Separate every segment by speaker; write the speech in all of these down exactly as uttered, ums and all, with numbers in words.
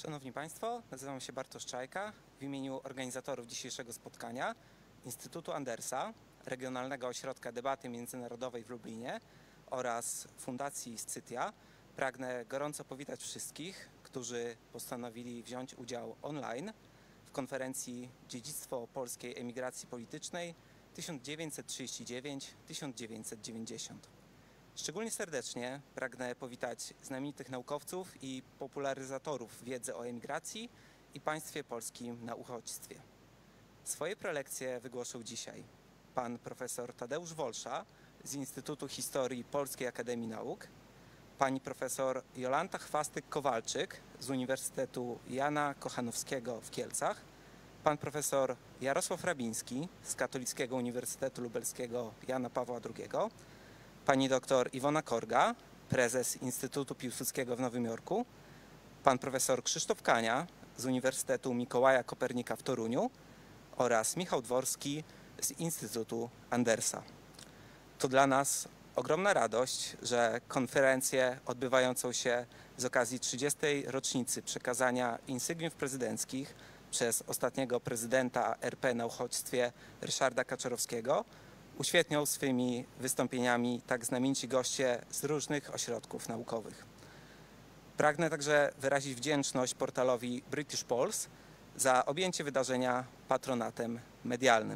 Speaker 1: Szanowni Państwo, nazywam się Bartosz Czajka. W imieniu organizatorów dzisiejszego spotkania Instytutu Andersa, Regionalnego Ośrodka Debaty Międzynarodowej w Lublinie oraz Fundacji Scytia pragnę gorąco powitać wszystkich, którzy postanowili wziąć udział online w konferencji Dziedzictwo polskiej emigracji politycznej tysiąc dziewięćset trzydzieści dziewięć do tysiąc dziewięćset dziewięćdziesiąt. Szczególnie serdecznie pragnę powitać znamienitych naukowców i popularyzatorów wiedzy o emigracji i państwie polskim na uchodźstwie. Swoje prelekcje wygłoszą dzisiaj pan profesor Tadeusz Wolsza z Instytutu Historii Polskiej Akademii Nauk, pani profesor Jolanta Chwastyk-Kowalczyk z Uniwersytetu Jana Kochanowskiego w Kielcach, pan profesor Jarosław Rabiński z Katolickiego Uniwersytetu Lubelskiego Jana Pawła drugiego, pani doktor Iwona Korga, prezes Instytutu Piłsudskiego w Nowym Jorku, pan profesor Krzysztof Kania z Uniwersytetu Mikołaja Kopernika w Toruniu oraz Michał Dworski z Instytutu Andersa. To dla nas ogromna radość, że konferencję odbywającą się z okazji trzydziestej rocznicy przekazania insygniów prezydenckich przez ostatniego prezydenta R P na uchodźstwie Ryszarda Kaczorowskiego uświetnią swymi wystąpieniami tak znamienici goście z różnych ośrodków naukowych. Pragnę także wyrazić wdzięczność portalowi British Polls za objęcie wydarzenia patronatem medialnym.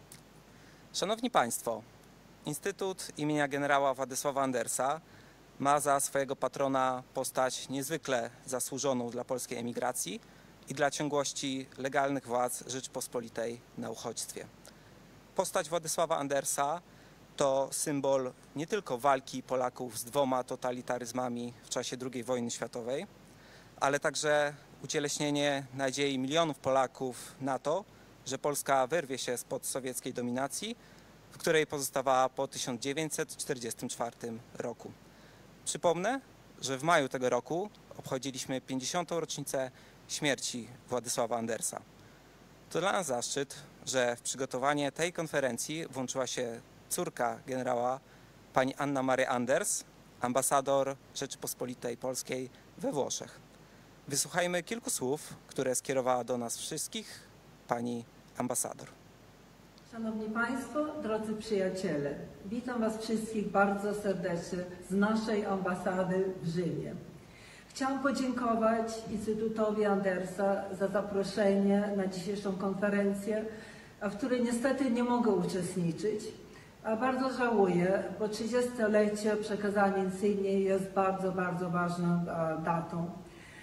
Speaker 1: Szanowni Państwo, Instytut imienia generała Władysława Andersa ma za swojego patrona postać niezwykle zasłużoną dla polskiej emigracji i dla ciągłości legalnych władz Rzeczypospolitej na uchodźstwie. Postać Władysława Andersa to symbol nie tylko walki Polaków z dwoma totalitaryzmami w czasie drugiej wojny światowej, ale także ucieleśnienie nadziei milionów Polaków na to, że Polska wyrwie się spod sowieckiej dominacji, w której pozostawała po tysiąc dziewięćset czterdziestym czwartym roku. Przypomnę, że w maju tego roku obchodziliśmy pięćdziesiątą rocznicę śmierci Władysława Andersa. To dla nas zaszczyt, że w przygotowanie tej konferencji włączyła się córka generała, pani Anna Maria Anders, ambasador Rzeczypospolitej Polskiej we Włoszech. Wysłuchajmy kilku słów, które skierowała do nas wszystkich pani ambasador.
Speaker 2: Szanowni Państwo, drodzy przyjaciele, witam Was wszystkich bardzo serdecznie z naszej ambasady w Rzymie. Chciałam podziękować Instytutowi Andersa za zaproszenie na dzisiejszą konferencję, w której niestety nie mogę uczestniczyć. A bardzo żałuję, bo trzydziestolecie przekazania insygnii jest bardzo, bardzo ważną datą.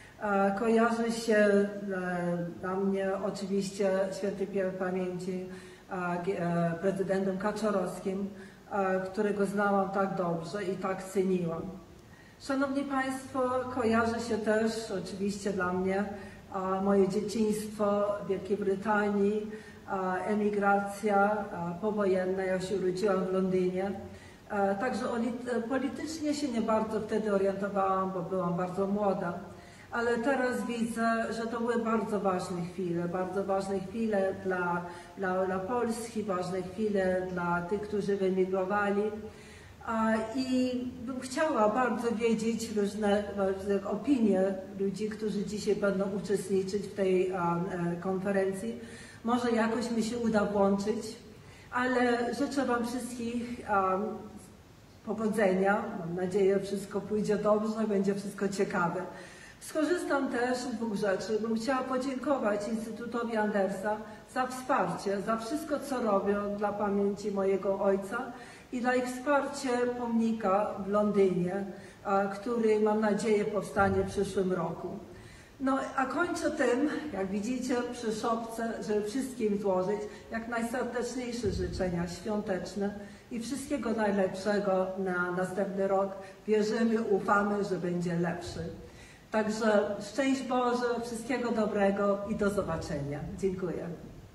Speaker 2: Kojarzy się dla mnie oczywiście świętej pamięci prezydentem Kaczorowskim, którego znałam tak dobrze i tak ceniłam. Szanowni Państwo, kojarzy się też oczywiście dla mnie moje dzieciństwo w Wielkiej Brytanii, emigracja powojenna, ja się urodziłam w Londynie. Także politycznie się nie bardzo wtedy orientowałam, bo byłam bardzo młoda. Ale teraz widzę, że to były bardzo ważne chwile, bardzo ważne chwile dla, dla, dla Polski, ważne chwile dla tych, którzy wyemigrowali. I bym chciała bardzo wiedzieć różne, różne opinie ludzi, którzy dzisiaj będą uczestniczyć w tej konferencji. Może jakoś mi się uda włączyć, ale życzę Wam wszystkich powodzenia. Mam nadzieję, że wszystko pójdzie dobrze, będzie wszystko ciekawe. Skorzystam też z dwóch rzeczy. Bym chciała podziękować Instytutowi Andersa za wsparcie, za wszystko, co robią dla pamięci mojego ojca i dla ich wsparcie pomnika w Londynie, który, mam nadzieję, powstanie w przyszłym roku. No, a kończę tym, jak widzicie przy szopce, żeby wszystkim złożyć jak najserdeczniejsze życzenia świąteczne i wszystkiego najlepszego na następny rok. Wierzymy, ufamy, że będzie lepszy. Także szczęść Boże, wszystkiego dobrego i do zobaczenia. Dziękuję.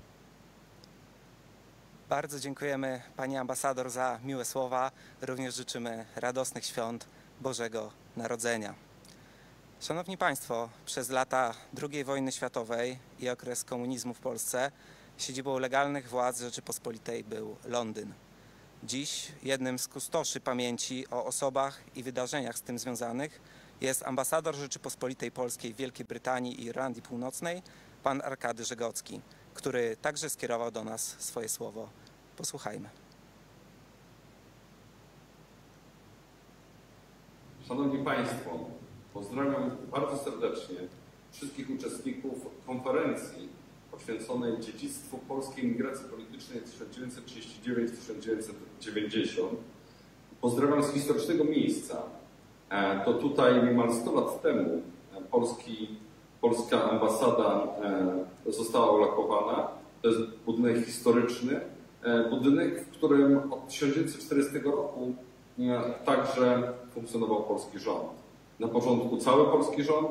Speaker 1: Bardzo dziękujemy pani ambasador za miłe słowa. Również życzymy radosnych świąt Bożego Narodzenia. Szanowni Państwo, przez lata drugiej wojny światowej i okres komunizmu w Polsce siedzibą legalnych władz Rzeczypospolitej był Londyn. Dziś jednym z kustoszy pamięci o osobach i wydarzeniach z tym związanych jest ambasador Rzeczypospolitej Polskiej w Wielkiej Brytanii i Irlandii Północnej, pan Arkady Żegocki, który także skierował do nas swoje słowo. Posłuchajmy.
Speaker 3: Szanowni Państwo, pozdrawiam bardzo serdecznie wszystkich uczestników konferencji poświęconej dziedzictwu polskiej migracji politycznej tysiąc dziewięćset trzydzieści dziewięć do tysiąc dziewięćset dziewięćdziesiąt. Pozdrawiam z historycznego miejsca. To tutaj niemal sto lat temu Polski, polska ambasada została ulokowana. To jest budynek historyczny, budynek, w którym od tysiąc dziewięćset czterdziestego roku także funkcjonował polski rząd. Na początku cały polski rząd,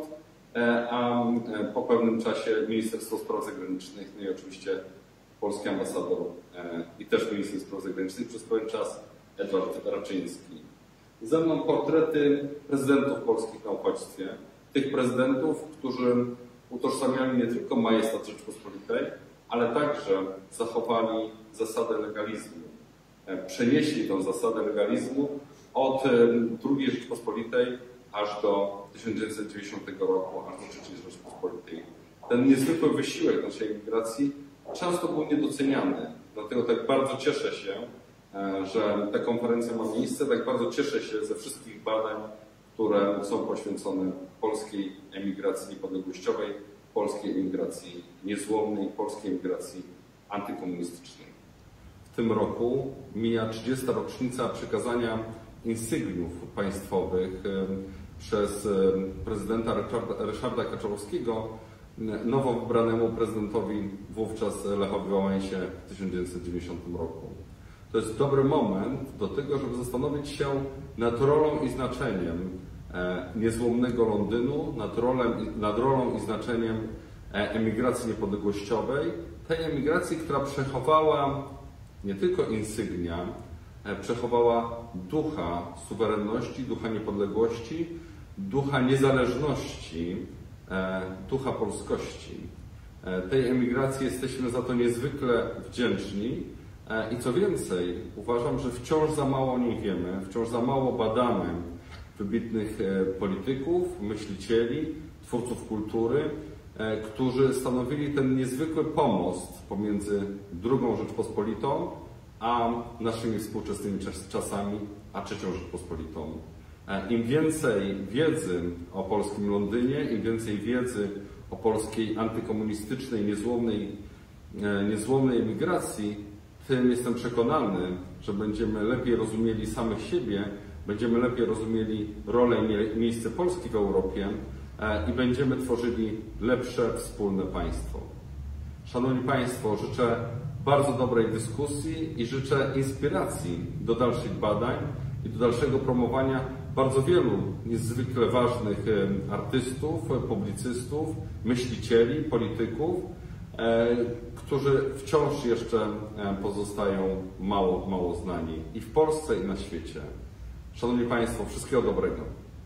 Speaker 3: a po pewnym czasie Ministerstwo Spraw Zagranicznych, no i oczywiście polski ambasador i też minister spraw zagranicznych przez pewien czas Edward Raczyński. Ze mną portrety prezydentów polskich na uchodźstwie. Tych prezydentów, którzy utożsamiali nie tylko majestat Rzeczypospolitej, ale także zachowali zasadę legalizmu. Przenieśli tę zasadę legalizmu od drugiej Rzeczypospolitej aż do tysiąc dziewięćset dziewięćdziesiątego roku, aż do trzeciej Rzeczypospolitej. Ten niezwykły wysiłek naszej emigracji często był niedoceniany. Dlatego tak bardzo cieszę się, że ta konferencja ma miejsce. Tak bardzo cieszę się ze wszystkich badań, które są poświęcone polskiej emigracji niepodległościowej, polskiej emigracji niezłomnej, polskiej emigracji antykomunistycznej. W tym roku mija trzydziesta rocznica przekazania insygniów państwowych przez prezydenta Ryszarda Kaczorowskiego nowo wybranemu prezydentowi wówczas Lechowi Wałęsie w tysiąc dziewięćset dziewięćdziesiątym roku. To jest dobry moment do tego, żeby zastanowić się nad rolą i znaczeniem niezłomnego Londynu, nad rolą, nad rolą i znaczeniem emigracji niepodległościowej, tej emigracji, która przechowała nie tylko insygnia, przechowała ducha suwerenności, ducha niepodległości, ducha niezależności, ducha polskości. Tej emigracji jesteśmy za to niezwykle wdzięczni i co więcej, uważam, że wciąż za mało o niej wiemy, wciąż za mało badamy wybitnych polityków, myślicieli, twórców kultury, którzy stanowili ten niezwykły pomost pomiędzy drugą Rzeczpospolitą a naszymi współczesnymi czasami, a trzecią Rzeczpospolitą. Im więcej wiedzy o polskim Londynie, im więcej wiedzy o polskiej antykomunistycznej, niezłomnej, niezłomnej emigracji, tym jestem przekonany, że będziemy lepiej rozumieli samych siebie, będziemy lepiej rozumieli rolę i miejsce Polski w Europie i będziemy tworzyli lepsze wspólne państwo. Szanowni Państwo, życzę bardzo dobrej dyskusji i życzę inspiracji do dalszych badań i do dalszego promowania bardzo wielu niezwykle ważnych artystów, publicystów, myślicieli, polityków, którzy wciąż jeszcze pozostają mało, mało znani i w Polsce, i na świecie. Szanowni Państwo, wszystkiego dobrego.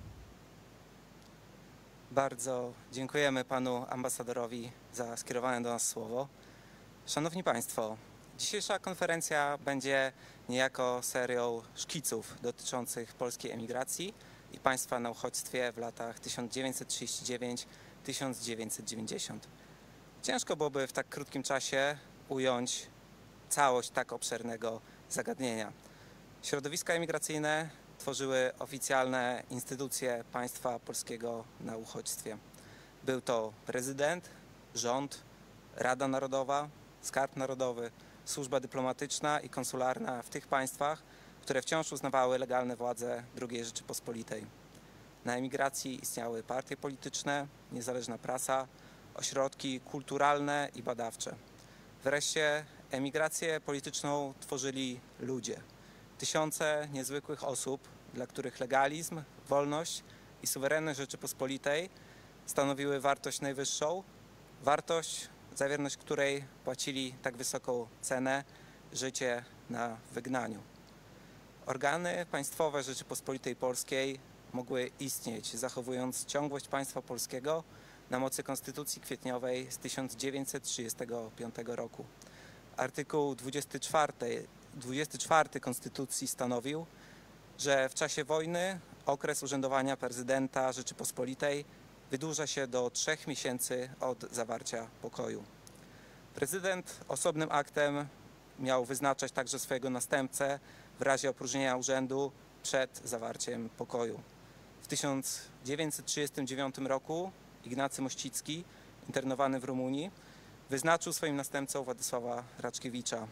Speaker 1: Bardzo dziękujemy panu ambasadorowi za skierowane do nas słowo. Szanowni Państwo, dzisiejsza konferencja będzie niejako serią szkiców dotyczących polskiej emigracji i państwa na uchodźstwie w latach tysiąc dziewięćset trzydzieści dziewięć do tysiąc dziewięćset dziewięćdziesiąt. Ciężko byłoby w tak krótkim czasie ująć całość tak obszernego zagadnienia. Środowiska emigracyjne tworzyły oficjalne instytucje państwa polskiego na uchodźstwie. Był to prezydent, rząd, Rada Narodowa, Skarb Narodowy, służba dyplomatyczna i konsularna w tych państwach, które wciąż uznawały legalne władze drugiej Rzeczypospolitej. Na emigracji istniały partie polityczne, niezależna prasa, ośrodki kulturalne i badawcze. Wreszcie emigrację polityczną tworzyli ludzie. Tysiące niezwykłych osób, dla których legalizm, wolność i suwerenność Rzeczypospolitej stanowiły wartość najwyższą, wartość, za wierność której płacili tak wysoką cenę, życie na wygnaniu. Organy państwowe Rzeczypospolitej Polskiej mogły istnieć, zachowując ciągłość państwa polskiego na mocy Konstytucji Kwietniowej z tysiąc dziewięćset trzydziestego piątego roku. Artykuł dwudziesty czwarty Konstytucji stanowił, że w czasie wojny okres urzędowania prezydenta Rzeczypospolitej wydłuża się do trzech miesięcy od zawarcia pokoju. Prezydent osobnym aktem miał wyznaczać także swojego następcę w razie opróżnienia urzędu przed zawarciem pokoju. W tysiąc dziewięćset trzydziestym dziewiątym roku Ignacy Mościcki, internowany w Rumunii, wyznaczył swoim następcą Władysława Raczkiewicza.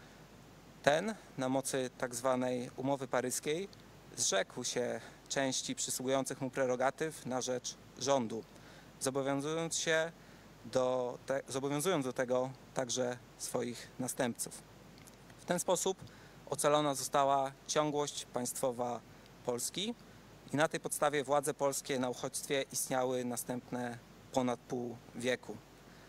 Speaker 1: Ten, na mocy tzw. umowy paryskiej, zrzekł się części przysługujących mu prerogatyw na rzecz rządu, zobowiązując się do, te, zobowiązując do tego także swoich następców. W ten sposób ocalona została ciągłość państwowa Polski i na tej podstawie władze polskie na uchodźstwie istniały następne ponad pół wieku.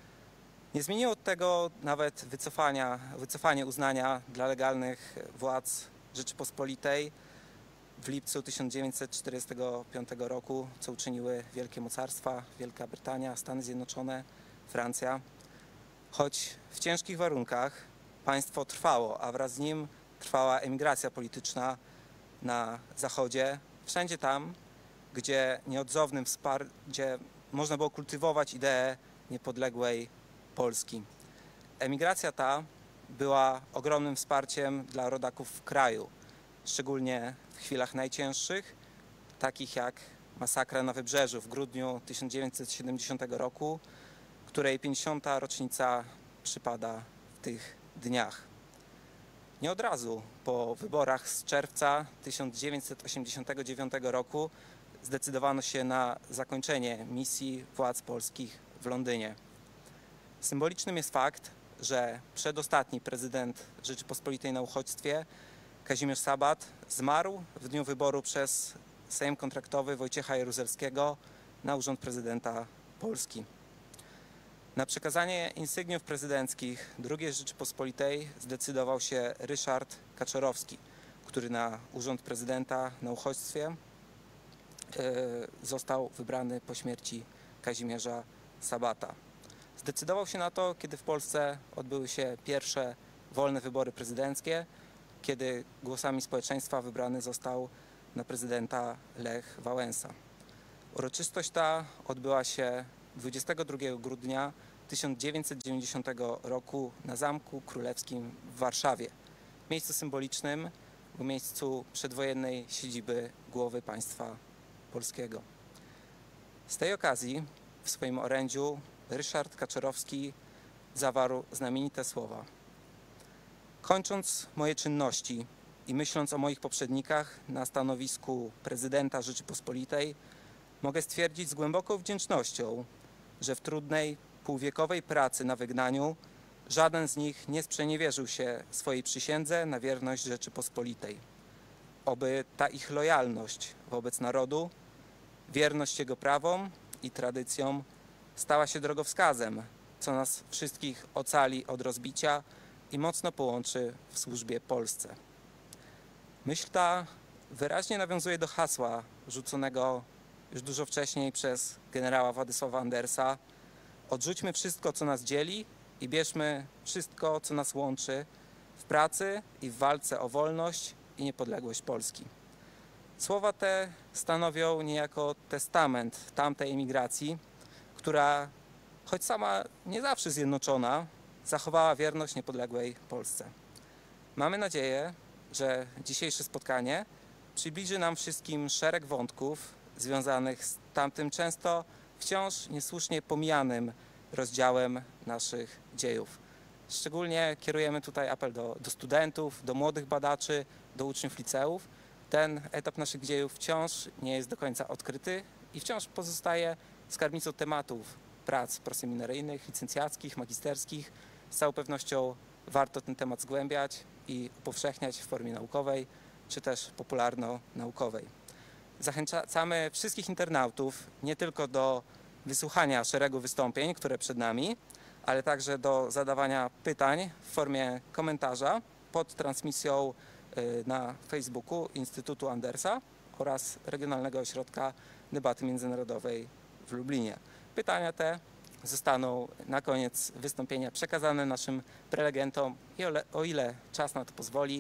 Speaker 1: Nie zmieniło tego nawet wycofania, wycofanie uznania dla legalnych władz Rzeczypospolitej w lipcu tysiąc dziewięćset czterdziestego piątego roku, co uczyniły wielkie mocarstwa, Wielka Brytania, Stany Zjednoczone, Francja. Choć w ciężkich warunkach państwo trwało, a wraz z nim trwała emigracja polityczna na zachodzie, wszędzie tam, gdzie nieodzownym wsparciem, gdzie można było kultywować ideę niepodległej Polski. Emigracja ta była ogromnym wsparciem dla rodaków w kraju, szczególnie w chwilach najcięższych, takich jak masakra na Wybrzeżu w grudniu tysiąc dziewięćset siedemdziesiątego roku, której pięćdziesiąta rocznica przypada w tych dniach. Nie od razu po wyborach z czerwca tysiąc dziewięćset osiemdziesiątego dziewiątego roku zdecydowano się na zakończenie misji władz polskich w Londynie. Symbolicznym jest fakt, że przedostatni prezydent Rzeczypospolitej na uchodźstwie, Kazimierz Sabat, zmarł w dniu wyboru przez Sejm Kontraktowy Wojciecha Jaruzelskiego na urząd prezydenta Polski. Na przekazanie insygniów prezydenckich drugiej Rzeczypospolitej zdecydował się Ryszard Kaczorowski, który na urząd prezydenta na uchodźstwie został wybrany po śmierci Kazimierza Sabata. Zdecydował się na to, kiedy w Polsce odbyły się pierwsze wolne wybory prezydenckie, kiedy głosami społeczeństwa wybrany został na prezydenta Lech Wałęsa. Uroczystość ta odbyła się dwudziestego drugiego grudnia tysiąc dziewięćset dziewięćdziesiątego roku na Zamku Królewskim w Warszawie, miejscu symbolicznym, w miejscu przedwojennej siedziby głowy państwa polskiego. Z tej okazji w swoim orędziu Ryszard Kaczorowski zawarł znamienite słowa. Kończąc moje czynności i myśląc o moich poprzednikach na stanowisku prezydenta Rzeczypospolitej, mogę stwierdzić z głęboką wdzięcznością, że w trudnej, półwiekowej pracy na wygnaniu żaden z nich nie sprzeniewierzył się swojej przysiędze na wierność Rzeczypospolitej. Oby ta ich lojalność wobec narodu, wierność jego prawom i tradycjom stała się drogowskazem, co nas wszystkich ocali od rozbicia i mocno połączy w służbie Polsce. Myśl ta wyraźnie nawiązuje do hasła rzuconego już dużo wcześniej przez generała Władysława Andersa: odrzućmy wszystko, co nas dzieli i bierzmy wszystko, co nas łączy w pracy i w walce o wolność i niepodległość Polski. Słowa te stanowią niejako testament tamtej emigracji, która, choć sama nie zawsze zjednoczona, zachowała wierność niepodległej Polsce. Mamy nadzieję, że dzisiejsze spotkanie przybliży nam wszystkim szereg wątków związanych z tamtym często wciąż niesłusznie pomijanym rozdziałem naszych dziejów. Szczególnie kierujemy tutaj apel do, do studentów, do młodych badaczy, do uczniów liceów. Ten etap naszych dziejów wciąż nie jest do końca odkryty i wciąż pozostaje skarbnicą tematów prac proseminaryjnych, licencjackich, magisterskich. Z całą pewnością warto ten temat zgłębiać i upowszechniać w formie naukowej czy też popularno-naukowej. Zachęcamy wszystkich internautów nie tylko do wysłuchania szeregu wystąpień, które przed nami, ale także do zadawania pytań w formie komentarza pod transmisją na Facebooku Instytutu Andersa oraz Regionalnego Ośrodka Debaty Międzynarodowej w Lublinie. Pytania te zostaną na koniec wystąpienia przekazane naszym prelegentom i o ile czas na to pozwoli,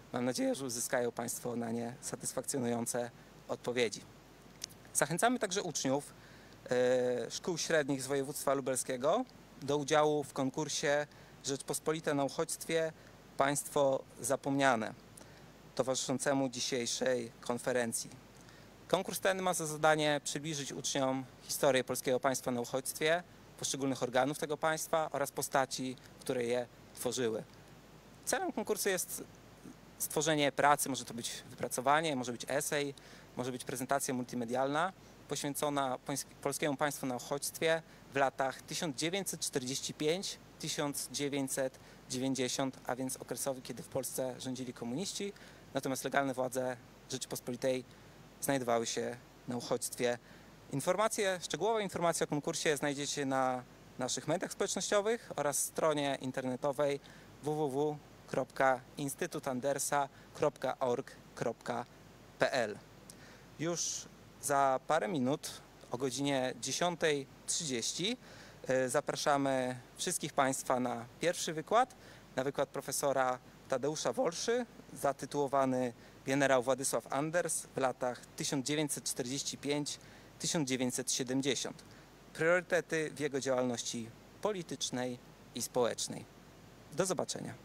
Speaker 1: Mam nadzieję, że uzyskają Państwo na nie satysfakcjonujące odpowiedzi. Zachęcamy także uczniów e, szkół średnich z województwa lubelskiego do udziału w konkursie Rzeczpospolite na uchodźstwie – Państwo zapomniane, towarzyszącemu dzisiejszej konferencji. Konkurs ten ma za zadanie przybliżyć uczniom historię polskiego państwa na uchodźstwie, poszczególnych organów tego państwa oraz postaci, które je tworzyły. Celem konkursu jest stworzenie pracy, może to być wypracowanie, może być esej, może być prezentacja multimedialna poświęcona polskiemu państwu na uchodźstwie w latach tysiąc dziewięćset czterdziesty piąty do tysiąc dziewięćset dziewięćdziesiątego, a więc okresowi, kiedy w Polsce rządzili komuniści, natomiast legalne władze Rzeczypospolitej znajdowały się na uchodźstwie. Informacje, szczegółowe informacje o konkursie znajdziecie na naszych mediach społecznościowych oraz stronie internetowej w w w kropka instytut andersa kropka org kropka p l. Już za parę minut o godzinie dziesiąta trzydzieści zapraszamy wszystkich Państwa na pierwszy wykład, na wykład profesora Tadeusza Wolszy zatytułowany Generał Władysław Anders w latach tysiąc dziewięćset czterdziesty piąty do tysiąc dziewięćset siedemdziesiątego. Priorytety w jego działalności politycznej i społecznej. Do zobaczenia.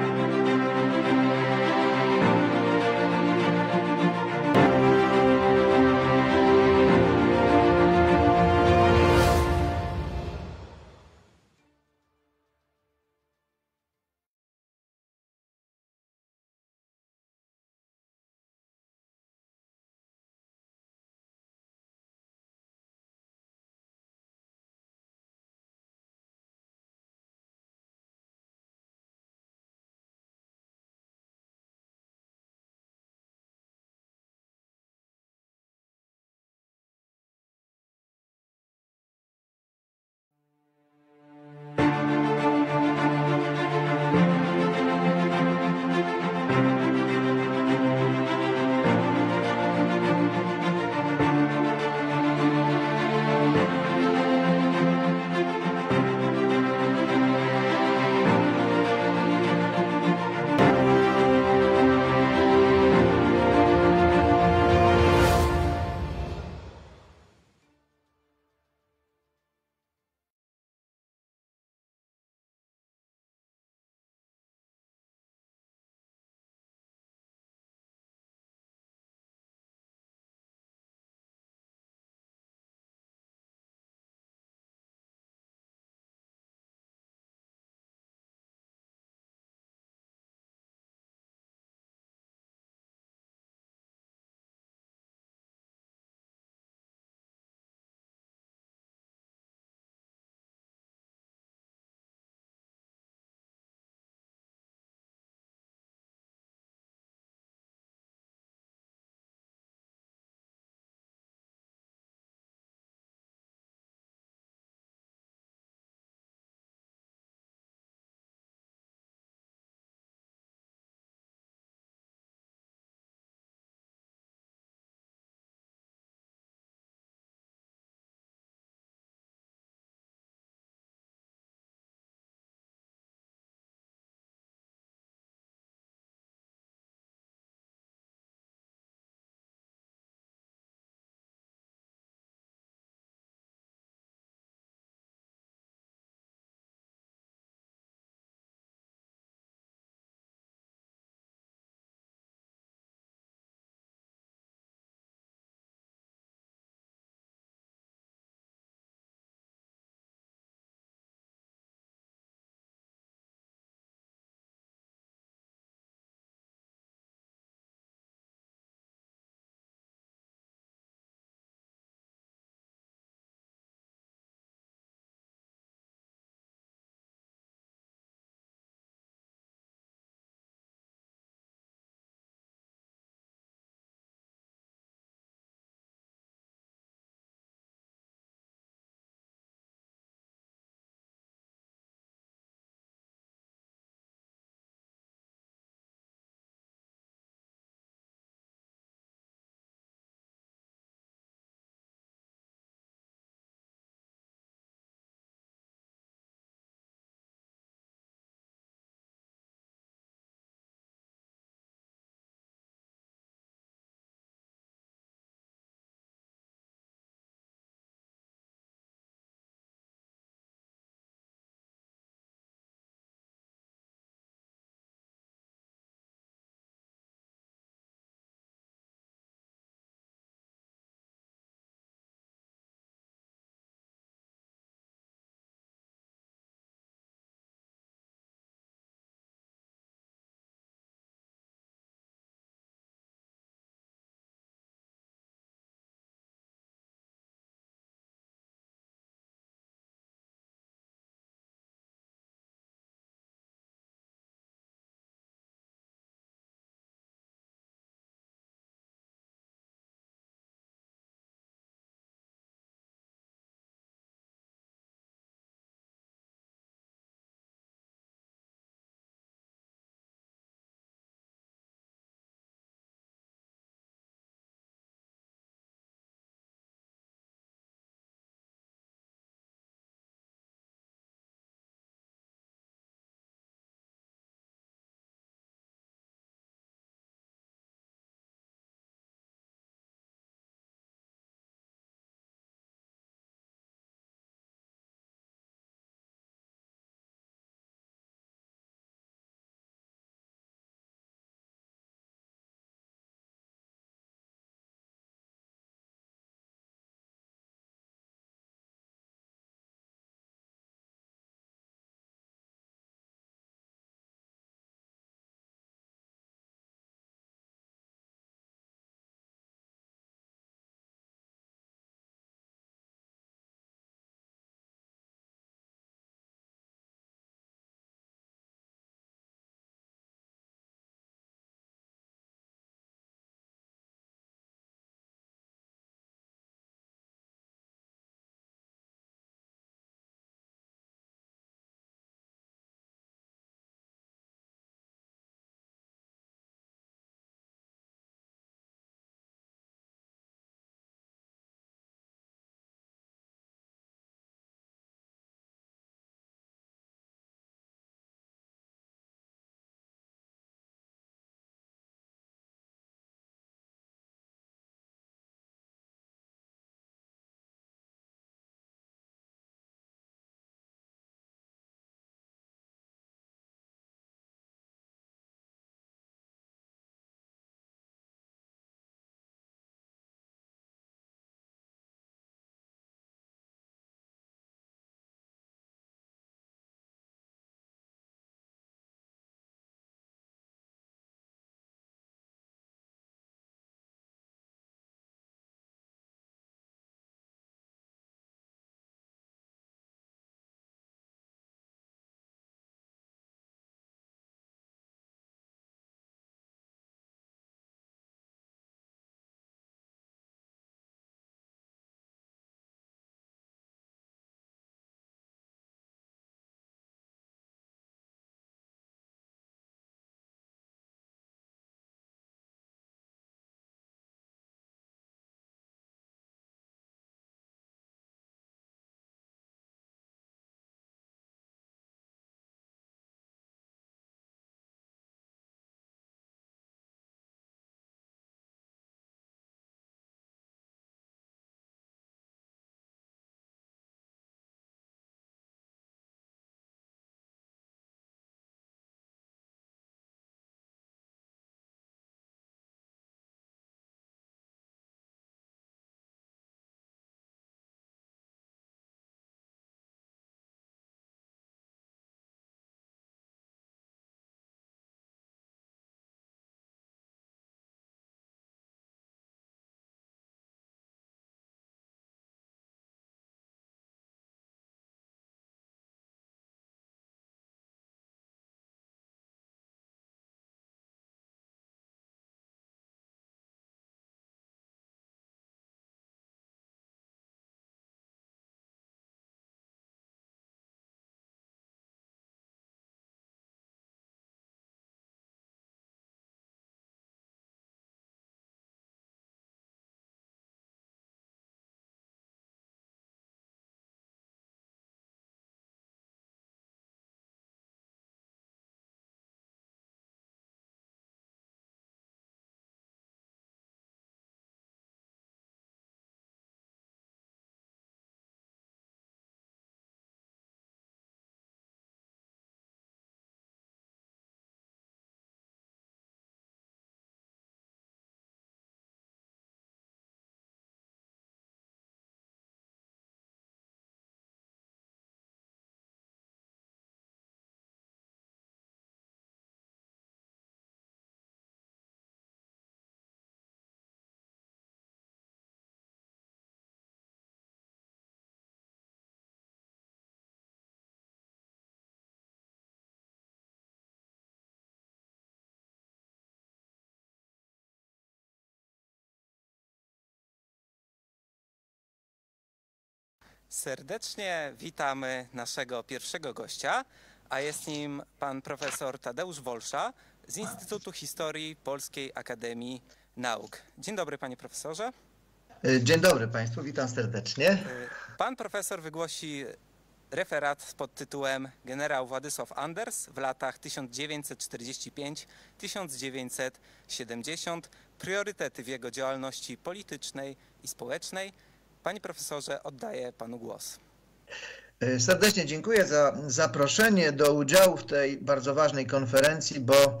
Speaker 1: Serdecznie witamy naszego pierwszego gościa, a jest nim pan profesor Tadeusz Wolsza z Instytutu Historii Polskiej Akademii Nauk. Dzień dobry, panie profesorze.
Speaker 4: Dzień dobry państwu, witam serdecznie.
Speaker 1: Pan profesor wygłosi referat pod tytułem Generał Władysław Anders w latach tysiąc dziewięćset czterdziesty piąty do tysiąc dziewięćset siedemdziesiątego. Priorytety w jego działalności politycznej i społecznej. Panie profesorze, oddaję panu głos.
Speaker 4: Serdecznie dziękuję za zaproszenie do udziału w tej bardzo ważnej konferencji, bo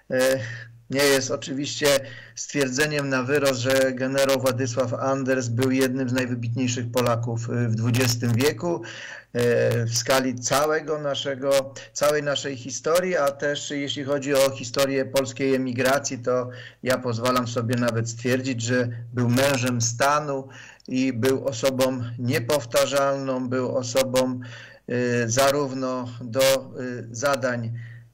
Speaker 4: nie jest oczywiście stwierdzeniem na wyrost, że generał Władysław Anders był jednym z najwybitniejszych Polaków w dwudziestym wieku w skali całego naszego, całej naszej historii, a też jeśli chodzi o historię polskiej emigracji, to ja pozwalam sobie nawet stwierdzić, że był mężem stanu i był osobą niepowtarzalną, był osobą zarówno do zadań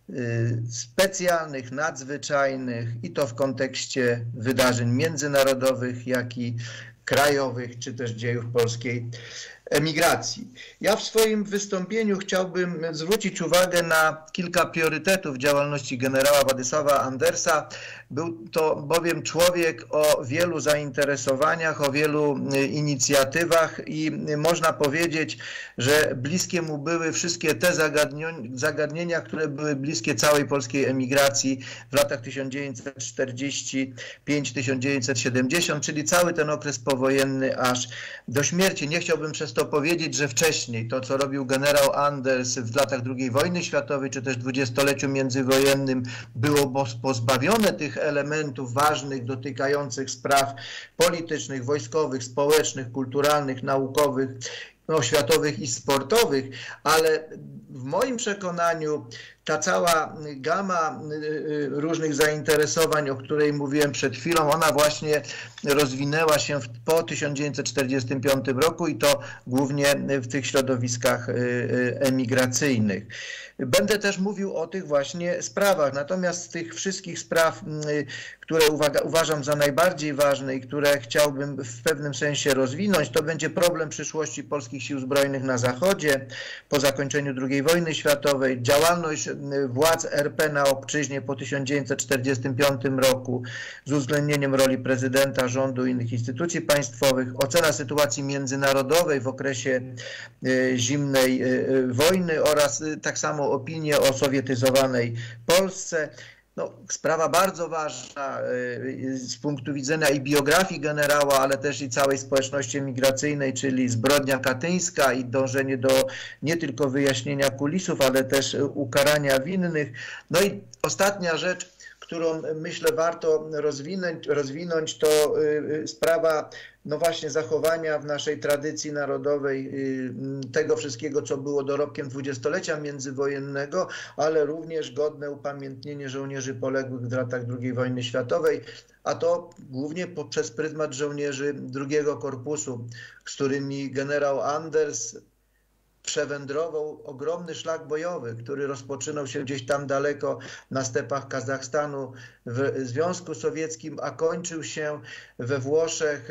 Speaker 4: specjalnych, nadzwyczajnych i to w kontekście wydarzeń międzynarodowych, jak i krajowych, czy też dziejów polskiej emigracji. Ja w swoim wystąpieniu chciałbym zwrócić uwagę na kilka priorytetów działalności generała Władysława Andersa. Był to bowiem człowiek o wielu zainteresowaniach, o wielu inicjatywach i można powiedzieć, że bliskie mu były wszystkie te zagadnienia, które były bliskie całej polskiej emigracji w latach tysiąc dziewięćset czterdziesty piąty do tysiąc dziewięćset siedemdziesiątego, czyli cały ten okres powojenny aż do śmierci. Nie chciałbym przez to powiedzieć, że wcześniej to, co robił generał Anders w latach drugiej wojny światowej, czy też dwudziestoleciu międzywojennym, było pozbawione tych elementów ważnych dotykających spraw politycznych, wojskowych, społecznych, kulturalnych, naukowych, oświatowych i sportowych, ale w moim przekonaniu ta cała gama różnych zainteresowań, o której mówiłem przed chwilą, ona właśnie rozwinęła się po tysiąc dziewięćset czterdziestym piątym roku i to głównie w tych środowiskach emigracyjnych. Będę też mówił o tych właśnie sprawach, natomiast z tych wszystkich spraw, które uwaga, uważam za najbardziej ważne i które chciałbym w pewnym sensie rozwinąć, to będzie problem przyszłości polskich sił zbrojnych na Zachodzie po zakończeniu drugiej wojny światowej, działalność władz R P na obczyźnie po tysiąc dziewięćset czterdziestym piątym roku z uwzględnieniem roli prezydenta, rządu i innych instytucji państwowych, ocena sytuacji międzynarodowej w okresie zimnej wojny oraz tak samo opinie o sowietyzowanej Polsce. No, sprawa bardzo ważna z punktu widzenia i biografii generała, ale też i całej społeczności emigracyjnej, czyli zbrodnia katyńska i dążenie do nie tylko wyjaśnienia kulisów, ale też ukarania winnych. No i ostatnia rzecz, którą myślę warto rozwinąć, rozwinąć to sprawa no właśnie zachowania w naszej tradycji narodowej tego wszystkiego, co było dorobkiem dwudziestolecia międzywojennego, ale również godne upamiętnienie żołnierzy poległych w latach drugiej wojny światowej, a to głównie poprzez pryzmat żołnierzy drugiego korpusu, z którymi generał Anders przewędrował ogromny szlak bojowy, który rozpoczynał się gdzieś tam daleko na stepach Kazachstanu w Związku Sowieckim, a kończył się we Włoszech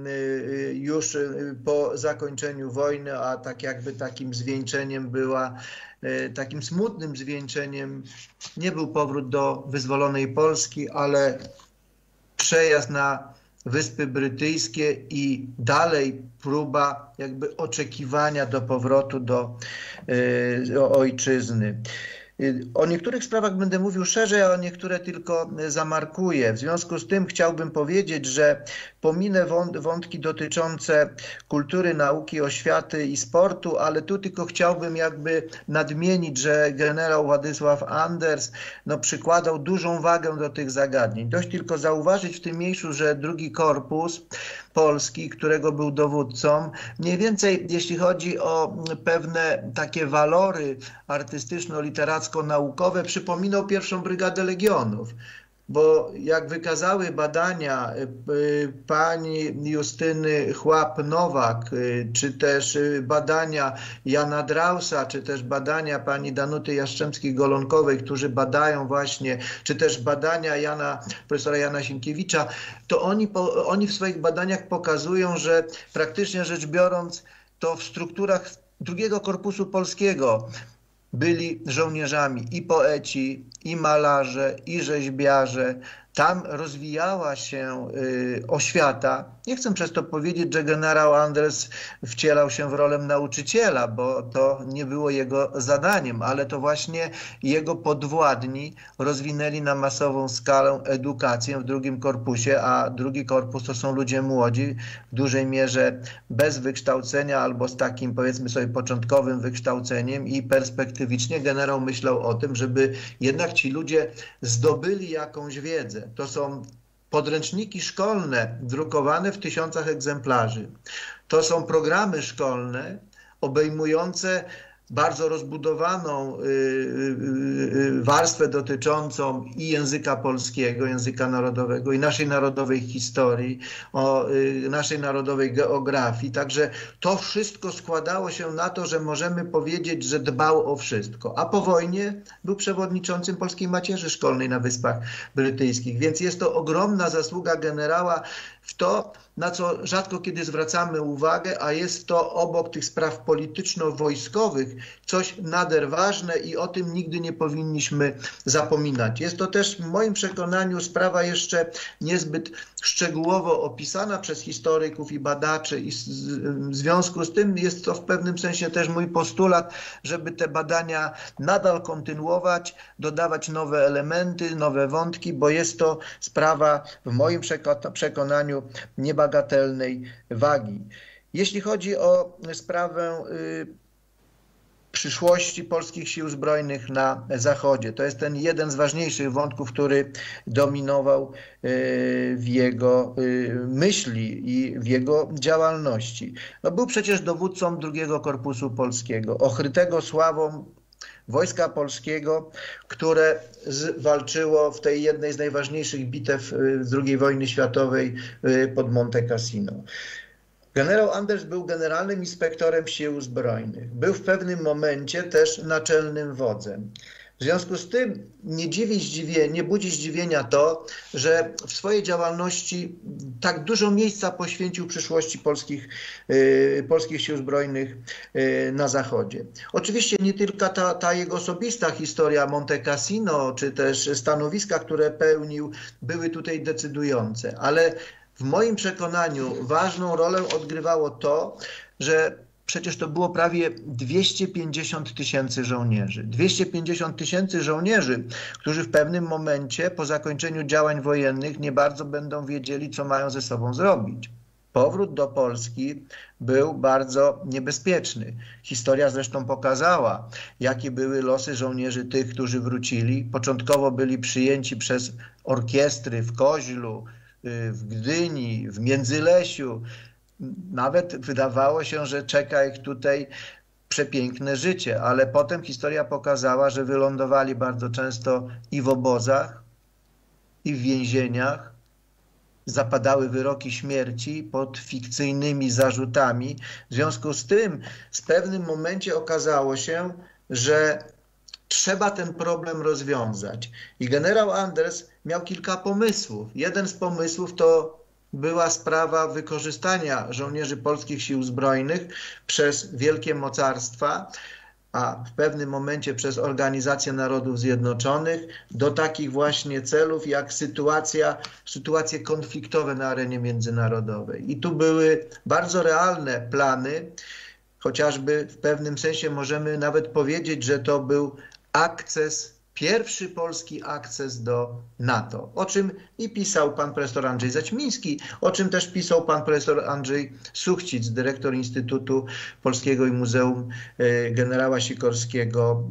Speaker 4: już po zakończeniu wojny, a tak jakby takim zwieńczeniem była, takim smutnym zwieńczeniem nie był powrót do wyzwolonej Polski, ale przejazd na Wyspy Brytyjskie i dalej próba jakby oczekiwania do powrotu do y, ojczyzny. O niektórych sprawach będę mówił szerzej, a o niektóre tylko zamarkuję. W związku z tym chciałbym powiedzieć, że pominę wątki dotyczące kultury, nauki, oświaty i sportu, ale tu tylko chciałbym jakby nadmienić, że generał Władysław Anders no, przykładał dużą wagę do tych zagadnień. Dość tylko zauważyć w tym miejscu, że drugi korpus polski, którego był dowódcą, mniej więcej jeśli chodzi o pewne takie walory artystyczno-literacko-naukowe, przypominał pierwszą Brygadę Legionów. Bo jak wykazały badania pani Justyny Chłap-Nowak, czy też badania Jana Drausa, czy też badania pani Danuty Jastrzębskiej-Golonkowej, którzy badają właśnie, czy też badania Jana, profesora Jana Sienkiewicza, to oni, oni w swoich badaniach pokazują, że praktycznie rzecz biorąc to w strukturach drugiego Korpusu Polskiego byli żołnierzami i poeci, i malarze, i rzeźbiarze. Tam rozwijała się y, oświata. Nie chcę przez to powiedzieć, że generał Anders wcielał się w rolę nauczyciela, bo to nie było jego zadaniem, ale to właśnie jego podwładni rozwinęli na masową skalę edukację w drugim korpusie, a drugi korpus to są ludzie młodzi, w dużej mierze bez wykształcenia albo z takim, powiedzmy sobie, początkowym wykształceniem, i perspektywicznie generał myślał o tym, żeby jednak ci ludzie zdobyli jakąś wiedzę. To są podręczniki szkolne drukowane w tysiącach egzemplarzy. To są programy szkolne obejmujące bardzo rozbudowaną warstwę dotyczącą i języka polskiego, języka narodowego, i naszej narodowej historii, o naszej narodowej geografii. Także to wszystko składało się na to, że możemy powiedzieć, że dbał o wszystko. A po wojnie był przewodniczącym Polskiej Macierzy Szkolnej na Wyspach Brytyjskich. Więc jest to ogromna zasługa generała w to, na co rzadko kiedy zwracamy uwagę, a jest to obok tych spraw polityczno-wojskowych coś nader ważne i o tym nigdy nie powinniśmy zapominać. Jest to też w moim przekonaniu sprawa jeszcze niezbyt szczegółowo opisana przez historyków i badaczy, i w związku z tym jest to w pewnym sensie też mój postulat, żeby te badania nadal kontynuować, dodawać nowe elementy, nowe wątki, bo jest to sprawa w moim przekonaniu niebagatelnej wagi. Jeśli chodzi o sprawę y, przyszłości polskich sił zbrojnych na Zachodzie, to jest ten jeden z ważniejszych wątków, który dominował y, w jego y, myśli i w jego działalności. No, był przecież dowódcą drugiego Korpusu Polskiego, ochrytego sławą Wojska Polskiego, które z, walczyło w tej jednej z najważniejszych bitew z drugiej wojny światowej pod Monte Cassino. Generał Anders był generalnym inspektorem sił zbrojnych. Był w pewnym momencie też naczelnym wodzem. W związku z tym nie dziwi zdziwienie, nie budzi zdziwienia to, że w swojej działalności tak dużo miejsca poświęcił przyszłości polskich, yy, polskich sił zbrojnych yy, na Zachodzie. Oczywiście nie tylko ta, ta jego osobista historia Monte Cassino, czy też stanowiska, które pełnił, były tutaj decydujące, ale w moim przekonaniu ważną rolę odgrywało to, że przecież to było prawie dwieście pięćdziesiąt tysięcy żołnierzy. dwieście pięćdziesiąt tysięcy żołnierzy, którzy w pewnym momencie po zakończeniu działań wojennych nie bardzo będą wiedzieli, co mają ze sobą zrobić. Powrót do Polski był bardzo niebezpieczny. Historia zresztą pokazała, jakie były losy żołnierzy tych, którzy wrócili. Początkowo byli przyjęci przez orkiestry w Koźlu, w Gdyni, w Międzylesiu. Nawet wydawało się, że czeka ich tutaj przepiękne życie, ale potem historia pokazała, że wylądowali bardzo często i w obozach, i w więzieniach. Zapadały wyroki śmierci pod fikcyjnymi zarzutami. W związku z tym w pewnym momencie okazało się, że trzeba ten problem rozwiązać. I generał Anders miał kilka pomysłów. Jeden z pomysłów to była sprawa wykorzystania żołnierzy polskich sił zbrojnych przez wielkie mocarstwa, a w pewnym momencie przez Organizację Narodów Zjednoczonych do takich właśnie celów jak sytuacja, sytuacje konfliktowe na arenie międzynarodowej. I tu były bardzo realne plany, chociażby w pewnym sensie możemy nawet powiedzieć, że to był akces, pierwszy polski akces do NATO, o czym i pisał pan profesor Andrzej Zaćmiński, o czym też pisał pan profesor Andrzej Suchcic, dyrektor Instytutu Polskiego i Muzeum Generała Sikorskiego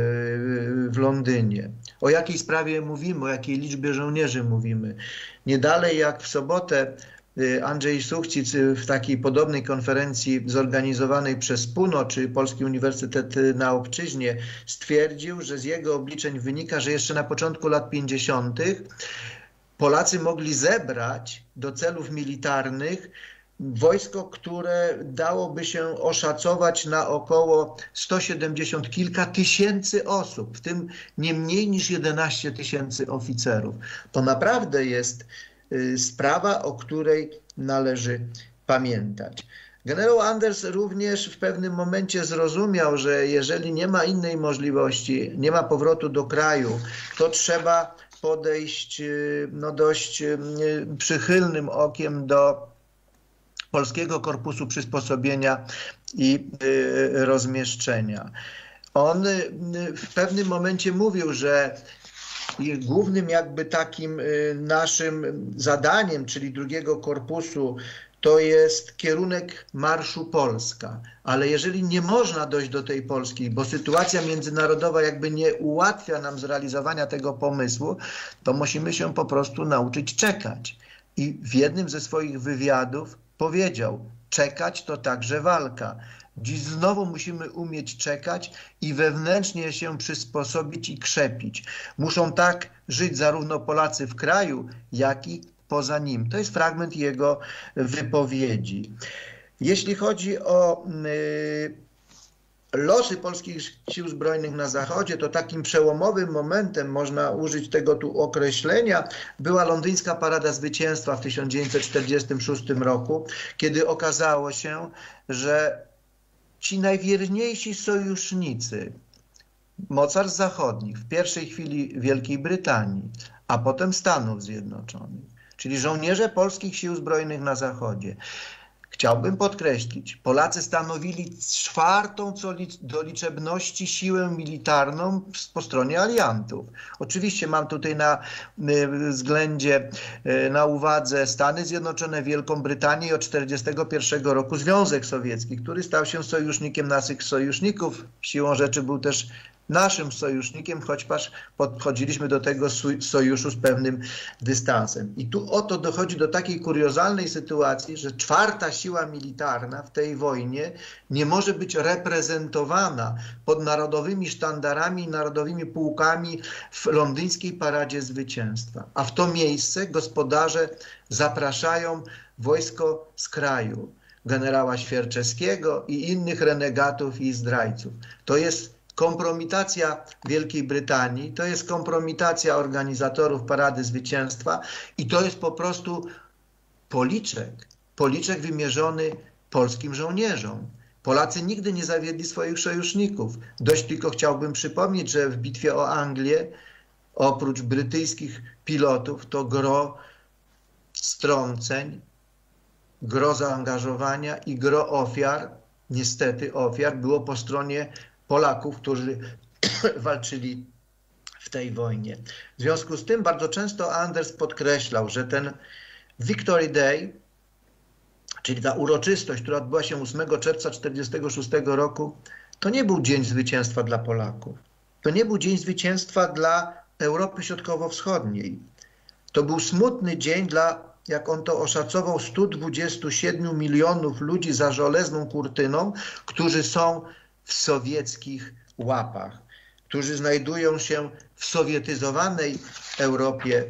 Speaker 4: w Londynie. O jakiej sprawie mówimy, o jakiej liczbie żołnierzy mówimy? Nie dalej jak w sobotę Andrzej Suchcic w takiej podobnej konferencji zorganizowanej przez PUNO, czy Polski Uniwersytet na Obczyźnie, stwierdził, że z jego obliczeń wynika, że jeszcze na początku lat pięćdziesiątych Polacy mogli zebrać do celów militarnych wojsko, które dałoby się oszacować na około sto siedemdziesiąt kilka tysięcy osób, w tym nie mniej niż jedenaście tysięcy oficerów. To naprawdę jest sprawa, o której należy pamiętać. Generał Anders również w pewnym momencie zrozumiał, że jeżeli nie ma innej możliwości, nie ma powrotu do kraju, to trzeba podejść no, dość przychylnym okiem do Polskiego Korpusu Przysposobienia i Rozmieszczenia. On w pewnym momencie mówił, że głównym jakby takim naszym zadaniem, czyli drugiego korpusu, to jest kierunek Marszu Polska. Ale jeżeli nie można dojść do tej Polski, bo sytuacja międzynarodowa jakby nie ułatwia nam zrealizowania tego pomysłu, to musimy się po prostu nauczyć czekać. I w jednym ze swoich wywiadów powiedział, czekać to także walka. Dziś znowu musimy umieć czekać i wewnętrznie się przysposobić i krzepić. Muszą tak żyć zarówno Polacy w kraju, jak i poza nim. To jest fragment jego wypowiedzi. Jeśli chodzi o y, losy polskich sił zbrojnych na Zachodzie, to takim przełomowym momentem, można użyć tego tu określenia, była londyńska Parada Zwycięstwa w tysiąc dziewięćset czterdziestym szóstym roku, kiedy okazało się, że ci najwierniejsi sojusznicy mocarstw zachodnich, w pierwszej chwili Wielkiej Brytanii, a potem Stanów Zjednoczonych, czyli żołnierze polskich sił zbrojnych na Zachodzie. Chciałbym podkreślić, Polacy stanowili czwartą co do liczebności siłę militarną po stronie aliantów. Oczywiście mam tutaj na względzie, na uwadze Stany Zjednoczone, Wielką Brytanię i od tysiąc dziewięćset czterdziestego pierwszego roku Związek Sowiecki, który stał się sojusznikiem naszych sojuszników. Siłą rzeczy był też naszym sojusznikiem, chociaż podchodziliśmy do tego sojuszu z pewnym dystansem. I tu oto dochodzi do takiej kuriozalnej sytuacji, że czwarta siła militarna w tej wojnie nie może być reprezentowana pod narodowymi sztandarami i narodowymi pułkami w londyńskiej Paradzie Zwycięstwa. A w to miejsce gospodarze zapraszają wojsko z kraju, generała Świerczewskiego i innych renegatów i zdrajców. To jest kompromitacja Wielkiej Brytanii, to jest kompromitacja organizatorów Parady Zwycięstwa i to jest po prostu policzek, policzek wymierzony polskim żołnierzom. Polacy nigdy nie zawiedli swoich sojuszników. Dość tylko chciałbym przypomnieć, że w bitwie o Anglię, oprócz brytyjskich pilotów, to gro strąceń, gro zaangażowania i gro ofiar, niestety ofiar, było po stronie Polaków, którzy walczyli w tej wojnie. W związku z tym bardzo często Anders podkreślał, że ten Victory Day, czyli ta uroczystość, która odbyła się ósmego czerwca tysiąc dziewięćset czterdziestego szóstego roku, to nie był dzień zwycięstwa dla Polaków. To nie był dzień zwycięstwa dla Europy Środkowo-Wschodniej. To był smutny dzień dla, jak on to oszacował, stu dwudziestu siedmiu milionów ludzi za żelazną kurtyną, którzy są w sowieckich łapach, którzy znajdują się w sowietyzowanej Europie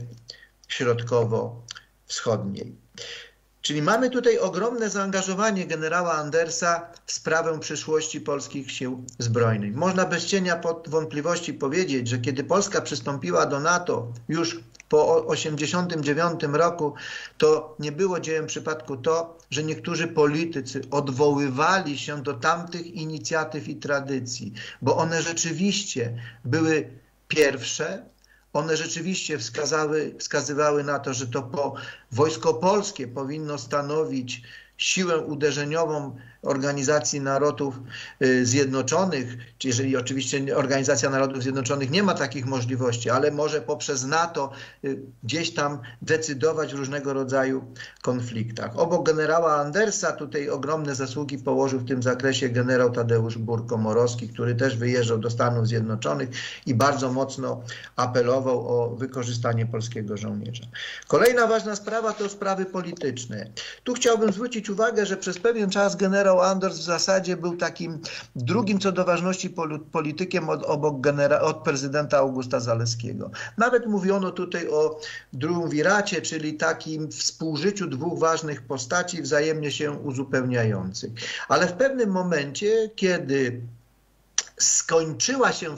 Speaker 4: Środkowo-Wschodniej. Czyli mamy tutaj ogromne zaangażowanie generała Andersa w sprawę przyszłości polskich sił zbrojnych. Można bez cienia wątpliwości powiedzieć, że kiedy Polska przystąpiła do NATO już po tysiąc dziewięćset osiemdziesiątym dziewiątym roku, to nie było dziełem przypadku to, że niektórzy politycy odwoływali się do tamtych inicjatyw i tradycji, bo one rzeczywiście były pierwsze, one rzeczywiście wskazały, wskazywały na to, że to po Wojsko Polskie powinno stanowić siłę uderzeniową Organizacji Narodów Zjednoczonych, jeżeli oczywiście Organizacja Narodów Zjednoczonych nie ma takich możliwości, ale może poprzez NATO gdzieś tam decydować w różnego rodzaju konfliktach. Obok generała Andersa tutaj ogromne zasługi położył w tym zakresie generał Tadeusz Bour-Komorowski, który też wyjeżdżał do Stanów Zjednoczonych i bardzo mocno apelował o wykorzystanie polskiego żołnierza. Kolejna ważna sprawa to sprawy polityczne. Tu chciałbym zwrócić uwagę, że przez pewien czas generał Anders w zasadzie był takim drugim co do ważności politykiem od, obok genera, od prezydenta Augusta Zaleskiego. Nawet mówiono tutaj o triumviracie, czyli takim współżyciu dwóch ważnych postaci wzajemnie się uzupełniających. Ale w pewnym momencie, kiedy skończyła się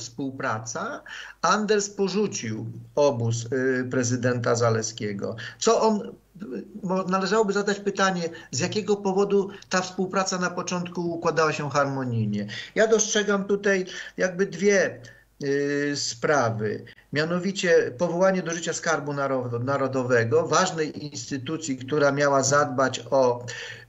Speaker 4: współpraca, Anders porzucił obóz prezydenta Zaleskiego. Co on należałoby zadać pytanie, z jakiego powodu ta współpraca na początku układała się harmonijnie. Ja dostrzegam tutaj jakby dwie y, sprawy. Mianowicie powołanie do życia Skarbu Narodowego, ważnej instytucji, która miała zadbać o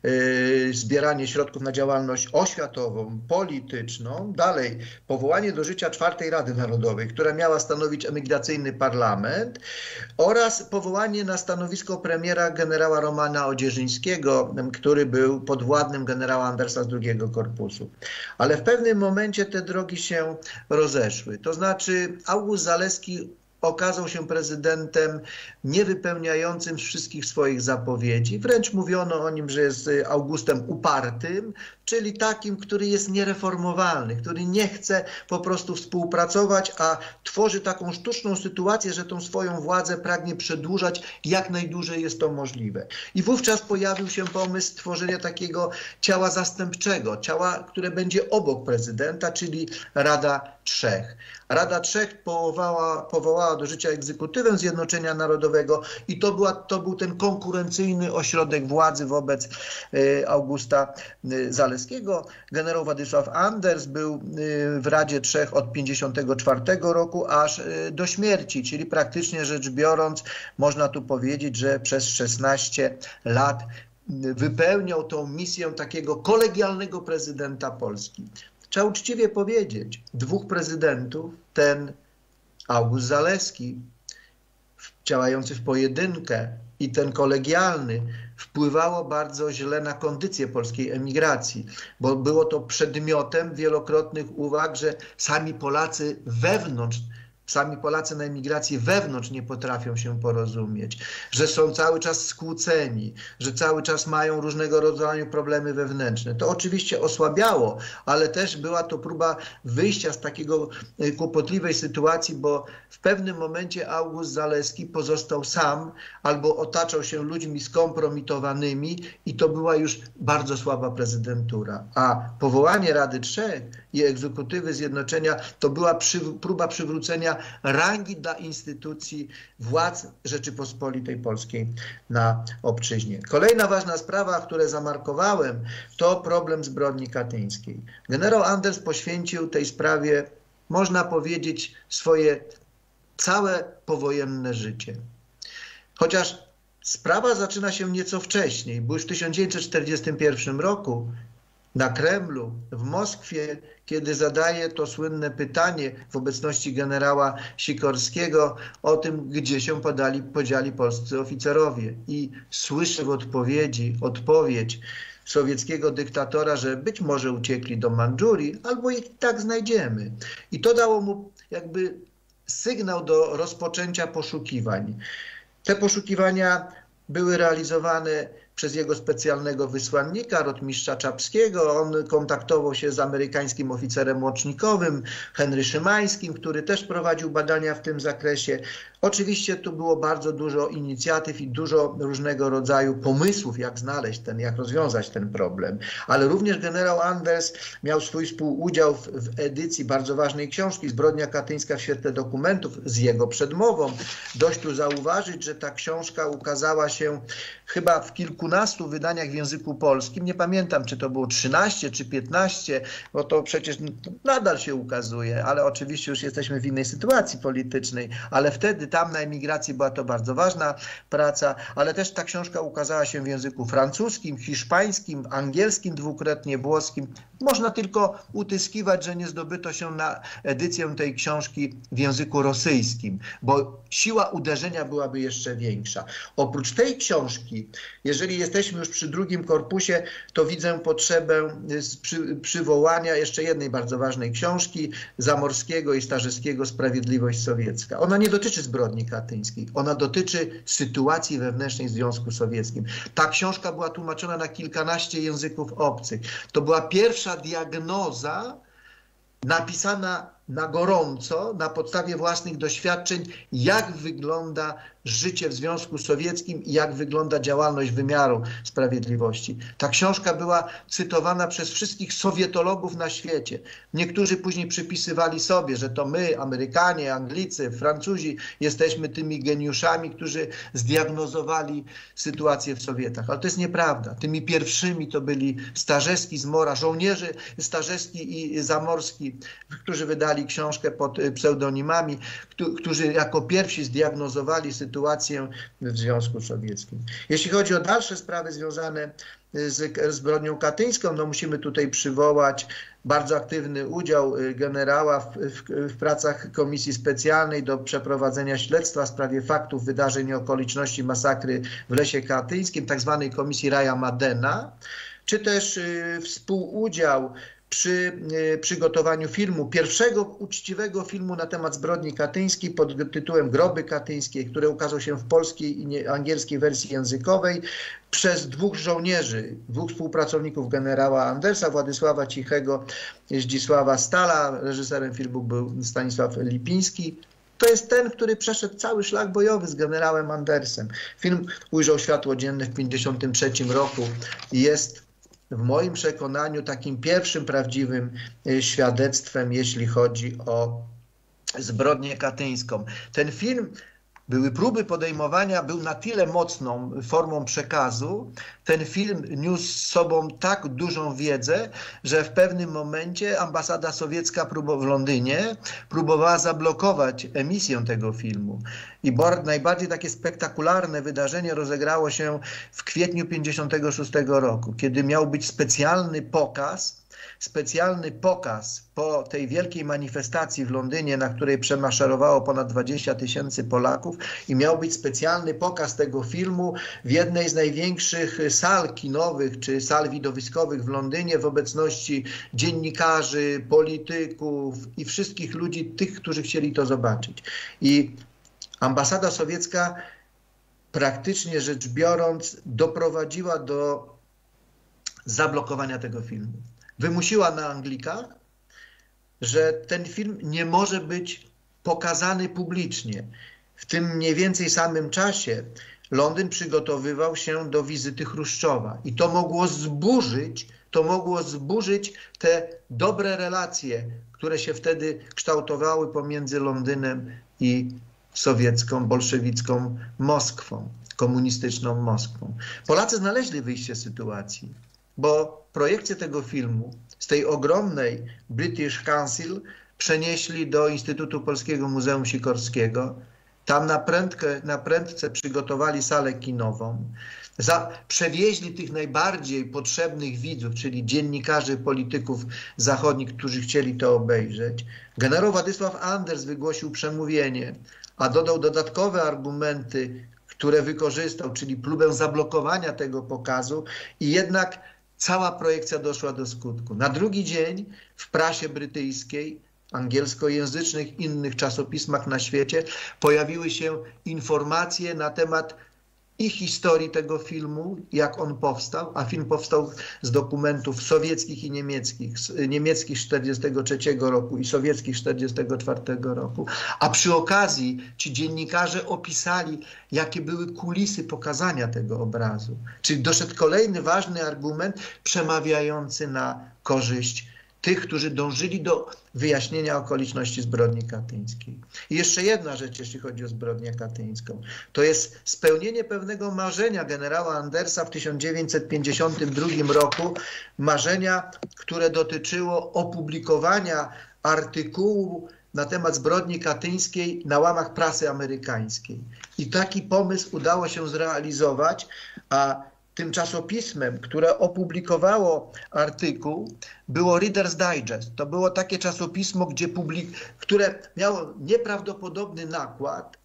Speaker 4: y, zbieranie środków na działalność oświatową, polityczną. Dalej, powołanie do życia czwartej Rady Narodowej, która miała stanowić emigracyjny parlament, oraz powołanie na stanowisko premiera generała Romana Odzierzyńskiego, który był podwładnym generała Andersa z drugiego korpusu. Ale w pewnym momencie te drogi się rozeszły. To znaczy August Zaleski okazał się prezydentem niewypełniającym wszystkich swoich zapowiedzi. Wręcz mówiono o nim, że jest Augustem upartym, czyli takim, który jest niereformowalny, który nie chce po prostu współpracować, a tworzy taką sztuczną sytuację, że tą swoją władzę pragnie przedłużać jak najdłużej jest to możliwe. I wówczas pojawił się pomysł stworzenia takiego ciała zastępczego, ciała, które będzie obok prezydenta, czyli Rada Trzech. Rada Trzech powołała, powołała do życia egzekutywę Zjednoczenia Narodowego i to, była, to był ten konkurencyjny ośrodek władzy wobec y, Augusta y, Zaleskiego. Generał Władysław Anders był y, w Radzie Trzech od pięćdziesiątego czwartego roku aż y, do śmierci, czyli praktycznie rzecz biorąc można tu powiedzieć, że przez szesnaście lat wypełniał tą misję takiego kolegialnego prezydenta Polski. Trzeba uczciwie powiedzieć, dwóch prezydentów, ten August Zaleski, działający w pojedynkę, i ten kolegialny, wpływało bardzo źle na kondycję polskiej emigracji, bo było to przedmiotem wielokrotnych uwag, że sami Polacy wewnątrz, Sami Polacy na emigracji wewnątrz nie potrafią się porozumieć, że są cały czas skłóceni, że cały czas mają różnego rodzaju problemy wewnętrzne. To oczywiście osłabiało, ale też była to próba wyjścia z takiego kłopotliwej sytuacji, bo w pewnym momencie August Zaleski pozostał sam albo otaczał się ludźmi skompromitowanymi i to była już bardzo słaba prezydentura. A powołanie Rady Trzech i egzekutywy Zjednoczenia to była przy, próba przywrócenia rangi dla instytucji władz Rzeczypospolitej Polskiej na obczyźnie. Kolejna ważna sprawa, którą zamarkowałem, to problem zbrodni katyńskiej. Generał Anders poświęcił tej sprawie, można powiedzieć, swoje całe powojenne życie. Chociaż sprawa zaczyna się nieco wcześniej, bo już w tysiąc dziewięćset czterdziestym pierwszym roku na Kremlu, w Moskwie, kiedy zadaje to słynne pytanie w obecności generała Sikorskiego o tym, gdzie się podali, podzieli polscy oficerowie. I słyszę w odpowiedzi odpowiedź sowieckiego dyktatora, że być może uciekli do Mandżurii, albo ich tak znajdziemy. I to dało mu jakby sygnał do rozpoczęcia poszukiwań. Te poszukiwania były realizowane przez jego specjalnego wysłannika, rotmistrza Czapskiego. On kontaktował się z amerykańskim oficerem łącznikowym, Henry Szymańskim, który też prowadził badania w tym zakresie. Oczywiście tu było bardzo dużo inicjatyw i dużo różnego rodzaju pomysłów, jak znaleźć ten, jak rozwiązać ten problem. Ale również generał Anders miał swój współudział w, w edycji bardzo ważnej książki Zbrodnia katyńska w świetle dokumentów z jego przedmową. Dość tu zauważyć, że ta książka ukazała się chyba w kilkunastu wydaniach w języku polskim. Nie pamiętam, czy to było trzynaście czy piętnaście, bo to przecież nadal się ukazuje, ale oczywiście już jesteśmy w innej sytuacji politycznej, ale wtedy tam na emigracji była to bardzo ważna praca, ale też ta książka ukazała się w języku francuskim, hiszpańskim, angielskim dwukrotnie, włoskim. Można tylko utyskiwać, że nie zdobyto się na edycję tej książki w języku rosyjskim, bo siła uderzenia byłaby jeszcze większa. Oprócz tej książki, jeżeli jesteśmy już przy drugim korpusie, to widzę potrzebę przy, przywołania jeszcze jednej bardzo ważnej książki Zamorskiego i Starzewskiego Sprawiedliwość Sowiecka. Ona nie dotyczy zbrodni katyńskiej, ona dotyczy sytuacji wewnętrznej w Związku Sowieckim. Ta książka była tłumaczona na kilkanaście języków obcych. To była pierwsza diagnoza napisana na gorąco, na podstawie własnych doświadczeń, jak wygląda życie w Związku Sowieckim i jak wygląda działalność wymiaru sprawiedliwości. Ta książka była cytowana przez wszystkich sowietologów na świecie. Niektórzy później przypisywali sobie, że to my, Amerykanie, Anglicy, Francuzi, jesteśmy tymi geniuszami, którzy zdiagnozowali sytuację w Sowietach. Ale to jest nieprawda. Tymi pierwszymi to byli Starzewski, Zmora, żołnierze Starzewski i Zamorski, którzy wydali książkę pod pseudonimami, którzy jako pierwsi zdiagnozowali sytuację w Związku Sowieckim. Jeśli chodzi o dalsze sprawy związane z zbrodnią katyńską, no musimy tutaj przywołać bardzo aktywny udział generała w, w, w pracach Komisji Specjalnej do przeprowadzenia śledztwa w sprawie faktów, wydarzeń i okoliczności masakry w Lesie Katyńskim, tak zwanej Komisji Raja Madena, czy też y, współudział przy przygotowaniu filmu, pierwszego uczciwego filmu na temat zbrodni katyńskiej pod tytułem Groby katyńskie, który ukazał się w polskiej i angielskiej wersji językowej przez dwóch żołnierzy, dwóch współpracowników generała Andersa, Władysława Cichego, Zdzisława Stala. Reżyserem filmu był Stanisław Lipiński. To jest ten, który przeszedł cały szlak bojowy z generałem Andersem. Film ujrzał światło dzienne w tysiąc dziewięćset pięćdziesiątym trzecim roku i jest w moim przekonaniu takim pierwszym prawdziwym świadectwem, jeśli chodzi o zbrodnię katyńską. Ten film, były próby podejmowania, był na tyle mocną formą przekazu, ten film niósł z sobą tak dużą wiedzę, że w pewnym momencie ambasada sowiecka w Londynie próbowała zablokować emisję tego filmu. I najbardziej takie spektakularne wydarzenie rozegrało się w kwietniu tysiąc dziewięćset pięćdziesiątego szóstego roku, kiedy miał być specjalny pokaz, specjalny pokaz po tej wielkiej manifestacji w Londynie, na której przemaszerowało ponad dwadzieścia tysięcy Polaków, i miał być specjalny pokaz tego filmu w jednej z największych sal kinowych czy sal widowiskowych w Londynie w obecności dziennikarzy, polityków i wszystkich ludzi, tych, którzy chcieli to zobaczyć. I ambasada sowiecka, praktycznie rzecz biorąc, doprowadziła do zablokowania tego filmu. Wymusiła na Anglikach, że ten film nie może być pokazany publicznie. W tym mniej więcej samym czasie Londyn przygotowywał się do wizyty Chruszczowa i to mogło zburzyć, to mogło zburzyć te dobre relacje, które się wtedy kształtowały pomiędzy Londynem i sowiecką, bolszewicką Moskwą, komunistyczną Moskwą. Polacy znaleźli wyjście z sytuacji, bo projekcję tego filmu z tej ogromnej British Council przenieśli do Instytutu Polskiego Muzeum Sikorskiego. Tam na, prędkę, na prędce przygotowali salę kinową. Za, przewieźli tych najbardziej potrzebnych widzów, czyli dziennikarzy, polityków zachodnich, którzy chcieli to obejrzeć. Generał Władysław Anders wygłosił przemówienie, a dodał dodatkowe argumenty, które wykorzystał, czyli próbę zablokowania tego pokazu, i jednak cała projekcja doszła do skutku. Na drugi dzień w prasie brytyjskiej, angielskojęzycznych, innych czasopismach na świecie pojawiły się informacje na temat i historii tego filmu, jak on powstał, a film powstał z dokumentów sowieckich i niemieckich, niemieckich z tysiąc dziewięćset czterdziestego trzeciego roku i sowieckich z tysiąc dziewięćset czterdziestego czwartego roku. A przy okazji ci dziennikarze opisali, jakie były kulisy pokazania tego obrazu. Czyli doszedł kolejny ważny argument przemawiający na korzyść tych, którzy dążyli do wyjaśnienia okoliczności zbrodni katyńskiej. I jeszcze jedna rzecz, jeśli chodzi o zbrodnię katyńską. To jest spełnienie pewnego marzenia generała Andersa w tysiąc dziewięćset pięćdziesiątym drugim roku. Marzenia, które dotyczyło opublikowania artykułu na temat zbrodni katyńskiej na łamach prasy amerykańskiej. I taki pomysł udało się zrealizować, a tym czasopismem, które opublikowało artykuł, było Reader's Digest. To było takie czasopismo, gdzie publik, które miało nieprawdopodobny nakład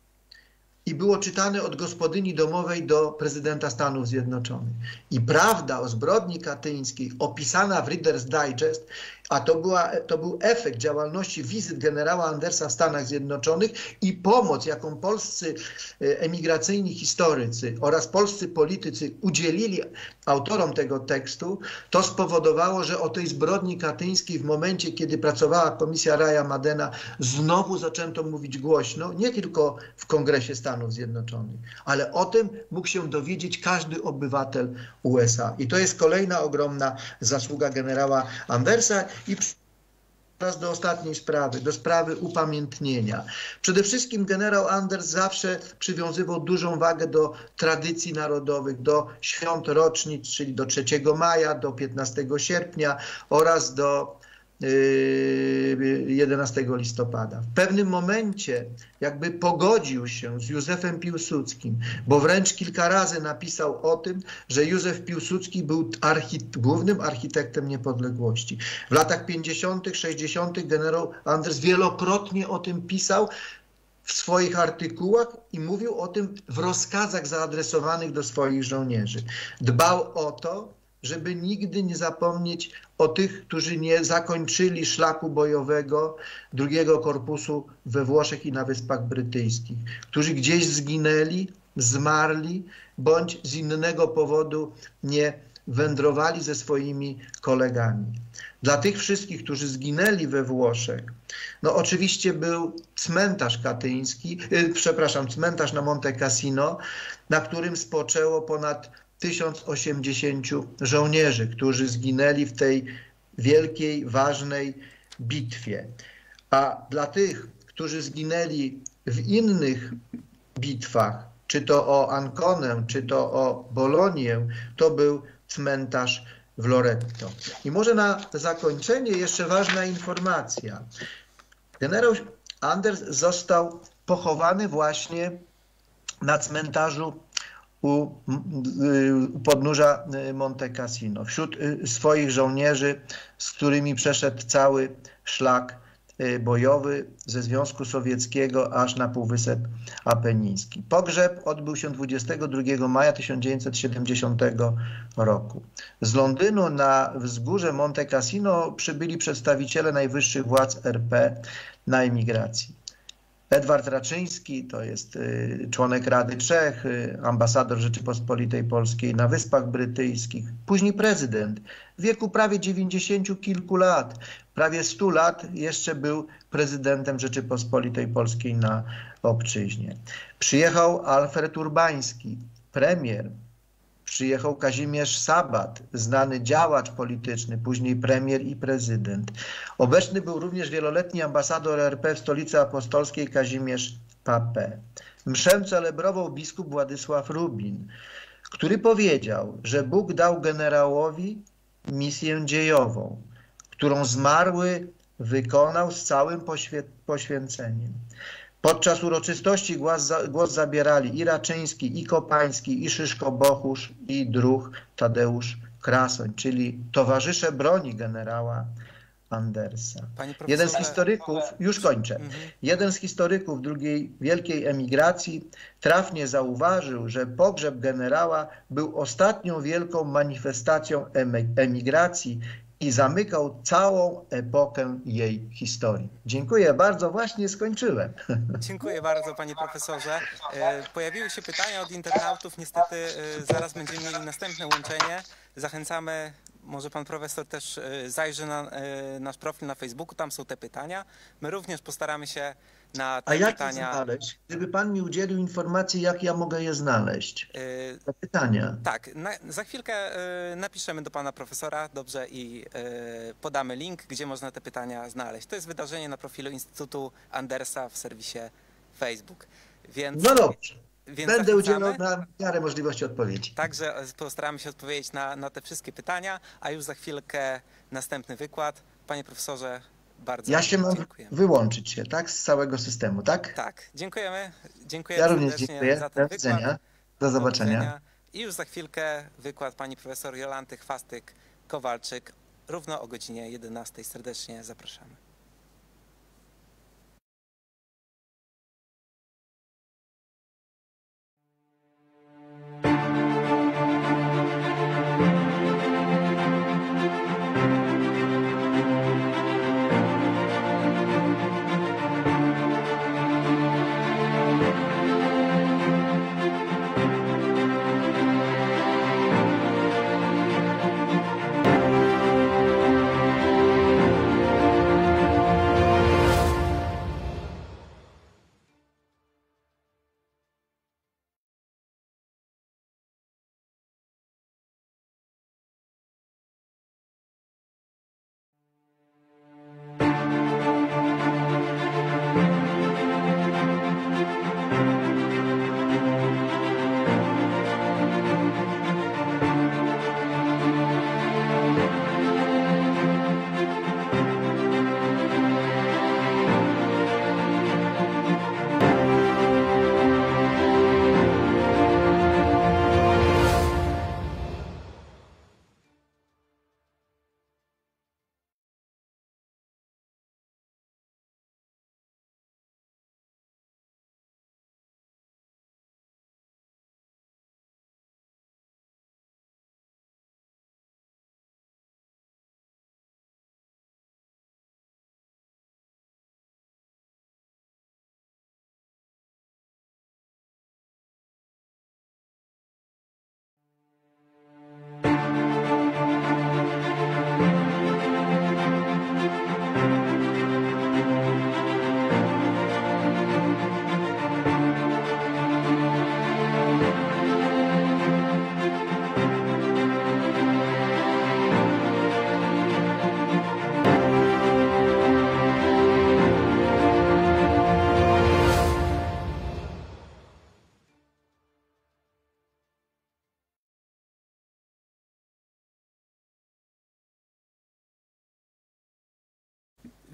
Speaker 4: i było czytane od gospodyni domowej do prezydenta Stanów Zjednoczonych. I prawda o zbrodni katyńskiej opisana w Reader's Digest a to, była, to był efekt działalności wizyt generała Andersa w Stanach Zjednoczonych i pomoc, jaką polscy emigracyjni historycy oraz polscy politycy udzielili autorom tego tekstu, to spowodowało, że o tej zbrodni katyńskiej w momencie, kiedy pracowała Komisja Raya Madena, znowu zaczęto mówić głośno, nie tylko w Kongresie Stanów Zjednoczonych, ale o tym mógł się dowiedzieć każdy obywatel U S A. I to jest kolejna ogromna zasługa generała Andersa. I teraz do ostatniej sprawy, do sprawy upamiętnienia. Przede wszystkim generał Anders zawsze przywiązywał dużą wagę do tradycji narodowych, do świąt rocznic, czyli do trzeciego maja, do piętnastego sierpnia oraz do jedenastego listopada. W pewnym momencie jakby pogodził się z Józefem Piłsudskim, bo wręcz kilka razy napisał o tym, że Józef Piłsudski był archi głównym architektem niepodległości. W latach pięćdziesiątych, sześćdziesiątych generał Anders wielokrotnie o tym pisał w swoich artykułach i mówił o tym w rozkazach zaadresowanych do swoich żołnierzy. Dbał o to, żeby nigdy nie zapomnieć o tych, którzy nie zakończyli szlaku bojowego drugiego korpusu we Włoszech i na Wyspach Brytyjskich, którzy gdzieś zginęli, zmarli, bądź z innego powodu nie wędrowali ze swoimi kolegami. Dla tych wszystkich, którzy zginęli we Włoszech, no oczywiście był cmentarz katyński, yy, przepraszam, cmentarz na Monte Cassino, na którym spoczęło ponad tysiąc osiemdziesięciu żołnierzy, którzy zginęli w tej wielkiej, ważnej bitwie. A dla tych, którzy zginęli w innych bitwach, czy to o Anconę, czy to o Bolonię, to był cmentarz w Loretto. I może na zakończenie jeszcze ważna informacja. Generał Anders został pochowany właśnie na cmentarzu u, u podnóża Monte Cassino, wśród swoich żołnierzy, z którymi przeszedł cały szlak bojowy ze Związku Sowieckiego aż na Półwysep Apeniński. Pogrzeb odbył się dwudziestego drugiego maja tysiąc dziewięćset siedemdziesiątego roku. Z Londynu na wzgórze Monte Cassino przybyli przedstawiciele najwyższych władz R P na emigracji. Edward Raczyński, to jest członek Rady Czech, ambasador Rzeczypospolitej Polskiej na Wyspach Brytyjskich, później prezydent, w wieku prawie dziewięćdziesięciu kilku lat, prawie stu lat jeszcze był prezydentem Rzeczypospolitej Polskiej na obczyźnie. Przyjechał Alfred Urbański, premier. Przyjechał Kazimierz Sabat, znany działacz polityczny, później premier i prezydent. Obecny był również wieloletni ambasador R P w Stolicy Apostolskiej Kazimierz Papę. Mszę celebrował biskup Władysław Rubin, który powiedział, że Bóg dał generałowi misję dziejową, którą zmarły wykonał z całym poświę poświęceniem. Podczas uroczystości głos, głos zabierali i Raczyński, i Kopański, i Szyszko-Bochusz, i druh Tadeusz Krasoń, czyli towarzysze broni generała Andersa. Jeden z historyków, już kończę, mhm. jeden z historyków drugiej wielkiej emigracji trafnie zauważył, że pogrzeb generała był ostatnią wielką manifestacją emigracji i zamykał całą epokę jej historii. Dziękuję bardzo, właśnie skończyłem.
Speaker 1: Dziękuję bardzo, panie profesorze. Pojawiły się pytania od internautów, niestety zaraz będziemy mieli następne łączenie. Zachęcamy, może pan profesor też zajrzy na nasz profil na Facebooku, tam są te pytania. My również postaramy się na te
Speaker 4: A jak
Speaker 1: pytania...
Speaker 4: je znaleźć? Gdyby pan mi udzielił informacji, jak ja mogę je znaleźć? Te pytania.
Speaker 1: Tak, na, za chwilkę y, napiszemy do pana profesora, dobrze, i y, podamy link, gdzie można te pytania znaleźć. To jest wydarzenie na profilu Instytutu Andersa w serwisie Facebook. Więc,
Speaker 4: no dobrze.
Speaker 1: Więc
Speaker 4: będę udzielał na miarę możliwości odpowiedzi.
Speaker 1: Także postaramy się odpowiedzieć na, na te wszystkie pytania, a już za chwilkę następny wykład. Panie profesorze, bardzo
Speaker 4: ja się mam
Speaker 1: dziękujemy.
Speaker 4: Wyłączyć się, tak? Z całego systemu, tak?
Speaker 1: Tak, dziękujemy. Dziękuję
Speaker 4: ja również dziękuję.
Speaker 1: za ten
Speaker 4: Do widzenia.
Speaker 1: wykład.
Speaker 4: Do zobaczenia.
Speaker 1: Do widzenia. I już za chwilkę wykład pani profesor Jolanty Chwastyk-Kowalczyk, równo o godzinie jedenastej. Serdecznie zapraszamy.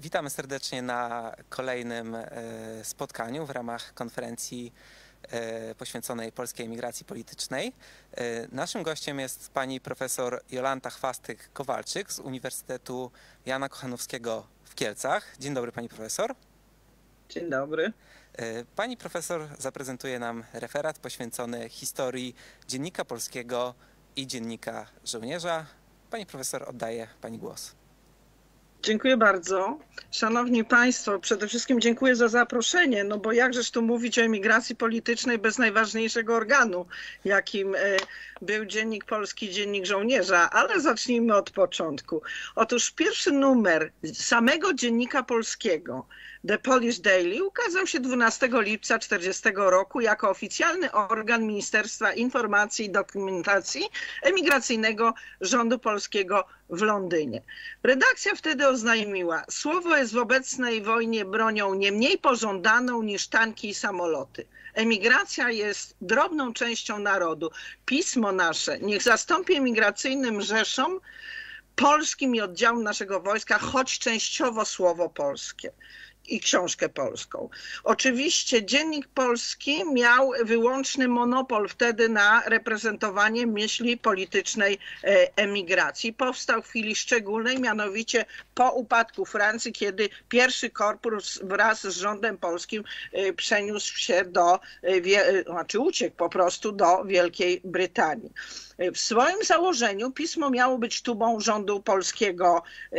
Speaker 1: Witamy serdecznie na kolejnym spotkaniu w ramach konferencji poświęconej polskiej emigracji politycznej. Naszym gościem jest pani profesor Jolanta Chwastyk-Kowalczyk z Uniwersytetu Jana Kochanowskiego w Kielcach. Dzień dobry pani profesor.
Speaker 5: Dzień dobry.
Speaker 1: Pani profesor zaprezentuje nam referat poświęcony historii Dziennika Polskiego i Dziennika Żołnierza. Pani profesor, oddaję pani głos.
Speaker 5: Dziękuję bardzo. Szanowni Państwo, przede wszystkim dziękuję za zaproszenie, no bo jakżeż tu mówić o emigracji politycznej bez najważniejszego organu, jakim był Dziennik Polski, Dziennik Żołnierza, ale zacznijmy od początku. Otóż pierwszy numer samego Dziennika Polskiego, The Polish Daily, ukazał się dwunastego lipca tysiąc dziewięćset czterdziestego roku jako oficjalny organ Ministerstwa Informacji i Dokumentacji Emigracyjnego Rządu Polskiego w Londynie. Redakcja wtedy oznajmiła: słowo jest w obecnej wojnie bronią nie mniej pożądaną niż tanki i samoloty. Emigracja jest drobną częścią narodu. Pismo nasze niech zastąpi emigracyjnym rzeszom polskim i oddziałom naszego wojska choć częściowo słowo polskie i książkę polską. Oczywiście Dziennik Polski miał wyłączny monopol wtedy na reprezentowanie myśli politycznej emigracji. Powstał w chwili szczególnej, mianowicie po upadku Francji, kiedy pierwszy korpus wraz z rządem polskim przeniósł się do, znaczy uciekł po prostu do Wielkiej Brytanii. W swoim założeniu pismo miało być tubą rządu polskiego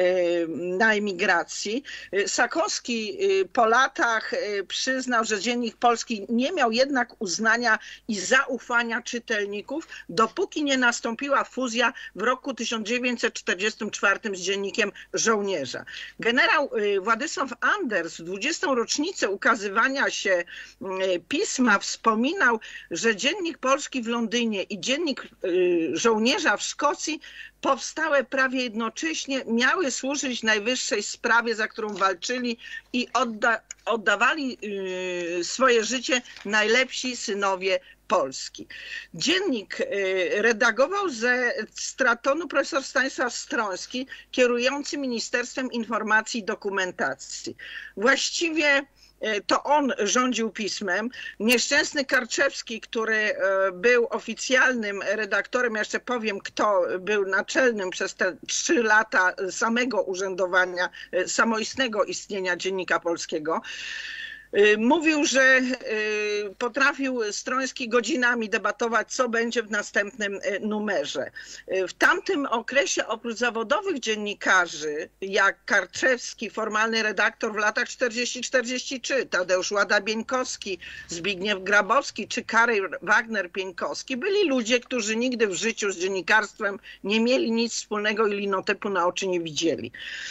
Speaker 5: na emigracji. Sakowski po latach przyznał, że Dziennik Polski nie miał jednak uznania i zaufania czytelników, dopóki nie nastąpiła fuzja w roku tysiąc dziewięćset czterdziestym czwartym z Dziennikiem Żołnierza. Generał Władysław Anders w dwudziestą rocznicę ukazywania się pisma wspominał, że Dziennik Polski w Londynie i Dziennik Żołnierza w Szkocji, powstałe prawie jednocześnie, miały służyć najwyższej sprawie, za którą walczyli i odda oddawali swoje życie najlepsi synowie Polski. Dziennik redagował ze Stratonu profesor Stanisław Stroński, kierujący Ministerstwem Informacji i Dokumentacji. Właściwie to on rządził pismem. Nieszczęsny Karczewski, który był oficjalnym redaktorem, ja jeszcze powiem, kto był naczelnym przez te trzy lata samego urzędowania, samoistnego istnienia Dziennika Polskiego, mówił, że potrafił Stroński godzinami debatować, co będzie w następnym numerze. W tamtym okresie oprócz zawodowych dziennikarzy, jak Karczewski, formalny redaktor w latach czterdziestym czterdziestym trzecim, Tadeusz Łada-Bieńkowski, Zbigniew Grabowski czy Karel Wagner-Pieńkowski, byli ludzie, którzy nigdy w życiu z dziennikarstwem nie mieli nic wspólnego i linotypu na oczy nie widzieli.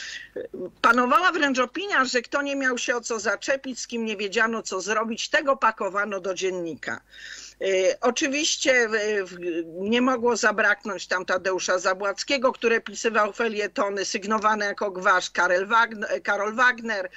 Speaker 5: Panowała wręcz opinia, że kto nie miał się o co zaczepić, z kim nie wiedziano co zrobić, tego pakowano do dziennika. Oczywiście nie mogło zabraknąć tam Tadeusza Zabłockiego, który pisywał felietony sygnowane jako gwarz, Karel Wagner, Karol Wagner,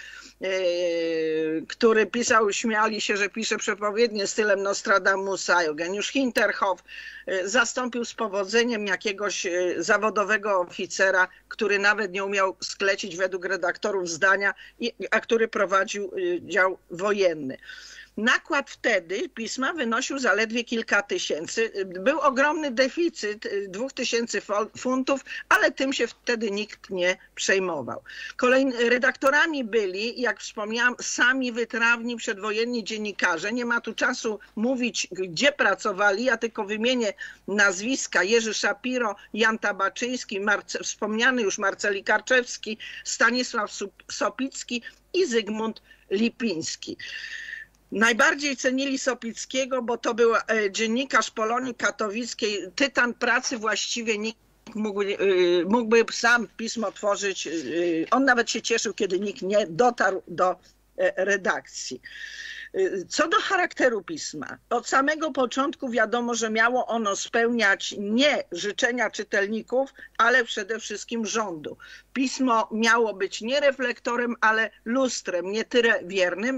Speaker 5: który pisał, śmiali się, że pisze przepowiednie stylem Nostradamusa, Eugeniusz Hinterhoff. Zastąpił z powodzeniem jakiegoś zawodowego oficera, który nawet nie umiał sklecić według redaktorów zdania, a który prowadził dział wojenny. Nakład wtedy pisma wynosił zaledwie kilka tysięcy. Był ogromny deficyt dwóch tysięcy funtów, ale tym się wtedy nikt nie przejmował. Kolejnymi redaktorami byli, jak wspomniałam, sami wytrawni przedwojenni dziennikarze. Nie ma tu czasu mówić, gdzie pracowali, ja tylko wymienię nazwiska: Jerzy Szapiro, Jan Tabaczyński, Marce, wspomniany już Marceli Karczewski, Stanisław Sopicki i Zygmunt Lipiński. Najbardziej cenili Sopickiego, bo to był dziennikarz Polonii Katowickiej, tytan pracy, właściwie nikt mógł, mógłby sam pismo tworzyć. On nawet się cieszył, kiedy nikt nie dotarł do redakcji. Co do charakteru pisma, od samego początku wiadomo, że miało ono spełniać nie życzenia czytelników, ale przede wszystkim rządu. Pismo miało być nie reflektorem, ale lustrem, nie tyle wiernym, co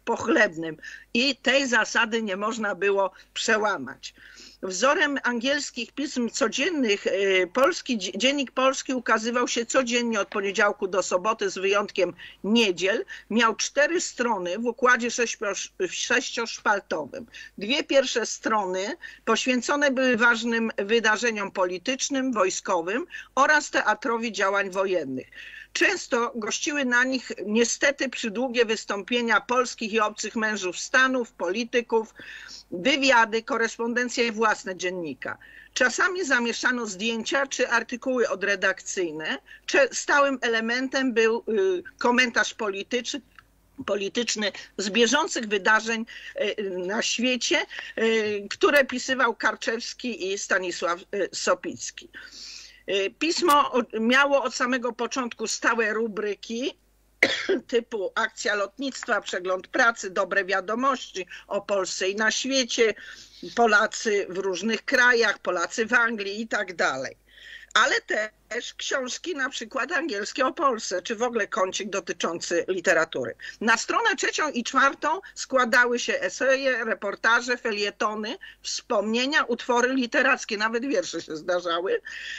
Speaker 5: pochlebnym i tej zasady nie można było przełamać. Wzorem angielskich pism codziennych polski, Dziennik Polski ukazywał się codziennie od poniedziałku do soboty z wyjątkiem niedziel. Miał cztery strony w układzie sześcioszpaltowym. Dwie pierwsze strony poświęcone były ważnym wydarzeniom politycznym, wojskowym oraz teatrowi działań wojennych. Często gościły na nich niestety przydługie wystąpienia polskich i obcych mężów stanów, polityków, wywiady, korespondencje własne dziennika. Czasami zamieszano zdjęcia czy artykuły odredakcyjne. Stałym elementem był komentarz polityczny, polityczny z bieżących wydarzeń na świecie, które pisywał Karczewski i Stanisław Sopicki. Pismo miało od samego początku stałe rubryki typu akcja lotnictwa, przegląd pracy, dobre wiadomości o Polsce i na świecie, Polacy w różnych krajach, Polacy w Anglii i tak dalej. Ale też książki na przykład angielskie o Polsce, czy w ogóle kącik dotyczący literatury. Na stronę trzecią i czwartą składały się eseje, reportaże, felietony, wspomnienia, utwory literackie, nawet wiersze się zdarzały,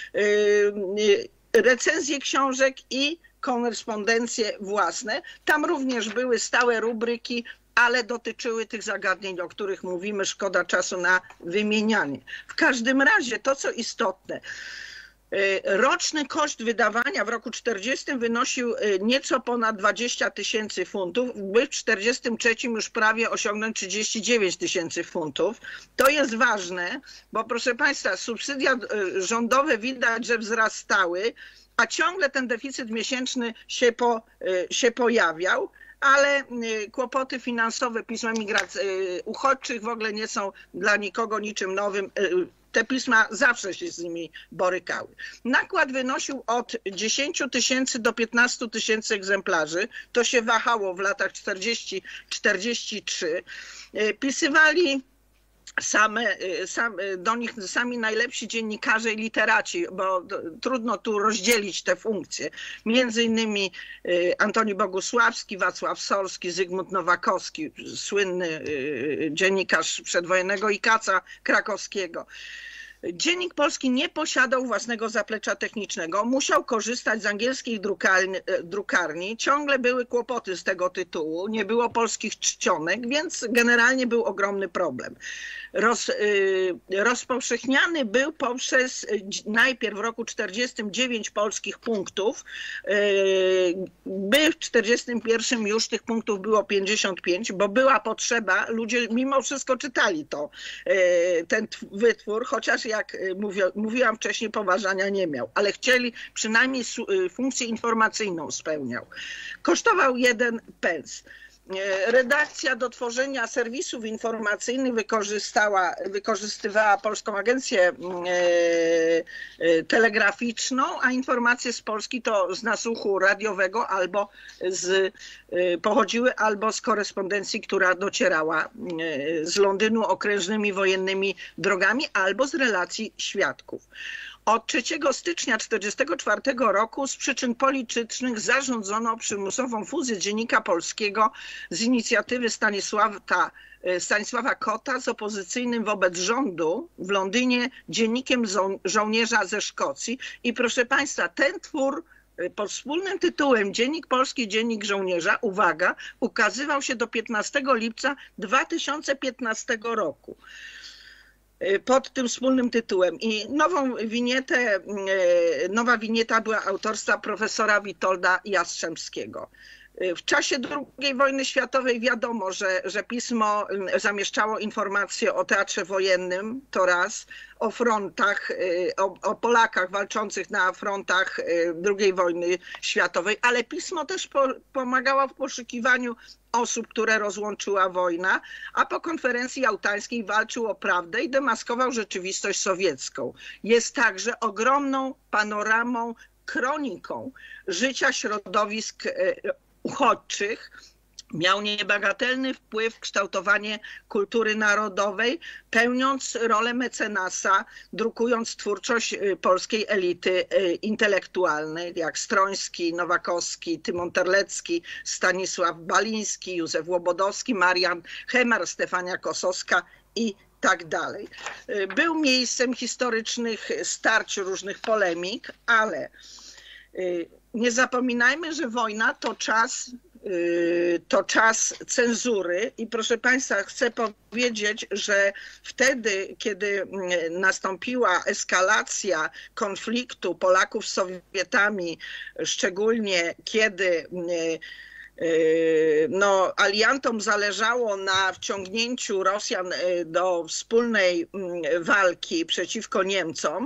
Speaker 5: recenzje książek i korespondencje własne. Tam również były stałe rubryki, ale dotyczyły tych zagadnień, o których mówimy, szkoda czasu na wymienianie. W każdym razie to, co istotne, roczny koszt wydawania w roku czterdziestym wynosił nieco ponad dwadzieścia tysięcy funtów, by w czterdziestym trzecim już prawie osiągnąć trzydzieści dziewięć tysięcy funtów. To jest ważne, bo proszę Państwa, subsydia rządowe widać, że wzrastały, a ciągle ten deficyt miesięczny się, po, się pojawiał, ale kłopoty finansowe pism emigracji uchodźczych w ogóle nie są dla nikogo niczym nowym. Te pisma zawsze się z nimi borykały. Nakład wynosił od dziesięciu tysięcy do piętnastu tysięcy egzemplarzy. To się wahało w latach czterdziestym czterdziestym trzecim. Pisywali Same, sam, do nich sami najlepsi dziennikarze i literaci, bo trudno tu rozdzielić te funkcje. Między innymi Antoni Bogusławski, Wacław Solski, Zygmunt Nowakowski, słynny dziennikarz przedwojennego I K A krakowskiego. Dziennik Polski nie posiadał własnego zaplecza technicznego, musiał korzystać z angielskiej drukarni, drukarni. Ciągle były kłopoty z tego tytułu, nie było polskich czcionek, więc generalnie był ogromny problem. Roz, rozpowszechniany był poprzez najpierw w roku czterdziestym dziewięć polskich punktów, by w czterdziestym pierwszym już tych punktów było pięćdziesiąt pięć, bo była potrzeba, ludzie mimo wszystko czytali to, ten wytwór, chociaż jak mówiłam wcześniej, poważania nie miał, ale chcieli, przynajmniej funkcję informacyjną spełniał. Kosztował jeden pens. Redakcja do tworzenia serwisów informacyjnych wykorzystała, wykorzystywała Polską Agencję Telegraficzną, a informacje z Polski to z nasłuchu radiowego albo z, pochodziły albo z korespondencji, która docierała z Londynu okrężnymi wojennymi drogami, albo z relacji świadków. Od trzeciego stycznia tysiąc dziewięćset czterdziestego czwartego roku z przyczyn politycznych zarządzono przymusową fuzję Dziennika Polskiego z inicjatywy Stanisława, Stanisława Kota z opozycyjnym wobec rządu w Londynie Dziennikiem Żołnierza ze Szkocji. I proszę Państwa, ten twór pod wspólnym tytułem Dziennik Polski, Dziennik Żołnierza, uwaga, ukazywał się do piętnastego lipca dwa tysiące piętnastego roku. Pod tym wspólnym tytułem. I nową winietę, nowa winieta była autorstwa profesora Witolda Jastrzębskiego. W czasie drugiej wojny światowej wiadomo, że, że pismo zamieszczało informacje o teatrze wojennym, to raz, o frontach, o, o Polakach walczących na frontach drugiej wojny światowej, ale pismo też po, pomagało w poszukiwaniu osób, które rozłączyła wojna, a po konferencji jałtańskiej walczył o prawdę i demaskował rzeczywistość sowiecką. Jest także ogromną panoramą, kroniką życia środowisk uchodźczych Miał niebagatelny wpływ w kształtowanie kultury narodowej, pełniąc rolę mecenasa, drukując twórczość polskiej elity intelektualnej, jak Stroński, Nowakowski, Tymon Terlecki, Stanisław Baliński, Józef Łobodowski, Marian Hemar, Stefania Kosowska i tak dalej. Był miejscem historycznych starć, różnych polemik, ale nie zapominajmy, że wojna to czas to czas cenzury i proszę Państwa, chcę powiedzieć, że wtedy, kiedy nastąpiła eskalacja konfliktu Polaków z Sowietami, szczególnie kiedy no, aliantom zależało na wciągnięciu Rosjan do wspólnej walki przeciwko Niemcom,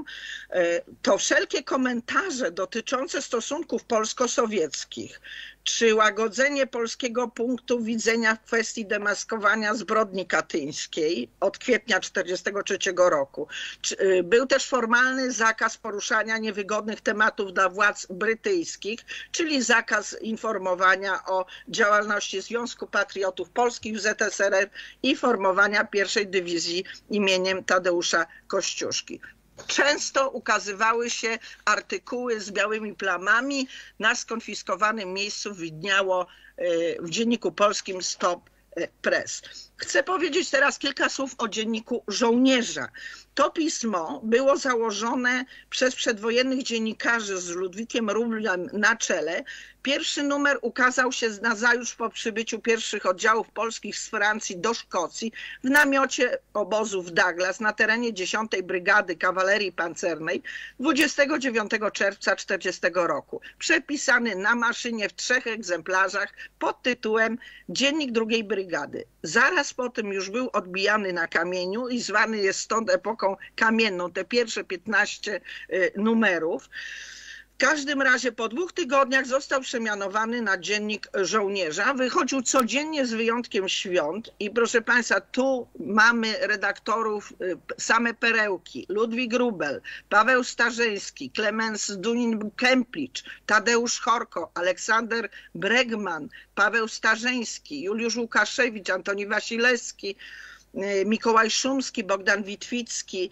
Speaker 5: to wszelkie komentarze dotyczące stosunków polsko-sowieckich czy łagodzenie polskiego punktu widzenia w kwestii demaskowania zbrodni katyńskiej od kwietnia tysiąc dziewięćset czterdziestego trzeciego roku. Był też formalny zakaz poruszania niewygodnych tematów dla władz brytyjskich, czyli zakaz informowania o działalności Związku Patriotów Polskich w Z S R R i formowania pierwszej dywizji imieniem Tadeusza Kościuszki. Często ukazywały się artykuły z białymi plamami. Na skonfiskowanym miejscu widniało w Dzienniku Polskim Stop Press. Chcę powiedzieć teraz kilka słów o Dzienniku Żołnierza. To pismo było założone przez przedwojennych dziennikarzy z Ludwikiem Rublem na czele. Pierwszy numer ukazał się nazajutrz po przybyciu pierwszych oddziałów polskich z Francji do Szkocji w namiocie obozu w Douglas na terenie dziesiątej Brygady Kawalerii Pancernej dwudziestego dziewiątego czerwca tysiąc dziewięćset czterdziestego roku. Przepisany na maszynie w trzech egzemplarzach pod tytułem Dziennik drugiej Brygady. Zaraz po tym już był odbijany na kamieniu i zwany jest stąd epoką kamienną, te pierwsze piętnaście numerów. W każdym razie po dwóch tygodniach został przemianowany na Dziennik Żołnierza. Wychodził codziennie z wyjątkiem świąt i proszę Państwa, tu mamy redaktorów same perełki. Ludwik Rubel, Paweł Starzyński, Klemens Dunin-Kemplicz, Tadeusz Horko, Aleksander Bregman, Paweł Starzyński, Juliusz Łukaszewicz, Antoni Wasilewski, Mikołaj Szumski, Bogdan Witwicki,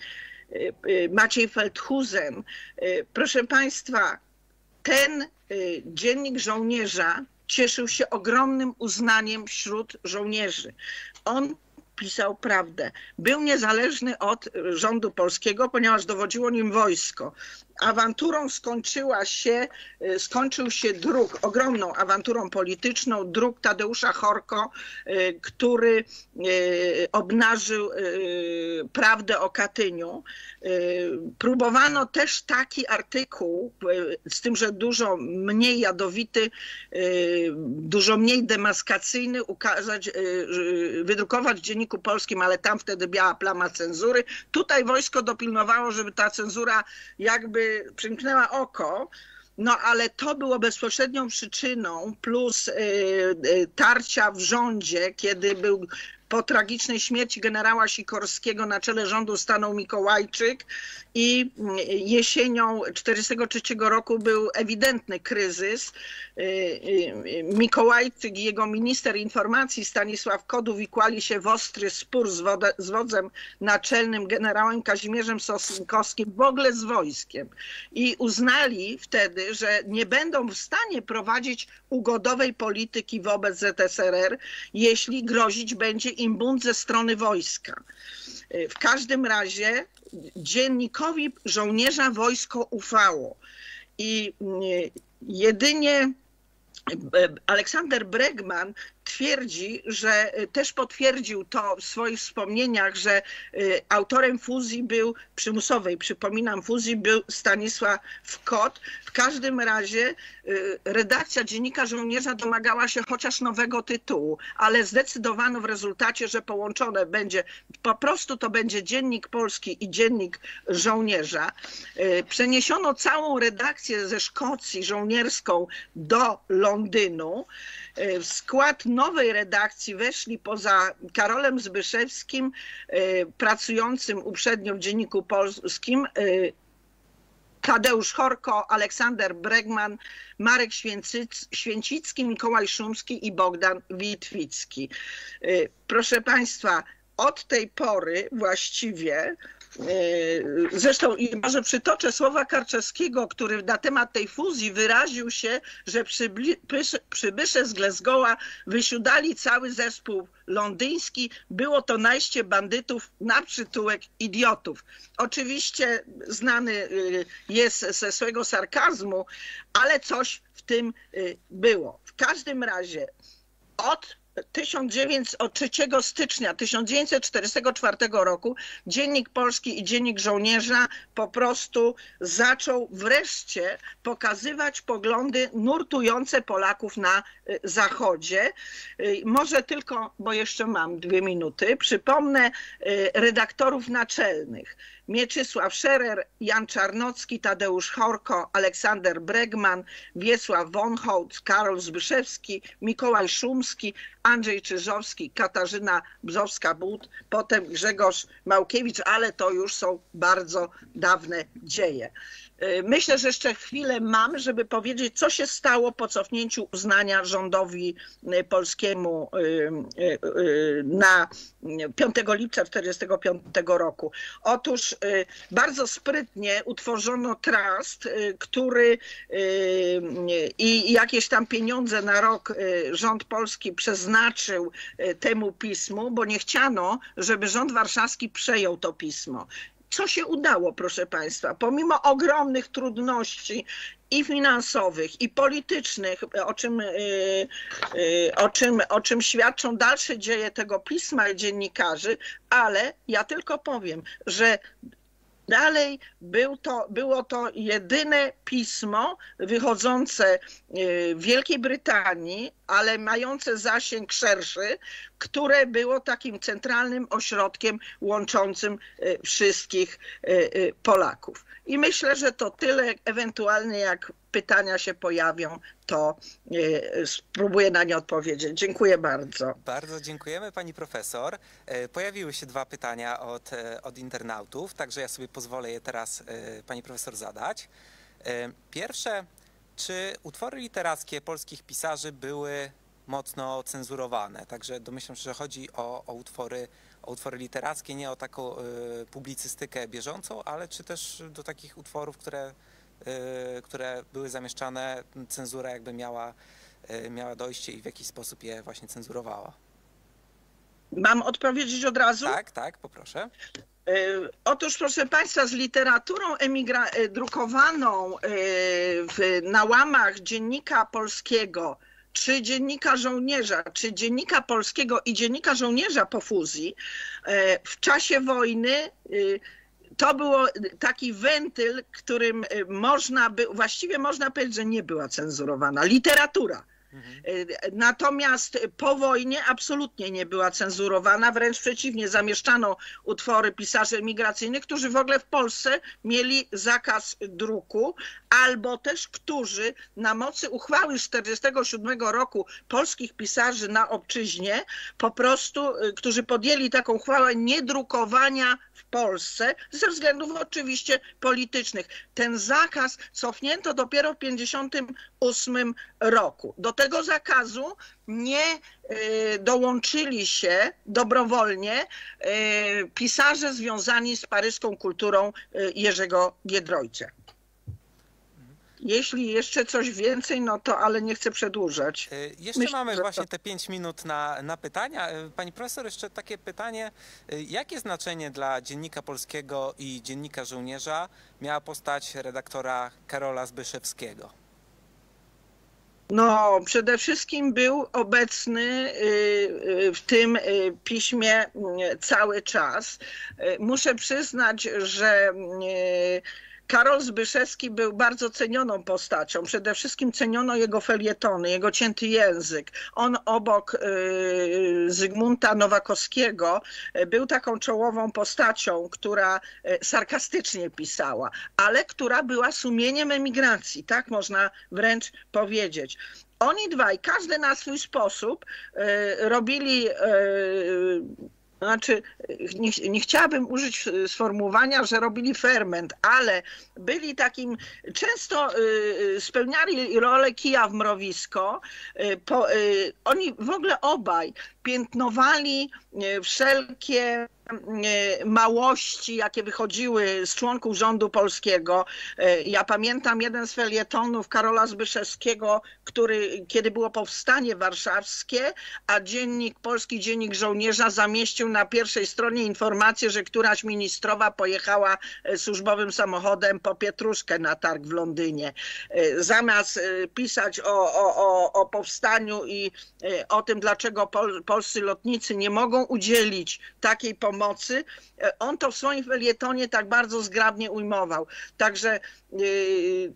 Speaker 5: Maciej Feldhusen. Proszę Państwa, ten Dziennik Żołnierza cieszył się ogromnym uznaniem wśród żołnierzy. On pisał prawdę. Był niezależny od rządu polskiego, ponieważ dowodziło nim wojsko. Awanturą skończyła się, skończył się druk, ogromną awanturą polityczną, druk Tadeusza Horko, który obnażył prawdę o Katyniu. Próbowano też taki artykuł, z tym, że dużo mniej jadowity, dużo mniej demaskacyjny, ukazać, wydrukować w Dzienniku Polskim, ale tam wtedy biała plama cenzury. Tutaj wojsko dopilnowało, żeby ta cenzura jakby przymknęła oko, no ale to było bezpośrednią przyczyną, plus tarcia w rządzie, kiedy był po tragicznej śmierci generała Sikorskiego na czele rządu stanął Mikołajczyk i jesienią tysiąc dziewięćset czterdziestego trzeciego roku był ewidentny kryzys. Mikołajczyk i jego minister informacji Stanisław Kodów wikłali się w ostry spór z, wode, z wodzem naczelnym generałem Kazimierzem Sosnkowskim, w ogóle z wojskiem. I uznali wtedy, że nie będą w stanie prowadzić ugodowej polityki wobec Z S R R, jeśli grozić będzie im bunt ze strony wojska. W każdym razie Dziennikowi Żołnierza wojsko ufało i jedynie Aleksander Bregman twierdzi, że też potwierdził to w swoich wspomnieniach, że autorem fuzji był, przymusowej, przypominam, fuzji był Stanisław Kot. W każdym razie redakcja Dziennika Żołnierza domagała się chociaż nowego tytułu, ale zdecydowano w rezultacie, że połączone będzie, po prostu to będzie Dziennik Polski i Dziennik Żołnierza. Przeniesiono całą redakcję ze Szkocji żołnierską do Londynu. W skład nowej redakcji weszli poza Karolem Zbyszewskim, pracującym uprzednio w Dzienniku Polskim, Tadeusz Horko, Aleksander Bregman, Marek Święcicki, Mikołaj Szumski i Bogdan Witwicki. Proszę Państwa, od tej pory właściwie, zresztą i może przytoczę słowa Karczewskiego, który na temat tej fuzji wyraził się, że przybysze z Glasgowa wysiudali cały zespół londyński, było to najście bandytów na przytułek idiotów. Oczywiście znany jest ze swego sarkazmu, ale coś w tym było. W każdym razie od od trzeciego stycznia tysiąc dziewięćset czterdziestego czwartego roku Dziennik Polski i Dziennik Żołnierza po prostu zaczął wreszcie pokazywać poglądy nurtujące Polaków na Zachodzie. Może tylko, bo jeszcze mam dwie minuty, przypomnę redaktorów naczelnych. Mieczysław Scherer, Jan Czarnocki, Tadeusz Horko, Aleksander Bregman, Wiesław Wonhołd, Karol Zbyszewski, Mikołaj Szumski, Andrzej Czyżowski, Katarzyna Brzowska-But, potem Grzegorz Małkiewicz, ale to już są bardzo dawne dzieje. Myślę, że jeszcze chwilę mam, żeby powiedzieć, co się stało po cofnięciu uznania rządowi polskiemu na piątego lipca tysiąc dziewięćset czterdziestego piątego roku. Otóż bardzo sprytnie utworzono trust, który i jakieś tam pieniądze na rok rząd polski przeznaczył temu pismu, bo nie chciano, żeby rząd warszawski przejął to pismo. Co się udało, proszę Państwa, pomimo ogromnych trudności i finansowych, i politycznych, o czym, o czym, o czym świadczą dalsze dzieje tego pisma i dziennikarzy, ale ja tylko powiem, że dalej był to, było to jedyne pismo wychodzące w Wielkiej Brytanii, ale mające zasięg szerszy, które było takim centralnym ośrodkiem łączącym wszystkich Polaków. I myślę, że to tyle, ewentualnie jak pytania się pojawią, to spróbuję na nie odpowiedzieć. Dziękuję bardzo.
Speaker 1: Bardzo dziękujemy pani profesor. Pojawiły się dwa pytania od, od internautów, także ja sobie pozwolę je teraz pani profesor zadać. Pierwsze, czy utwory literackie polskich pisarzy były mocno cenzurowane? Także domyślam się, że chodzi o, o, utwory, o utwory literackie, nie o taką y, publicystykę bieżącą, ale czy też do takich utworów, które, y, które były zamieszczane, cenzura jakby miała, y, miała dojście i w jakiś sposób je właśnie cenzurowała?
Speaker 5: Mam odpowiedzieć od razu?
Speaker 1: Tak, tak, poproszę.
Speaker 5: Otóż, proszę Państwa, z literaturą emigra drukowaną w, na łamach Dziennika Polskiego, czy Dziennika Żołnierza, czy Dziennika Polskiego i Dziennika Żołnierza po fuzji, w czasie wojny to było taki wentyl, którym można by, właściwie można powiedzieć, że nie była cenzurowana literatura. Natomiast po wojnie absolutnie nie była cenzurowana, wręcz przeciwnie, zamieszczano utwory pisarzy emigracyjnych, którzy w ogóle w Polsce mieli zakaz druku, albo też którzy na mocy uchwały z tysiąc dziewięćset czterdziestego siódmego roku polskich pisarzy na obczyźnie, po prostu, którzy podjęli taką uchwałę niedrukowania w Polsce, ze względów oczywiście politycznych. Ten zakaz cofnięto dopiero w tysiąc dziewięćset pięćdziesiątym ósmym roku. Do tego zakazu nie dołączyli się dobrowolnie pisarze związani z paryską kulturą Jerzego Giedroycia. Jeśli jeszcze coś więcej, no to ale nie chcę przedłużać.
Speaker 1: Jeszcze Myślę, mamy właśnie to... te pięć minut na, na pytania. Pani profesor, jeszcze takie pytanie. Jakie znaczenie dla Dziennika Polskiego i Dziennika Żołnierza miała postać redaktora Karola Zbyszewskiego?
Speaker 5: No, przede wszystkim był obecny w tym piśmie cały czas. Muszę przyznać, że Karol Zbyszewski był bardzo cenioną postacią. Przede wszystkim ceniono jego felietony, jego cięty język. On obok Zygmunta Nowakowskiego był taką czołową postacią, która sarkastycznie pisała, ale która była sumieniem emigracji, tak można wręcz powiedzieć. Oni dwaj, każdy na swój sposób, robili znaczy nie, nie chciałabym użyć sformułowania, że robili ferment, ale byli takim, często spełniali rolę kija w mrowisko. Po, oni w ogóle obaj piętnowali wszelkie małości, jakie wychodziły z członków rządu polskiego. Ja pamiętam jeden z felietonów Karola Zbyszewskiego, który, kiedy było powstanie warszawskie, a dziennik, polski dziennik żołnierza zamieścił na pierwszej stronie informację, że któraś ministrowa pojechała służbowym samochodem po pietruszkę na targ w Londynie. Zamiast pisać o, o, o, o powstaniu i o tym, dlaczego pol, polscy lotnicy nie mogą udzielić takiej pomocy, on to w swoim felietonie tak bardzo zgrabnie ujmował. Także yy,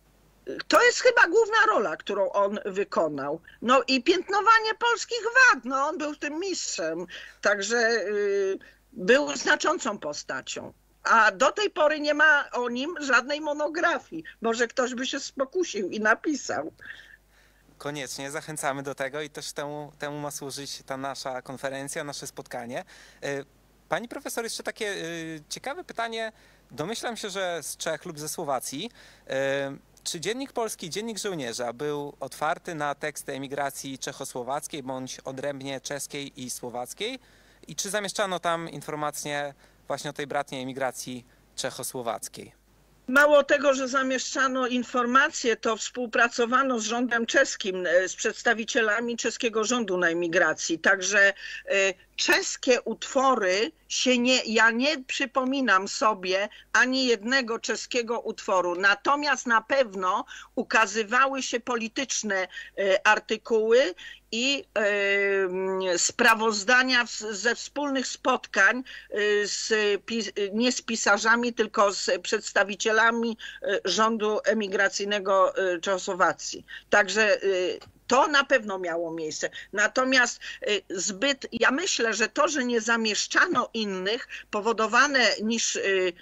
Speaker 5: to jest chyba główna rola, którą on wykonał. No i piętnowanie polskich wad, no on był tym mistrzem, także yy, był znaczącą postacią. A do tej pory nie ma o nim żadnej monografii. Może ktoś by się pokusił i napisał.
Speaker 1: Koniecznie, zachęcamy do tego i też temu, temu ma służyć ta nasza konferencja, nasze spotkanie. Pani profesor, jeszcze takie ciekawe pytanie. Domyślam się, że z Czech lub ze Słowacji. Czy Dziennik Polski, Dziennik Żołnierza był otwarty na teksty emigracji czechosłowackiej bądź odrębnie czeskiej i słowackiej? I czy zamieszczano tam informacje właśnie o tej bratniej emigracji czechosłowackiej?
Speaker 5: Mało tego, że zamieszczano informacje, to współpracowano z rządem czeskim, z przedstawicielami czeskiego rządu na emigracji. Także czeskie utwory się nie, ja nie przypominam sobie ani jednego czeskiego utworu. Natomiast na pewno ukazywały się polityczne artykuły i e, sprawozdania z, ze wspólnych spotkań z, nie z pisarzami, tylko z przedstawicielami rządu emigracyjnego Czechosłowacji. Także to na pewno miało miejsce. Natomiast zbyt, ja myślę, że to, że nie zamieszczano innych, powodowane niż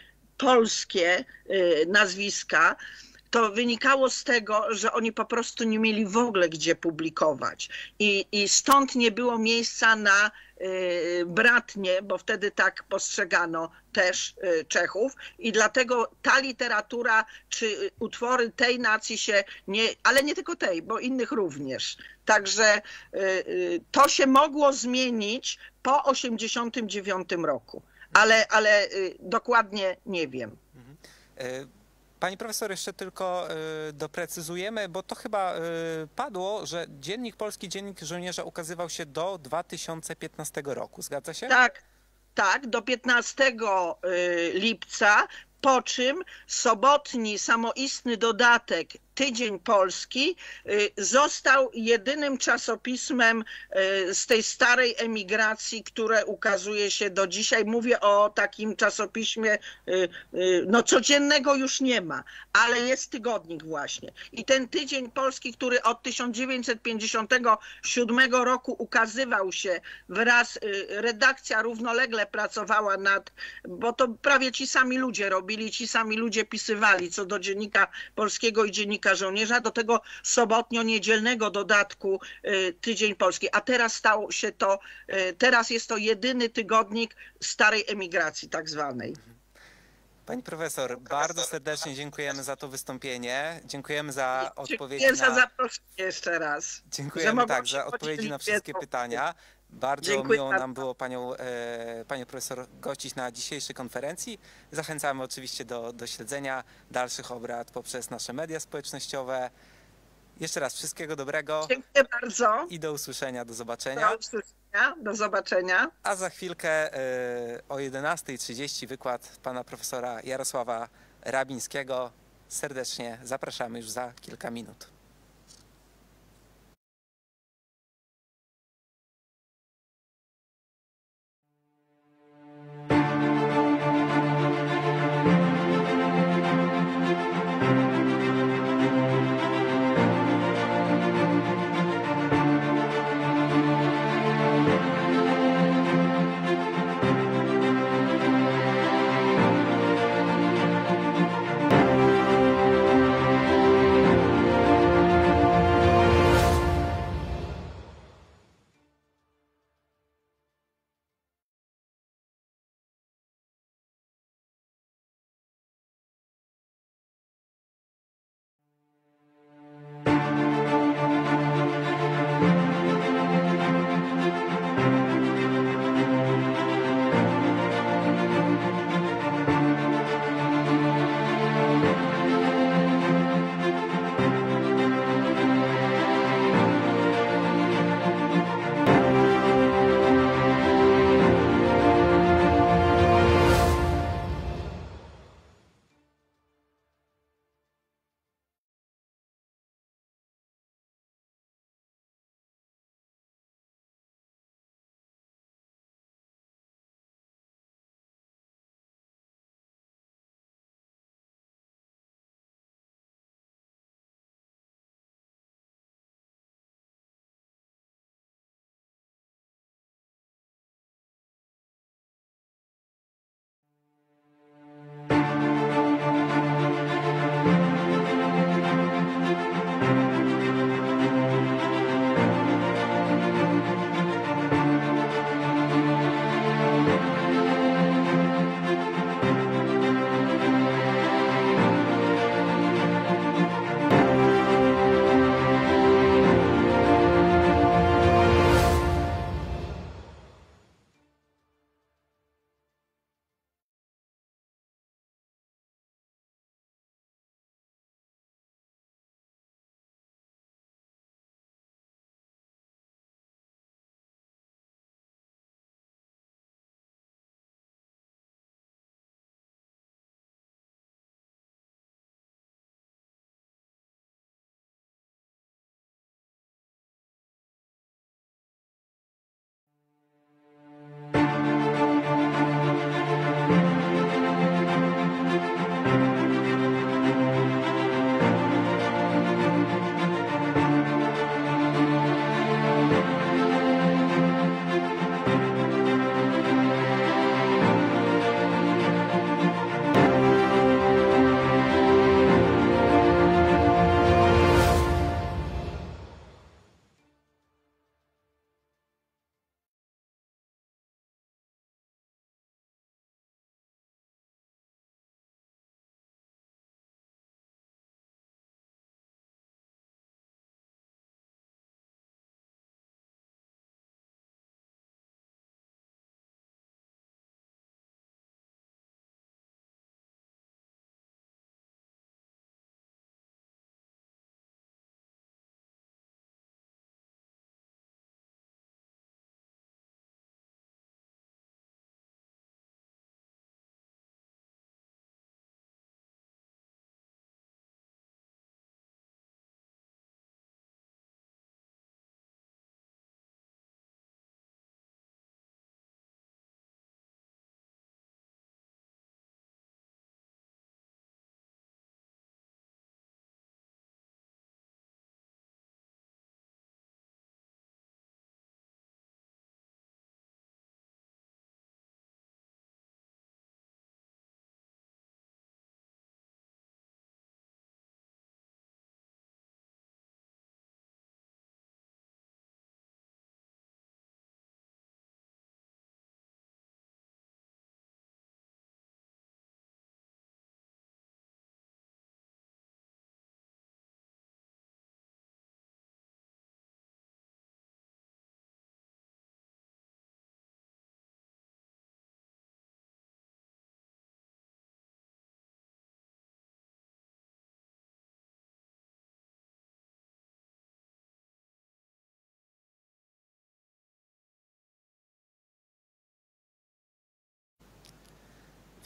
Speaker 5: polskie nazwiska, to wynikało z tego, że oni po prostu nie mieli w ogóle gdzie publikować. I, i stąd nie było miejsca na y, bratnie, bo wtedy tak postrzegano też y, Czechów. I dlatego ta literatura czy utwory tej nacji się nie, ale nie tylko tej, bo innych również. Także y, y, to się mogło zmienić po osiemdziesiątym dziewiątym roku. Ale, ale y, dokładnie nie wiem.
Speaker 1: Mhm. Y Pani profesor, jeszcze tylko y, doprecyzujemy, bo to chyba y, padło, że Dziennik Polski, Dziennik Żołnierza ukazywał się do dwa tysiące piętnastego roku. Zgadza się?
Speaker 5: Tak, tak, do piętnastego lipca, po czym sobotni samoistny dodatek Tydzień Polski został jedynym czasopismem z tej starej emigracji, które ukazuje się do dzisiaj. Mówię o takim czasopiśmie, no codziennego już nie ma, ale jest tygodnik właśnie. I ten Tydzień Polski, który od tysiąc dziewięćset pięćdziesiątego siódmego roku ukazywał się wraz, redakcja równolegle pracowała nad, bo to prawie ci sami ludzie robili, ci sami ludzie pisywali co do Dziennika Polskiego i Dziennika Żołnierza, do tego sobotnio-niedzielnego dodatku Tydzień Polski. A teraz stało się to, teraz jest to jedyny tygodnik starej emigracji tak zwanej.
Speaker 1: Pani profesor, bardzo serdecznie dziękujemy za to wystąpienie. Dziękujemy za odpowiedzi
Speaker 5: Dziękuję
Speaker 1: na...
Speaker 5: za zaproszenie jeszcze raz.
Speaker 1: Dziękujemy tak za odpowiedzi na wszystkie pytania. Bardzo
Speaker 5: Dziękuję
Speaker 1: miło
Speaker 5: bardzo.
Speaker 1: nam było panią, e, panią profesor gościć na dzisiejszej konferencji. Zachęcamy oczywiście do, do śledzenia dalszych obrad poprzez nasze media społecznościowe. Jeszcze raz wszystkiego dobrego.
Speaker 5: Dziękuję bardzo.
Speaker 1: I do usłyszenia, do zobaczenia.
Speaker 5: Do usłyszenia, do zobaczenia.
Speaker 1: A za chwilkę e, o jedenastej trzydzieści wykład pana profesora Jarosława Rabińskiego. Serdecznie zapraszamy już za kilka minut.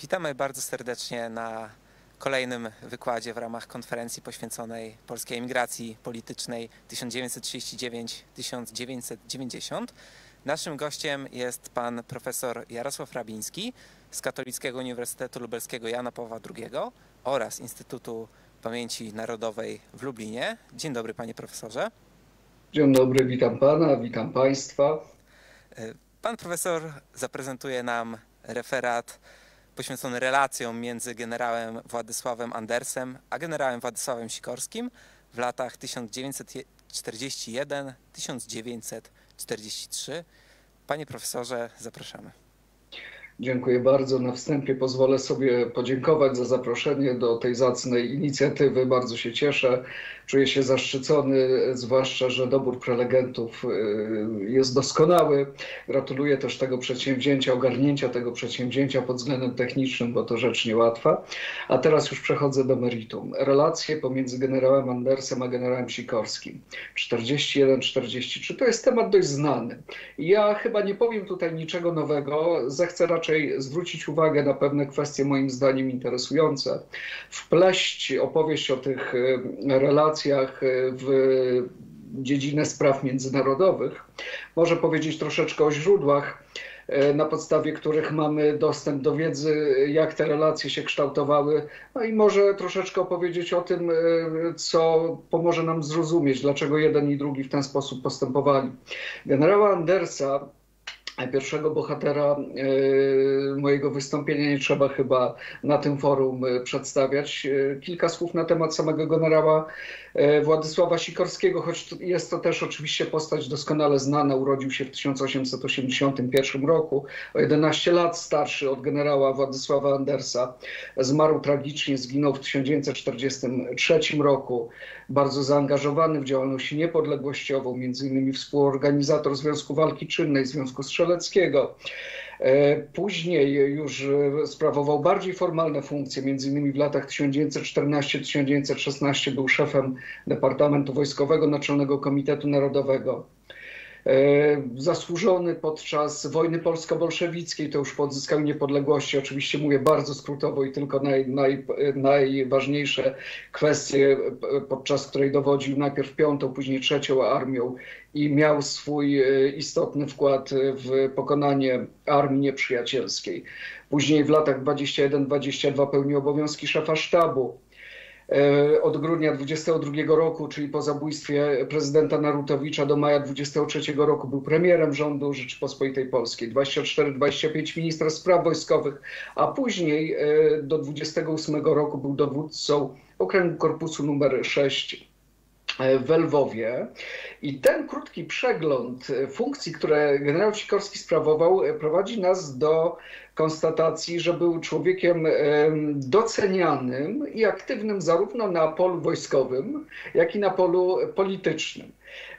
Speaker 1: Witamy bardzo serdecznie na kolejnym wykładzie w ramach konferencji poświęconej polskiej emigracji politycznej tysiąc dziewięćset trzydzieści dziewięć do tysiąc dziewięćset dziewięćdziesiąt. Naszym gościem jest pan profesor Jarosław Rabiński z Katolickiego Uniwersytetu Lubelskiego Jana Pawła drugiego oraz Instytutu Pamięci Narodowej w Lublinie. Dzień dobry, panie profesorze.
Speaker 6: Dzień dobry, witam pana, witam państwa.
Speaker 1: Pan profesor zaprezentuje nam referat poświęcony relacjom między generałem Władysławem Andersem a generałem Władysławem Sikorskim w latach tysiąc dziewięćset czterdziesty pierwszy do tysiąc dziewięćset czterdziestego trzeciego. Panie profesorze, zapraszamy.
Speaker 6: Dziękuję bardzo. Na wstępie pozwolę sobie podziękować za zaproszenie do tej zacnej inicjatywy. Bardzo się cieszę. Czuję się zaszczycony, zwłaszcza że dobór prelegentów jest doskonały. Gratuluję też tego przedsięwzięcia, ogarnięcia tego przedsięwzięcia pod względem technicznym, bo to rzecz niełatwa. A teraz już przechodzę do meritum. Relacje pomiędzy generałem Andersem a generałem Sikorskim. czterdziesty pierwszy do czterdziestego trzeciego to jest temat dość znany. Ja chyba nie powiem tutaj niczego nowego. Zechcę raczej zwrócić uwagę na pewne kwestie moim zdaniem interesujące. Wpleść opowieść o tych relacjach w dziedzinę spraw międzynarodowych. Może powiedzieć troszeczkę o źródłach, na podstawie których mamy dostęp do wiedzy, jak te relacje się kształtowały. No i może troszeczkę opowiedzieć o tym, co pomoże nam zrozumieć, dlaczego jeden i drugi w ten sposób postępowali. Generała Andersa, pierwszego bohatera mojego wystąpienia, nie trzeba chyba na tym forum przedstawiać. Kilka słów na temat samego generała Władysława Sikorskiego, choć jest to też oczywiście postać doskonale znana. Urodził się w tysiąc osiemset osiemdziesiątym pierwszym roku, o jedenaście lat starszy od generała Władysława Andersa. Zmarł tragicznie, zginął w tysiąc dziewięćset czterdziestym trzecim roku. Bardzo zaangażowany w działalność niepodległościową, między innymi współorganizator Związku Walki Czynnej, Związku Strzeleckiego. Później już sprawował bardziej formalne funkcje, między innymi w latach tysiąc dziewięćset czternastym do tysiąc dziewięćset szesnastego był szefem Departamentu Wojskowego Naczelnego Komitetu Narodowego. Zasłużony podczas wojny polsko-bolszewickiej, to już po odzyskaniu niepodległości, oczywiście mówię bardzo skrótowo i tylko naj, naj, najważniejsze kwestie, podczas której dowodził najpierw piątą, później trzecią armią i miał swój istotny wkład w pokonanie armii nieprzyjacielskiej. Później w latach dwudziestym pierwszym do dwudziestego drugiego pełnił obowiązki szefa sztabu. Od grudnia dwudziestego drugiego roku, czyli po zabójstwie prezydenta Narutowicza, do maja dwudziestego trzeciego roku był premierem rządu Rzeczypospolitej Polskiej. dwudziesty czwarty do dwudziestego piątego minister spraw wojskowych, a później do dwudziestego ósmego roku był dowódcą Okręgu Korpusu numer sześć w Lwowie. I ten krótki przegląd funkcji, które generał Sikorski sprawował, prowadzi nas do konstatacji, że był człowiekiem docenianym i aktywnym zarówno na polu wojskowym, jak i na polu politycznym.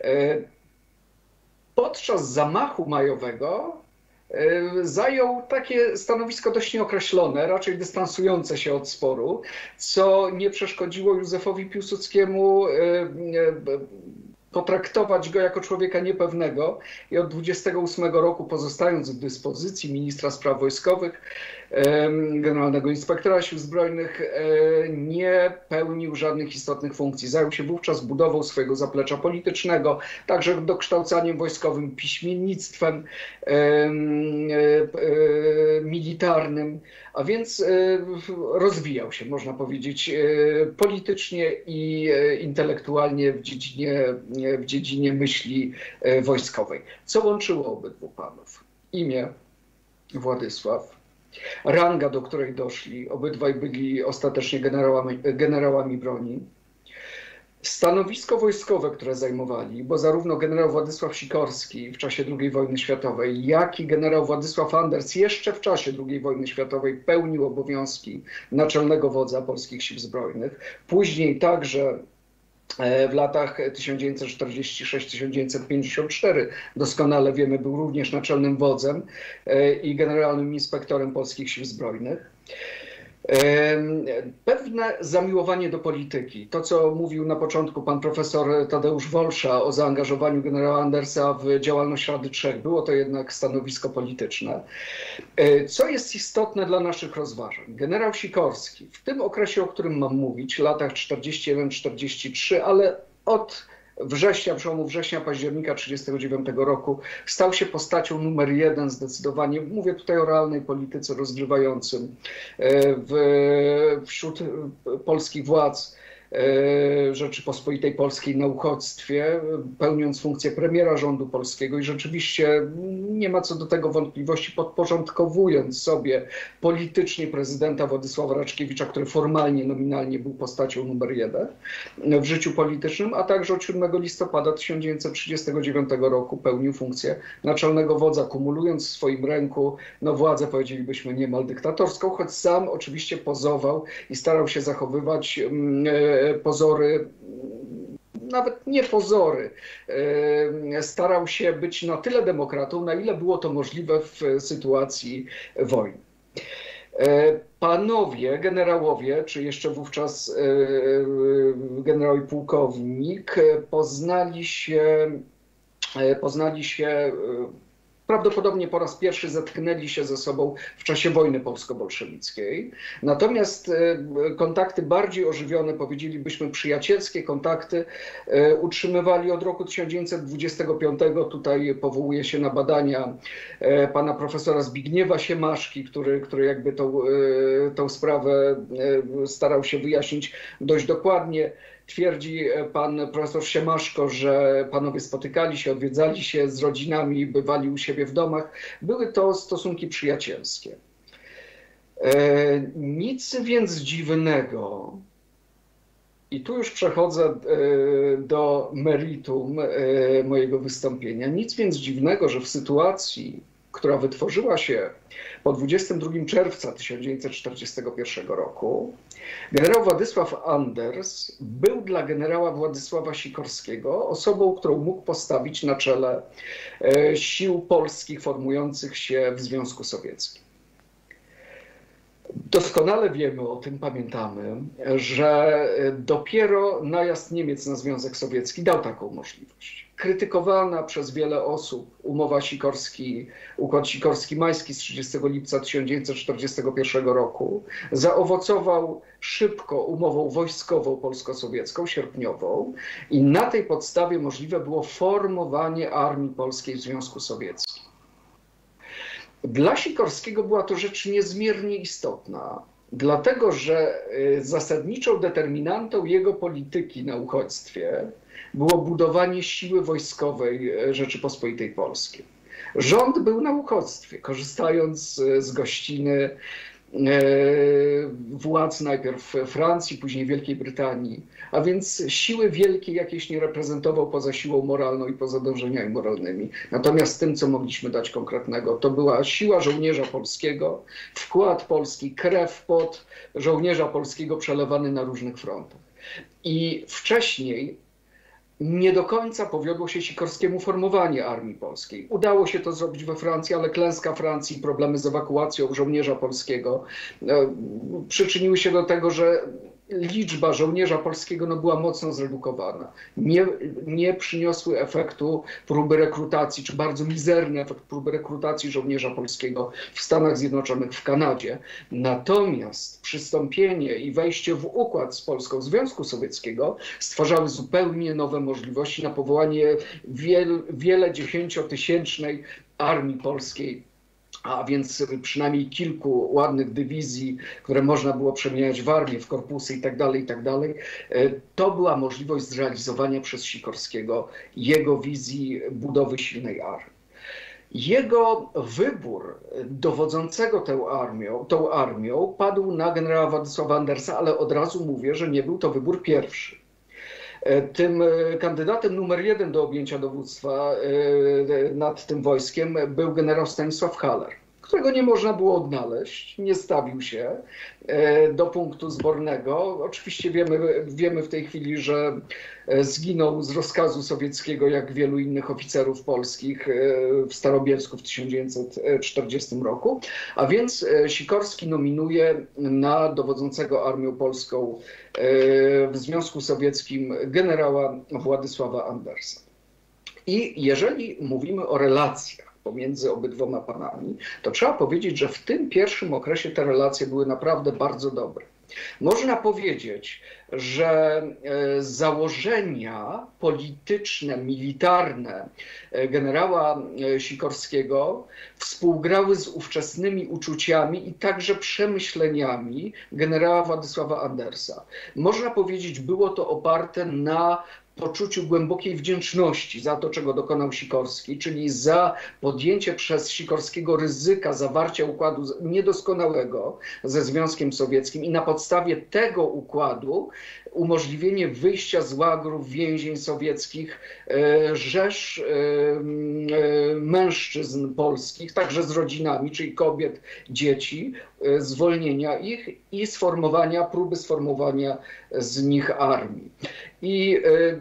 Speaker 6: Podczas zamachu majowego zajął takie stanowisko dość nieokreślone, raczej dystansujące się od sporu, co nie przeszkodziło Józefowi Piłsudskiemu potraktować go jako człowieka niepewnego i od dwudziestego ósmego roku, pozostając w dyspozycji ministra spraw wojskowych, generalnego inspektora sił zbrojnych, nie pełnił żadnych istotnych funkcji. Zajął się wówczas budową swojego zaplecza politycznego, także dokształcaniem wojskowym, piśmiennictwem militarnym, a więc rozwijał się, można powiedzieć, politycznie i intelektualnie w dziedzinie, w dziedzinie myśli wojskowej. Co łączyło obydwu panów? Imię Władysław, ranga, do której doszli, obydwaj byli ostatecznie generałami, generałami broni, stanowisko wojskowe, które zajmowali, bo zarówno generał Władysław Sikorski w czasie drugiej wojny światowej, jak i generał Władysław Anders jeszcze w czasie drugiej wojny światowej pełnił obowiązki naczelnego wodza polskich sił zbrojnych. Później także w latach tysiąc dziewięćset czterdziesty szósty do tysiąc dziewięćset pięćdziesiątego czwartego, doskonale wiemy, był również naczelnym wodzem i generalnym inspektorem polskich sił zbrojnych. Pewne zamiłowanie do polityki. To, co mówił na początku pan profesor Tadeusz Wolsza o zaangażowaniu generała Andersa w działalność Rady Trzech, było to jednak stanowisko polityczne. Co jest istotne dla naszych rozważań? Generał Sikorski w tym okresie, o którym mam mówić, latach czterdziesty jeden czterdziesty trzy, ale od września, przełomu września, października tysiąc dziewięćset trzydziestego dziewiątego roku stał się postacią numer jeden zdecydowanie, mówię tutaj o realnej polityce rozgrywającym w, wśród polskich władz Rzeczypospolitej Polskiej na uchodźstwie, pełniąc funkcję premiera rządu polskiego i rzeczywiście nie ma co do tego wątpliwości, podporządkowując sobie politycznie prezydenta Władysława Raczkiewicza, który formalnie, nominalnie był postacią numer jeden w życiu politycznym, a także od siódmego listopada tysiąc dziewięćset trzydziestego dziewiątego roku pełnił funkcję naczelnego wodza, kumulując w swoim ręku no, władzę, powiedzielibyśmy, niemal dyktatorską, choć sam oczywiście pozował i starał się zachowywać pozory, nawet nie pozory, starał się być na tyle demokratą, na ile było to możliwe w sytuacji wojny. Panowie generałowie, czy jeszcze wówczas generał i pułkownik, poznali się, poznali się prawdopodobnie po raz pierwszy zetknęli się ze sobą w czasie wojny polsko-bolszewickiej. Natomiast kontakty bardziej ożywione, powiedzielibyśmy przyjacielskie kontakty, utrzymywali od roku tysiąc dziewięćset dwudziestego piątego. Tutaj powołuje się na badania pana profesora Zbigniewa Siemaszki, który, który jakby tą, tą sprawę starał się wyjaśnić dość dokładnie. Twierdzi pan profesor Siemaszko, że panowie spotykali się, odwiedzali się z rodzinami, bywali u siebie w domach. Były to stosunki przyjacielskie. Nic więc dziwnego, i tu już przechodzę do meritum mojego wystąpienia, nic więc dziwnego, że w sytuacji, która wytworzyła się po dwudziestego drugiego czerwca tysiąc dziewięćset czterdziestego pierwszego roku, generał Władysław Anders był dla generała Władysława Sikorskiego osobą, którą mógł postawić na czele sił polskich formujących się w Związku Sowieckim. Doskonale wiemy o tym, pamiętamy, że dopiero najazd Niemiec na Związek Sowiecki dał taką możliwość. Krytykowana przez wiele osób umowa Sikorski, układ Sikorski-Majski z trzydziestego lipca tysiąc dziewięćset czterdziestego pierwszego roku zaowocował szybko umową wojskową polsko-sowiecką, sierpniową, i na tej podstawie możliwe było formowanie armii polskiej w Związku Sowieckim. Dla Sikorskiego była to rzecz niezmiernie istotna, dlatego że zasadniczą determinantą jego polityki na uchodźstwie było budowanie siły wojskowej Rzeczypospolitej Polskiej. Rząd był na uchodźstwie, korzystając z gościny władz najpierw Francji, później Wielkiej Brytanii, a więc siły wielkiej jakieś nie reprezentował poza siłą moralną i poza dążeniami moralnymi. Natomiast tym, co mogliśmy dać konkretnego, to była siła żołnierza polskiego, wkład polski, krew, pot żołnierza polskiego przelewany na różnych frontach. I wcześniej nie do końca powiodło się Sikorskiemu formowanie armii polskiej. Udało się to zrobić we Francji, ale klęska Francji, problemy z ewakuacją żołnierza polskiego przyczyniły się do tego, że liczba żołnierza polskiego no, była mocno zredukowana. Nie, nie przyniosły efektu próby rekrutacji, czy bardzo mizerny efekt próby rekrutacji żołnierza polskiego w Stanach Zjednoczonych, w Kanadzie. Natomiast przystąpienie i wejście w układ z Polską Związku Sowieckiego stwarzały zupełnie nowe możliwości na powołanie wiel, wiele dziesięciotysięcznej armii polskiej, a więc przynajmniej kilku ładnych dywizji, które można było przemieniać w armię, w korpusy itd., itd. To była możliwość zrealizowania przez Sikorskiego jego wizji budowy silnej armii. Jego wybór dowodzącego tą armią, tą armią padł na generała Władysława Andersa, ale od razu mówię, że nie był to wybór pierwszy. Tym kandydatem numer jeden do objęcia dowództwa nad tym wojskiem był generał Stanisław Haller. którego nie można było odnaleźć, nie stawił się do punktu zbornego. Oczywiście wiemy, wiemy w tej chwili, że zginął z rozkazu sowieckiego, jak wielu innych oficerów polskich w Starobielsku w tysiąc dziewięćset czterdziestym roku. A więc Sikorski nominuje na dowodzącego Armią Polską w Związku Sowieckim generała Władysława Andersa. I jeżeli mówimy o relacjach pomiędzy obydwoma panami, to trzeba powiedzieć, że w tym pierwszym okresie te relacje były naprawdę bardzo dobre. Można powiedzieć, że założenia polityczne, militarne generała Sikorskiego współgrały z ówczesnymi uczuciami i także przemyśleniami generała Władysława Andersa. Można powiedzieć, było to oparte na poczuciu głębokiej wdzięczności za to, czego dokonał Sikorski, czyli za podjęcie przez Sikorskiego ryzyka zawarcia układu niedoskonałego ze Związkiem Sowieckim i na podstawie tego układu umożliwienie wyjścia z łagrów więzień sowieckich rzesz mężczyzn polskich, także z rodzinami, czyli kobiet, dzieci, zwolnienia ich i sformowania, próby sformowania z nich armii. I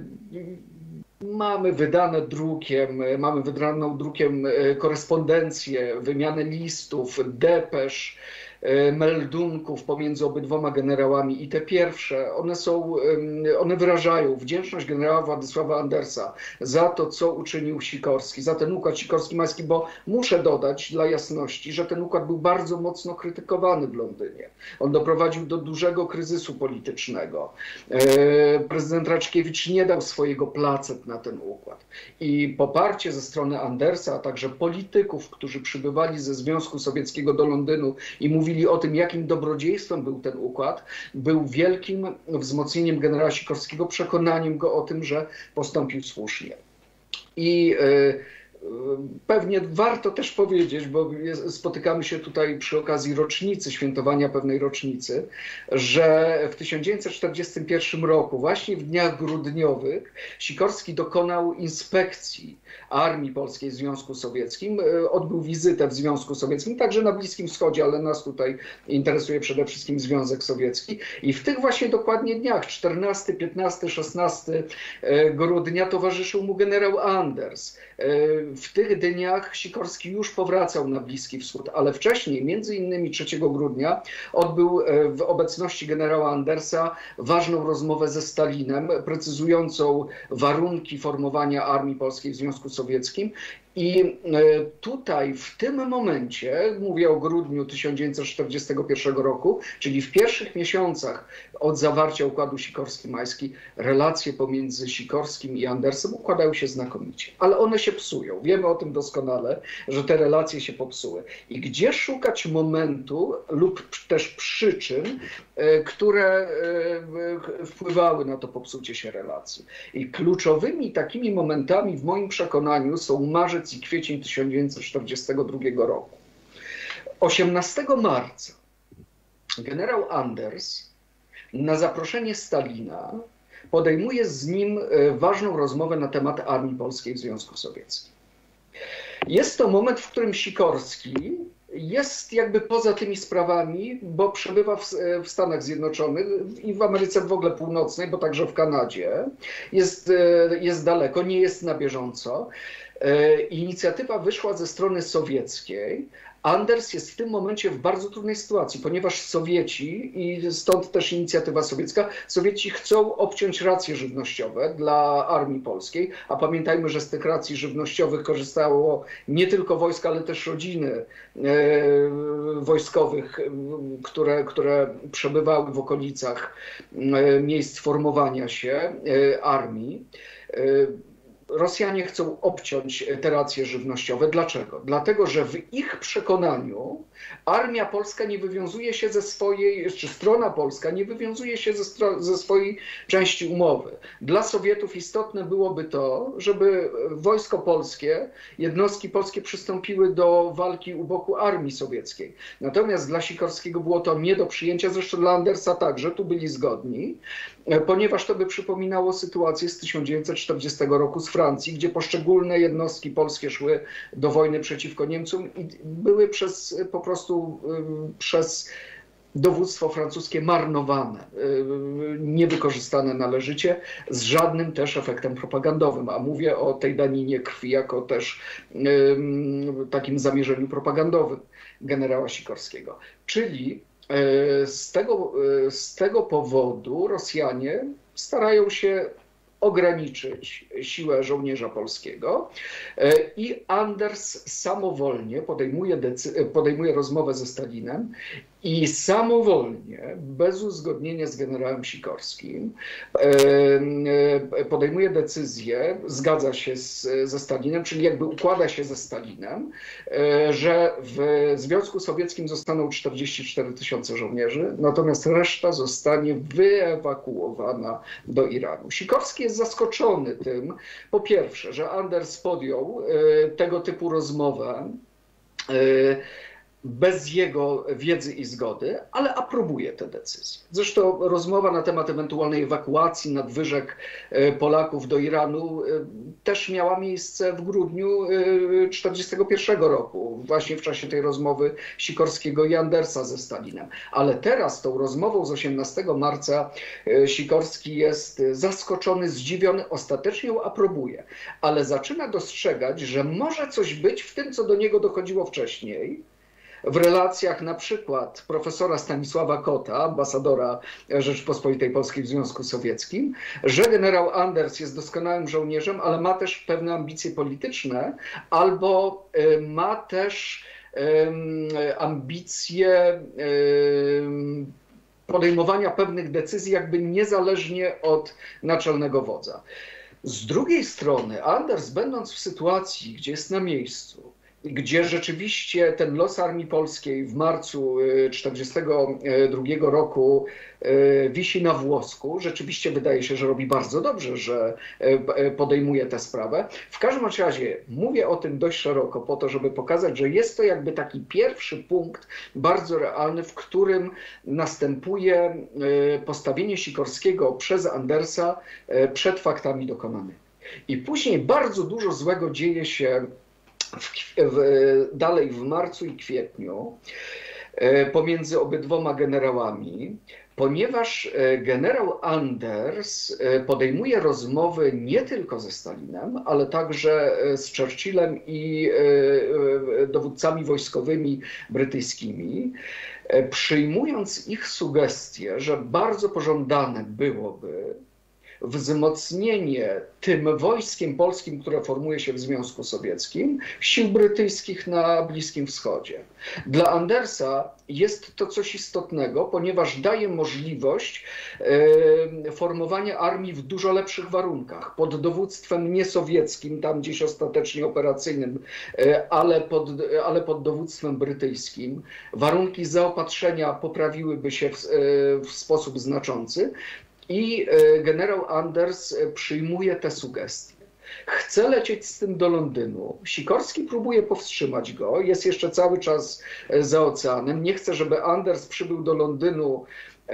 Speaker 6: mamy wydane drukiem, mamy wydaną drukiem korespondencję, wymianę listów, depesz, meldunków pomiędzy obydwoma generałami i te pierwsze, one są, one wyrażają wdzięczność generała Władysława Andersa za to, co uczynił Sikorski, za ten układ Sikorski-Majski, bo muszę dodać dla jasności, że ten układ był bardzo mocno krytykowany w Londynie. On doprowadził do dużego kryzysu politycznego. Prezydent Raczkiewicz nie dał swojego placet na ten układ. I poparcie ze strony Andersa, a także polityków, którzy przybywali ze Związku Sowieckiego do Londynu i mówili o tym, jakim dobrodziejstwem był ten układ, był wielkim wzmocnieniem generała Sikorskiego, przekonaniem go o tym, że postąpił słusznie. I pewnie warto też powiedzieć, bo spotykamy się tutaj przy okazji rocznicy, świętowania pewnej rocznicy, że w tysiąc dziewięćset czterdziestym pierwszym roku, właśnie w dniach grudniowych, Sikorski dokonał inspekcji Armii Polskiej w Związku Sowieckim, odbył wizytę w Związku Sowieckim, także na Bliskim Wschodzie, ale nas tutaj interesuje przede wszystkim Związek Sowiecki. I w tych właśnie dokładnie dniach, czternastego, piętnastego, szesnastego grudnia, towarzyszył mu generał Anders. W tych dniach Sikorski już powracał na Bliski Wschód, ale wcześniej, między innymi trzeciego grudnia, odbył w obecności generała Andersa ważną rozmowę ze Stalinem, precyzującą warunki formowania Armii Polskiej w Związku Sowieckim. I tutaj w tym momencie, mówię o grudniu tysiąc dziewięćset czterdziestego pierwszego roku, czyli w pierwszych miesiącach od zawarcia układu Sikorski-Majski, relacje pomiędzy Sikorskim i Andersem układają się znakomicie. Ale one się psują. Wiemy o tym doskonale, że te relacje się popsuły. I gdzie szukać momentu lub też przyczyn, które wpływały na to popsucie się relacji. I kluczowymi takimi momentami w moim przekonaniu są marzec i kwiecień tysiąc dziewięćset czterdziestego drugiego roku. osiemnastego marca generał Anders na zaproszenie Stalina podejmuje z nim ważną rozmowę na temat Armii Polskiej w Związku Sowieckim. Jest to moment, w którym Sikorski jest jakby poza tymi sprawami, bo przebywa w, w Stanach Zjednoczonych i w Ameryce w ogóle Północnej, bo także w Kanadzie. Jest, jest daleko, nie jest na bieżąco. Inicjatywa wyszła ze strony sowieckiej. Anders jest w tym momencie w bardzo trudnej sytuacji, ponieważ Sowieci, i stąd też inicjatywa sowiecka, Sowieci chcą obciąć racje żywnościowe dla Armii Polskiej, a pamiętajmy, że z tych racji żywnościowych korzystało nie tylko wojska, ale też rodziny e, wojskowych, które, które przebywały w okolicach e, miejsc formowania się e, armii. E, Rosjanie chcą obciąć te racje żywnościowe. Dlaczego? Dlatego, że w ich przekonaniu armia polska nie wywiązuje się ze swojej, czy strona polska nie wywiązuje się ze, ze swojej części umowy. Dla Sowietów istotne byłoby to, żeby wojsko polskie, jednostki polskie przystąpiły do walki u boku armii sowieckiej. Natomiast dla Sikorskiego było to nie do przyjęcia, zresztą dla Andersa także, tu byli zgodni, ponieważ to by przypominało sytuację z tysiąc dziewięćset czterdziestego roku z Francją. Francji, gdzie poszczególne jednostki polskie szły do wojny przeciwko Niemcom i były przez po prostu przez dowództwo francuskie marnowane, niewykorzystane należycie, z żadnym też efektem propagandowym, a mówię o tej daninie krwi jako też takim zamierzeniu propagandowym generała Sikorskiego. Czyli z tego, z tego powodu Rosjanie starają się ograniczyć siłę żołnierza polskiego i Anders samowolnie podejmuje, podejmuje rozmowę ze Stalinem i samowolnie, bez uzgodnienia z generałem Sikorskim, podejmuje decyzję, zgadza się z, ze Stalinem, czyli jakby układa się ze Stalinem, że w Związku Sowieckim zostaną czterdzieści cztery tysiące żołnierzy, natomiast reszta zostanie wyewakuowana do Iranu. Sikorski jest zaskoczony tym, po pierwsze, że Anders podjął tego typu rozmowę bez jego wiedzy i zgody, ale aprobuje tę decyzję. Zresztą rozmowa na temat ewentualnej ewakuacji nadwyżek Polaków do Iranu też miała miejsce w grudniu tysiąc dziewięćset czterdziestego pierwszego roku, właśnie w czasie tej rozmowy Sikorskiego i Andersa ze Stalinem. Ale teraz tą rozmową z osiemnastego marca Sikorski jest zaskoczony, zdziwiony, ostatecznie ją aprobuje, ale zaczyna dostrzegać, że może coś być w tym, co do niego dochodziło wcześniej, w relacjach na przykład profesora Stanisława Kota, ambasadora Rzeczypospolitej Polskiej w Związku Sowieckim, że generał Anders jest doskonałym żołnierzem, ale ma też pewne ambicje polityczne, albo ma też ambicje podejmowania pewnych decyzji jakby niezależnie od naczelnego wodza. Z drugiej strony Anders, będąc w sytuacji, gdzie jest na miejscu, gdzie rzeczywiście ten los Armii Polskiej w marcu tysiąc dziewięćset czterdziestego drugiego roku wisi na włosku. Rzeczywiście wydaje się, że robi bardzo dobrze, że podejmuje tę sprawę. W każdym razie mówię o tym dość szeroko po to, żeby pokazać, że jest to jakby taki pierwszy punkt bardzo realny, w którym następuje postawienie Sikorskiego przez Andersa przed faktami dokonanymi. I później bardzo dużo złego dzieje się W, w, dalej w marcu i kwietniu pomiędzy obydwoma generałami, ponieważ generał Anders podejmuje rozmowy nie tylko ze Stalinem, ale także z Churchillem i dowódcami wojskowymi brytyjskimi, przyjmując ich sugestie, że bardzo pożądane byłoby wzmocnienie tym wojskiem polskim, które formuje się w Związku Sowieckim, sił brytyjskich na Bliskim Wschodzie. Dla Andersa jest to coś istotnego, ponieważ daje możliwość e, formowania armii w dużo lepszych warunkach, pod dowództwem niesowieckim, tam gdzieś ostatecznie operacyjnym, e, ale, pod, ale pod dowództwem brytyjskim. Warunki zaopatrzenia poprawiłyby się w, e, w sposób znaczący. I generał Anders przyjmuje te sugestie. Chce lecieć z tym do Londynu. Sikorski próbuje powstrzymać go, jest jeszcze cały czas za oceanem. Nie chce, żeby Anders przybył do Londynu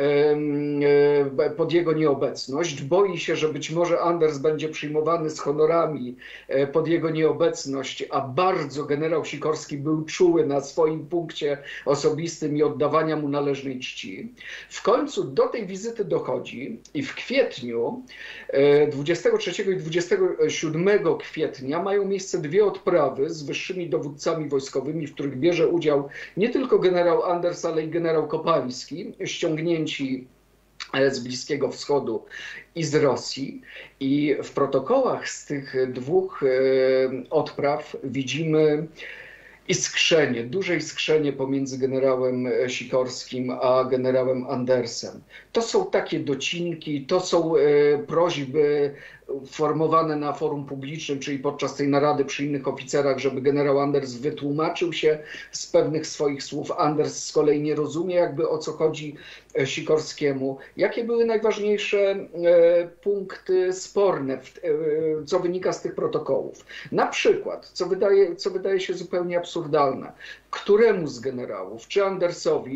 Speaker 6: pod jego nieobecność. Boi się, że być może Anders będzie przyjmowany z honorami pod jego nieobecność, a bardzo generał Sikorski był czuły na swoim punkcie osobistym i oddawania mu należnej czci. W końcu do tej wizyty dochodzi i w kwietniu, dwudziestego trzeciego i dwudziestego siódmego kwietnia mają miejsce dwie odprawy z wyższymi dowódcami wojskowymi, w których bierze udział nie tylko generał Anders, ale i generał Kopański, ściągnięci z Bliskiego Wschodu i z Rosji. I w protokołach z tych dwóch odpraw widzimy iskrzenie, duże iskrzenie pomiędzy generałem Sikorskim a generałem Andersem. To są takie docinki, to są prośby formowane na forum publicznym, czyli podczas tej narady przy innych oficerach, żeby generał Anders wytłumaczył się z pewnych swoich słów. Anders z kolei nie rozumie jakby o co chodzi Sikorskiemu. Jakie były najważniejsze punkty sporne, co wynika z tych protokołów? Na przykład, co wydaje, co wydaje się zupełnie absurdalne, któremu z generałów, czy Andersowi,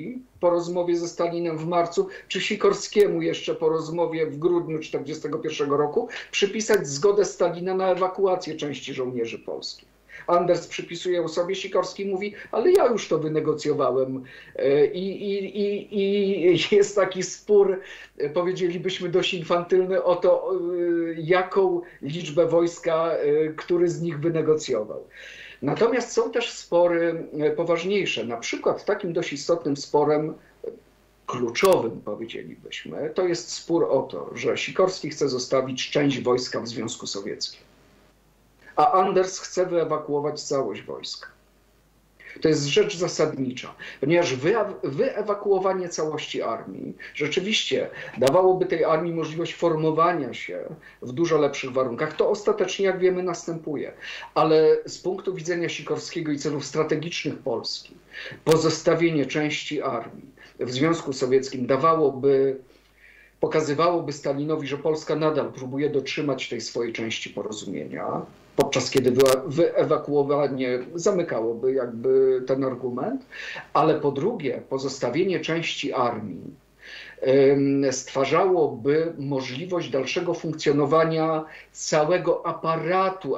Speaker 6: po rozmowie ze Stalinem w marcu, czy Sikorskiemu jeszcze po rozmowie w grudniu tysiąc dziewięćset czterdziestego pierwszego roku przypisać zgodę Stalina na ewakuację części żołnierzy polskich. Anders przypisuje ją sobie, Sikorski mówi, ale ja już to wynegocjowałem. I, i, i, i jest taki spór, powiedzielibyśmy dość infantylny, o to, jaką liczbę wojska, który z nich wynegocjował. Natomiast są też spory poważniejsze. Na przykład takim dość istotnym sporem, kluczowym powiedzielibyśmy, to jest spór o to, że Sikorski chce zostawić część wojska w Związku Sowieckim, a Anders chce wyewakuować całość wojska. To jest rzecz zasadnicza, ponieważ wyewakuowanie całości armii rzeczywiście dawałoby tej armii możliwość formowania się w dużo lepszych warunkach. To ostatecznie, jak wiemy, następuje. Ale z punktu widzenia Sikorskiego i celów strategicznych Polski, pozostawienie części armii w Związku Sowieckim dawałoby, pokazywałoby Stalinowi, że Polska nadal próbuje dotrzymać tej swojej części porozumienia, podczas kiedy wyewakuowanie zamykałoby jakby ten argument, ale po drugie pozostawienie części armii stwarzałoby możliwość dalszego funkcjonowania całego aparatu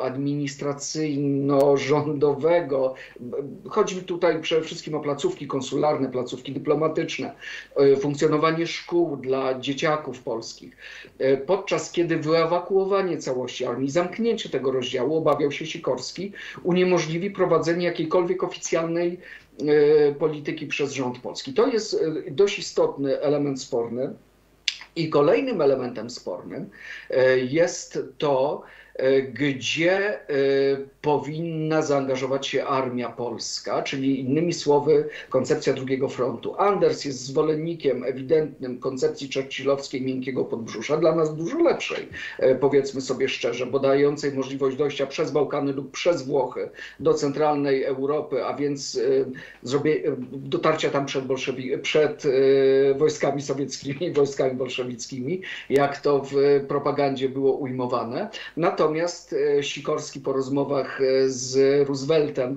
Speaker 6: administracyjno-rządowego. Chodzi mi tutaj przede wszystkim o placówki konsularne, placówki dyplomatyczne, funkcjonowanie szkół dla dzieciaków polskich. Podczas kiedy wyewakuowanie całości armii, zamknięcie tego rozdziału, obawiał się Sikorski, uniemożliwi prowadzenie jakiejkolwiek oficjalnej polityki przez rząd polski. To jest dość istotny element sporny. I kolejnym elementem spornym jest to, gdzie powinna zaangażować się armia polska, czyli innymi słowy koncepcja drugiego frontu. Anders jest zwolennikiem ewidentnym koncepcji churchillowskiej miękkiego podbrzusza, dla nas dużo lepszej, powiedzmy sobie szczerze, bo dającej możliwość dojścia przez Bałkany lub przez Włochy do centralnej Europy, a więc dotarcia tam przed, bolszewi- przed wojskami sowieckimi, wojskami bolszewickimi, jak to w propagandzie było ujmowane. Natomiast Sikorski po rozmowach z Rooseveltem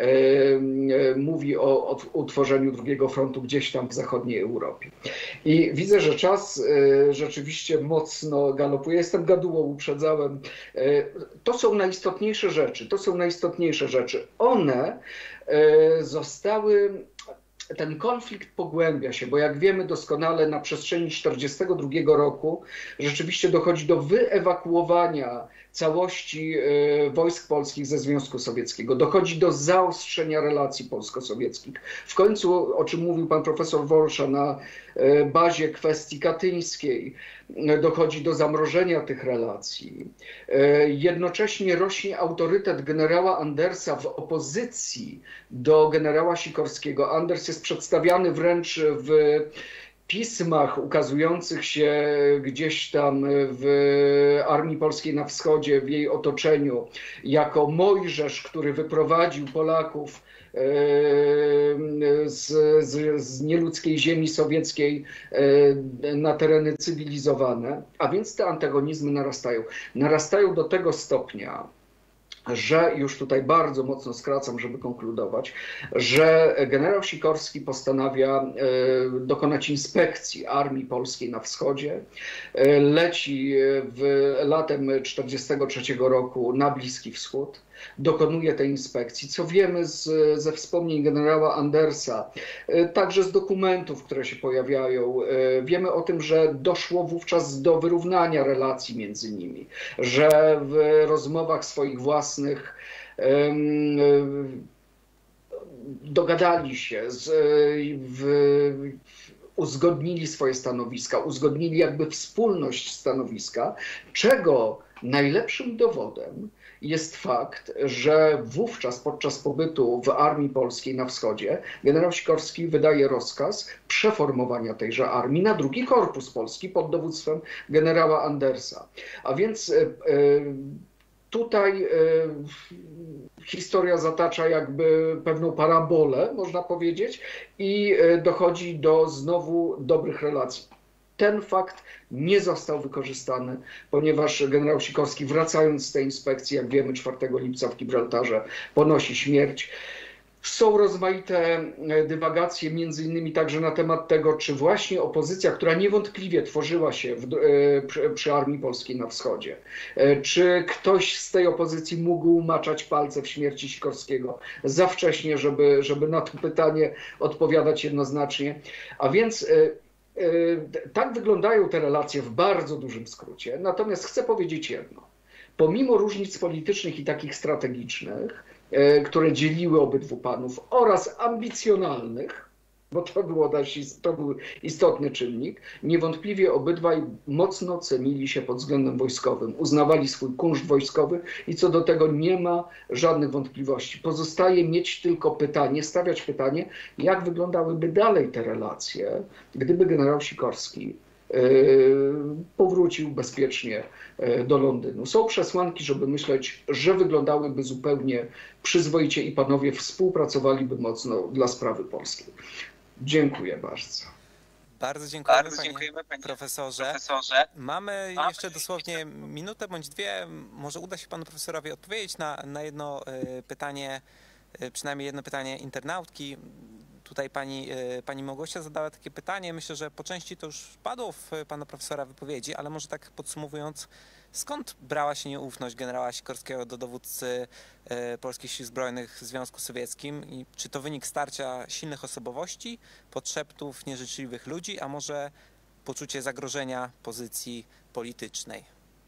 Speaker 6: mówi o utworzeniu drugiego frontu gdzieś tam w zachodniej Europie. I widzę, że czas rzeczywiście mocno galopuje. Jestem gadułą, uprzedzałem. To są najistotniejsze rzeczy. To są najistotniejsze rzeczy. One zostały... Ten konflikt pogłębia się, bo jak wiemy doskonale na przestrzeni tysiąc dziewięćset czterdziestego drugiego roku rzeczywiście dochodzi do wyewakuowania całości wojsk polskich ze Związku Sowieckiego. Dochodzi do zaostrzenia relacji polsko-sowieckich. W końcu, o czym mówił pan profesor Wolsza, na bazie kwestii katyńskiej dochodzi do zamrożenia tych relacji. Jednocześnie rośnie autorytet generała Andersa w opozycji do generała Sikorskiego. Anders jest przedstawiany wręcz w pismach ukazujących się gdzieś tam w Armii Polskiej na Wschodzie, w jej otoczeniu, jako Mojżesz, który wyprowadził Polaków z, z, z nieludzkiej ziemi sowieckiej na tereny cywilizowane. A więc te antagonizmy narastają. Narastają do tego stopnia, że już tutaj bardzo mocno skracam, żeby konkludować, że generał Sikorski postanawia dokonać inspekcji armii polskiej na wschodzie. Leci w latem tysiąc dziewięćset czterdziestego trzeciego roku na Bliski Wschód. Dokonuje tej inspekcji, co wiemy z, ze wspomnień generała Andersa, także z dokumentów, które się pojawiają. Wiemy o tym, że doszło wówczas do wyrównania relacji między nimi, że w rozmowach swoich własnych dogadali się, z, w, uzgodnili swoje stanowiska, uzgodnili jakby wspólność stanowiska, czego najlepszym dowodem jest fakt, że wówczas podczas pobytu w Armii Polskiej na wschodzie generał Sikorski wydaje rozkaz przeformowania tejże armii na drugi korpus polski pod dowództwem generała Andersa. A więc tutaj historia zatacza jakby pewną parabolę, można powiedzieć, i dochodzi do znowu dobrych relacji. Ten fakt nie został wykorzystany, ponieważ generał Sikorski, wracając z tej inspekcji, jak wiemy, czwartego lipca w Gibraltarze ponosi śmierć. Są rozmaite dywagacje, między innymi także na temat tego, czy właśnie opozycja, która niewątpliwie tworzyła się w, przy, przy Armii Polskiej na wschodzie, czy ktoś z tej opozycji mógł maczać palce w śmierci Sikorskiego za wcześnie, żeby, żeby na to pytanie odpowiadać jednoznacznie. A więc tak wyglądają te relacje w bardzo dużym skrócie. Natomiast chcę powiedzieć jedno. Pomimo różnic politycznych i takich strategicznych, które dzieliły obydwu panów, oraz ambicjonalnych, bo to, było, to był istotny czynnik, niewątpliwie obydwaj mocno cenili się pod względem wojskowym, uznawali swój kunszt wojskowy i co do tego nie ma żadnych wątpliwości. Pozostaje mieć tylko pytanie, stawiać pytanie, jak wyglądałyby dalej te relacje, gdyby generał Sikorski powrócił bezpiecznie do Londynu. Są przesłanki, żeby myśleć, że wyglądałyby zupełnie przyzwoicie i panowie współpracowaliby mocno dla sprawy polskiej. Dziękuję bardzo.
Speaker 1: Bardzo dziękujemy,
Speaker 7: Bardzo
Speaker 1: panie,
Speaker 7: dziękujemy panie
Speaker 1: profesorze.
Speaker 7: profesorze.
Speaker 1: Mamy jeszcze dosłownie minutę bądź dwie. Może uda się panu profesorowi odpowiedzieć na, na jedno pytanie, przynajmniej jedno pytanie internautki. Tutaj pani, pani Małgosia zadała takie pytanie. Myślę, że po części to już padło w pana profesora wypowiedzi, ale może tak podsumowując, skąd brała się nieufność generała Sikorskiego do dowódcy Polskich Sił Zbrojnych w Związku Sowieckim? I czy to wynik starcia silnych osobowości, podszeptów nieżyczliwych ludzi, a może poczucie zagrożenia pozycji politycznej?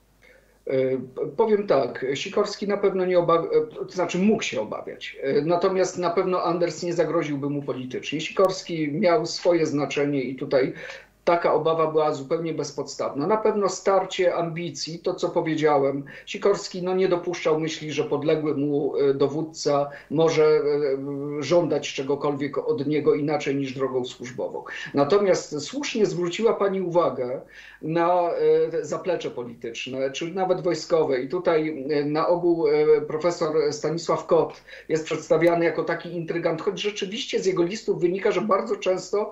Speaker 6: Powiem tak, Sikorski na pewno nie obawiał, to znaczy mógł się obawiać, natomiast na pewno Anders nie zagroziłby mu politycznie. Sikorski miał swoje znaczenie i tutaj taka obawa była zupełnie bezpodstawna. Na pewno starcie ambicji, to co powiedziałem, Sikorski no, nie dopuszczał myśli, że podległy mu dowódca może żądać czegokolwiek od niego inaczej niż drogą służbową. Natomiast słusznie zwróciła pani uwagę na zaplecze polityczne, czy nawet wojskowe. I tutaj na ogół profesor Stanisław Kot jest przedstawiany jako taki intrygant, choć rzeczywiście z jego listów wynika, że bardzo często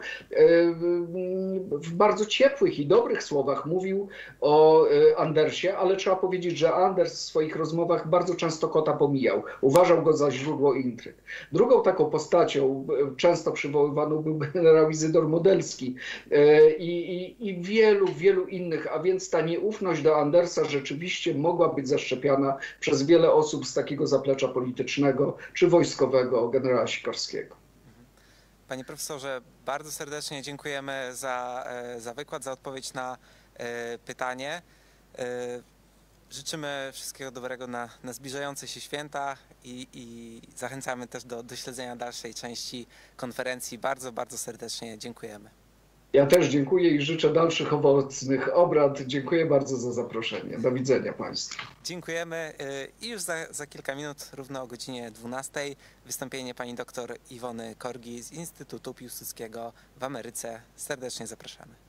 Speaker 6: w bardzo ciepłych i dobrych słowach mówił o Andersie, ale trzeba powiedzieć, że Anders w swoich rozmowach bardzo często Kota pomijał. Uważał go za źródło intryg. Drugą taką postacią, często przywoływaną, był generał Izydor Modelski i, i, i wielu, wielu innych, a więc ta nieufność do Andersa rzeczywiście mogła być zaszczepiana przez wiele osób z takiego zaplecza politycznego czy wojskowego generała Sikorskiego.
Speaker 1: Panie profesorze, bardzo serdecznie dziękujemy za, za wykład, za odpowiedź na pytanie. Życzymy wszystkiego dobrego na, na zbliżające się święta i, i zachęcamy też do, do śledzenia dalszej części konferencji. Bardzo, bardzo serdecznie dziękujemy.
Speaker 6: Ja też dziękuję i życzę dalszych owocnych obrad. Dziękuję bardzo za zaproszenie. Do widzenia Państwu.
Speaker 1: Dziękujemy i już za, za kilka minut, równo o godzinie dwunastej, wystąpienie pani doktor Iwony Korgi z Instytutu Piłsudskiego w Ameryce. Serdecznie zapraszamy.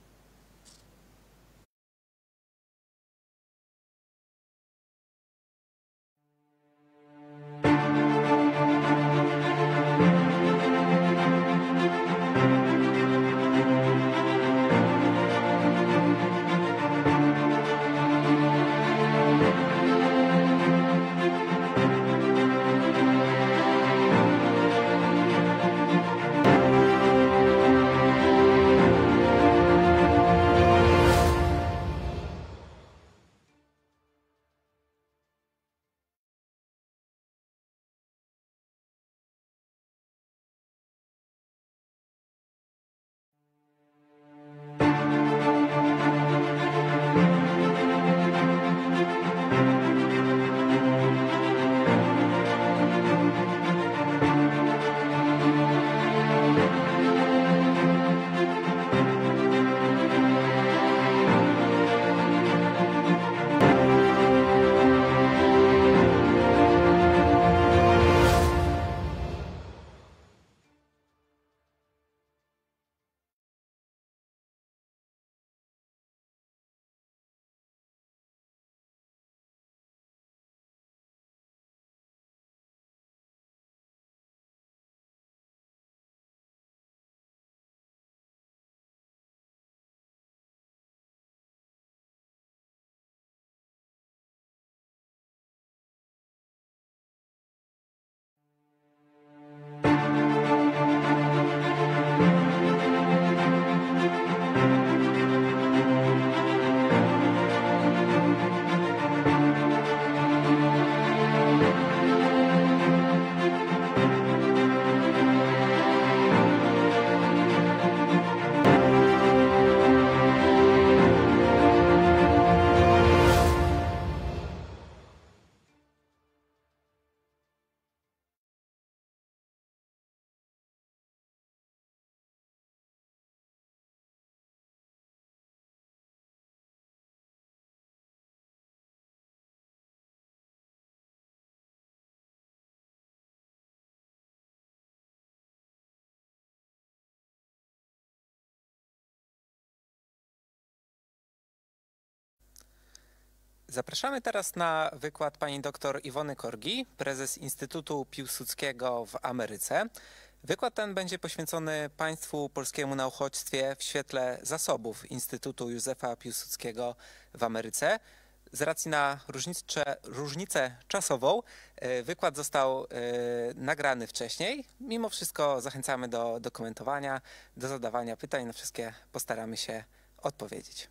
Speaker 1: Zapraszamy teraz na wykład pani dr Iwony Korgi, prezes Instytutu Piłsudskiego w Ameryce. Wykład ten będzie poświęcony państwu polskiemu na uchodźstwie w świetle zasobów Instytutu Józefa Piłsudskiego w Ameryce. Z racji na różnicę, różnicę czasową wykład został nagrany wcześniej. Mimo wszystko zachęcamy do, do komentowania, do zadawania pytań. Na wszystkie postaramy się odpowiedzieć.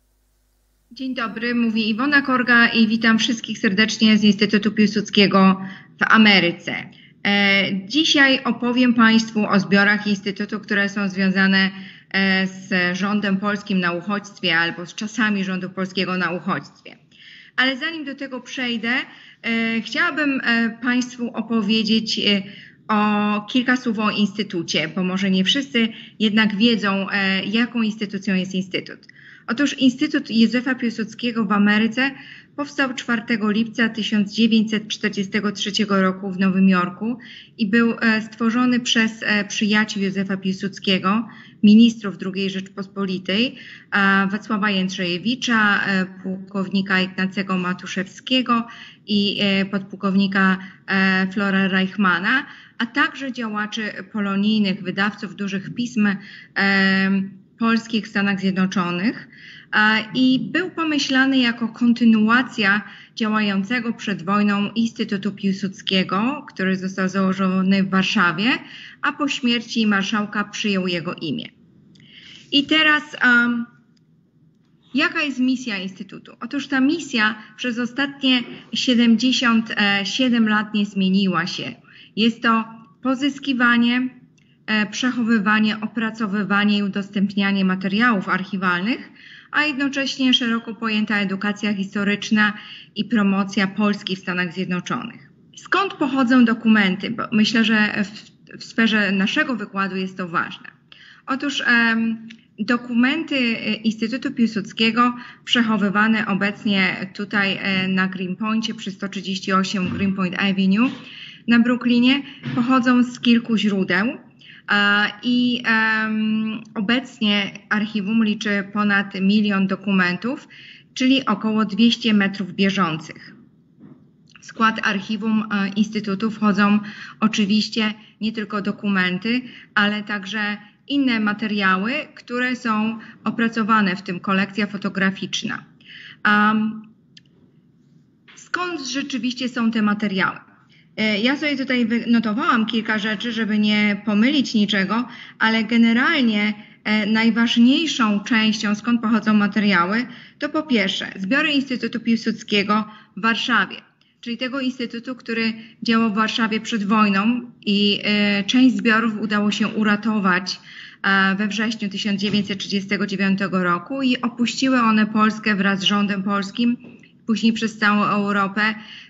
Speaker 7: Dzień dobry, mówi Iwona Korga i witam wszystkich serdecznie z Instytutu Piłsudskiego w Ameryce. Dzisiaj opowiem Państwu o zbiorach Instytutu, które są związane z rządem polskim na uchodźstwie albo z czasami rządu polskiego na uchodźstwie. Ale zanim do tego przejdę, chciałabym Państwu opowiedzieć o kilka słów o Instytucie, bo może nie wszyscy jednak wiedzą, jaką instytucją jest Instytut. Otóż Instytut Józefa Piłsudskiego w Ameryce powstał czwartego lipca tysiąc dziewięćset czterdziestego trzeciego roku w Nowym Jorku i był stworzony przez przyjaciół Józefa Piłsudskiego, ministrów drugiej Rzeczpospolitej, Wacława Jędrzejewicza, pułkownika Ignacego Matuszewskiego i podpułkownika Flora Reichmana, a także działaczy polonijnych, wydawców dużych pism polskich w Stanach Zjednoczonych i był pomyślany jako kontynuacja działającego przed wojną Instytutu Piłsudskiego, który został założony w Warszawie, a po śmierci marszałka przyjął jego imię. I teraz um, jaka jest misja Instytutu? Otóż ta misja przez ostatnie siedemdziesiąt siedem lat nie zmieniła się. Jest to pozyskiwanie, przechowywanie, opracowywanie i udostępnianie materiałów archiwalnych, a jednocześnie szeroko pojęta edukacja historyczna i promocja Polski w Stanach Zjednoczonych. Skąd pochodzą dokumenty? Bo myślę, że w, w sferze naszego wykładu jest to ważne. Otóż um, dokumenty Instytutu Piłsudskiego przechowywane obecnie tutaj na Greenpointie przy sto trzydzieści osiem Greenpoint Avenue na Brooklynie pochodzą z kilku źródeł. I um, obecnie archiwum liczy ponad milion dokumentów, czyli około dwieście metrów bieżących. W skład archiwum e, Instytutu wchodzą oczywiście nie tylko dokumenty, ale także inne materiały, które są opracowane, w tym kolekcja fotograficzna. Um, skąd rzeczywiście są te materiały? Ja sobie tutaj wynotowałam kilka rzeczy, żeby nie pomylić niczego, ale generalnie najważniejszą częścią, skąd pochodzą materiały, to po pierwsze zbiory Instytutu Piłsudskiego w Warszawie, czyli tego instytutu, który działał w Warszawie przed wojną i część zbiorów udało się uratować we wrześniu tysiąc dziewięćset trzydziestego dziewiątego roku i opuściły one Polskę wraz z rządem polskim, później przez całą Europę,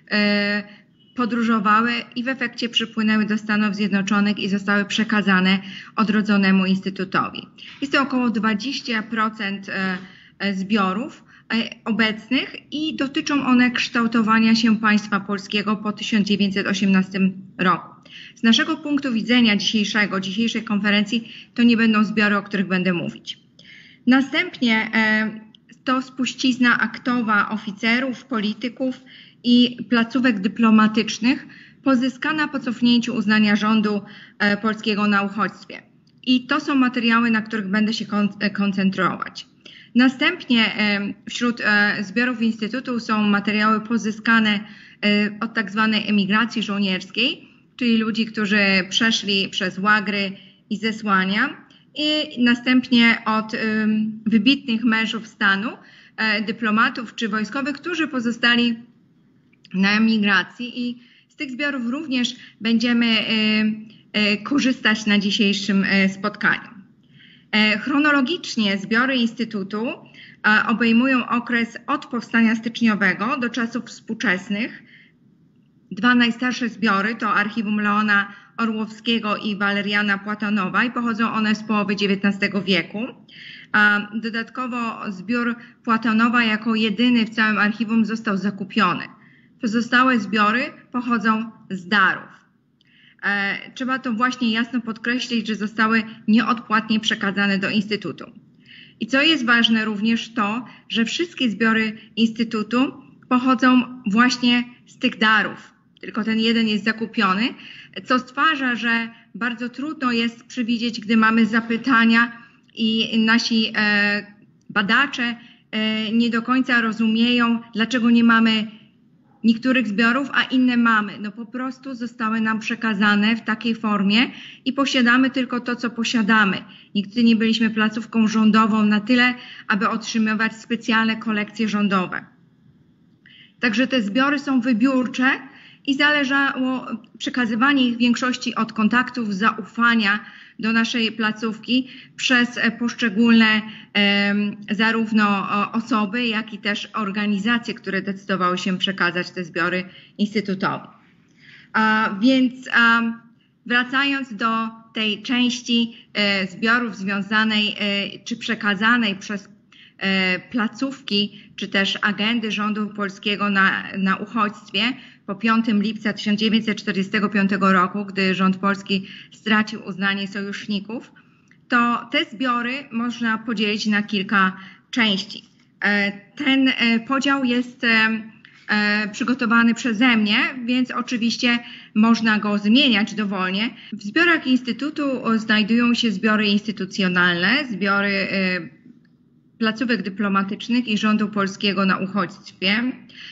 Speaker 7: podróżowały i w efekcie przypłynęły do Stanów Zjednoczonych i zostały przekazane odrodzonemu Instytutowi. Jest to około dwadzieścia procent zbiorów obecnych i dotyczą one kształtowania się państwa polskiego po tysiąc dziewięćset osiemnastym roku. Z naszego punktu widzenia dzisiejszego, dzisiejszej konferencji to nie będą zbiory, o których będę mówić. Następnie to spuścizna aktowa oficerów, polityków i placówek dyplomatycznych pozyskana po cofnięciu uznania rządu polskiego na uchodźstwie. I to są materiały, na których będę się koncentrować. Następnie wśród zbiorów Instytutu są materiały pozyskane od tak zwanej emigracji żołnierskiej, czyli ludzi, którzy przeszli przez łagry i zesłania, i następnie od wybitnych mężów stanu, dyplomatów czy wojskowych, którzy pozostali na emigracji, i z tych zbiorów również będziemy korzystać na dzisiejszym spotkaniu. Chronologicznie zbiory Instytutu obejmują okres od powstania styczniowego do czasów współczesnych. Dwa najstarsze zbiory to archiwum Leona Orłowskiego i Waleriana Płatonowa i pochodzą one z połowy dziewiętnastego wieku. Dodatkowo zbiór Płatonowa jako jedyny w całym archiwum został zakupiony. Pozostałe zbiory pochodzą z darów. Trzeba to właśnie jasno podkreślić, że zostały nieodpłatnie przekazane do Instytutu. I co jest ważne również to, że wszystkie zbiory Instytutu pochodzą właśnie z tych darów. Tylko ten jeden jest zakupiony, co stwarza, że bardzo trudno jest przewidzieć, gdy mamy zapytania i nasi badacze nie do końca rozumieją, dlaczego nie mamy niektórych zbiorów, a inne mamy. No po prostu zostały nam przekazane w takiej formie i posiadamy tylko to, co posiadamy. Nigdy nie byliśmy placówką rządową na tyle, aby otrzymywać specjalne kolekcje rządowe. Także te zbiory są wybiórcze i zależało przekazywanie ich w większości od kontaktów, zaufania do naszej placówki przez poszczególne zarówno osoby, jak i też organizacje, które decydowały się przekazać te zbiory Instytutowi. Więc wracając do tej części zbiorów związanej czy przekazanej przez placówki, czy też agendy rządu polskiego na, na uchodźstwie po piątego lipca tysiąc dziewięćset czterdziestego piątego roku, gdy rząd polski stracił uznanie sojuszników, to te zbiory można podzielić na kilka części. Ten podział jest przygotowany przeze mnie, więc oczywiście można go zmieniać dowolnie. W zbiorach Instytutu znajdują się zbiory instytucjonalne, zbiory placówek dyplomatycznych i rządu polskiego na uchodźstwie.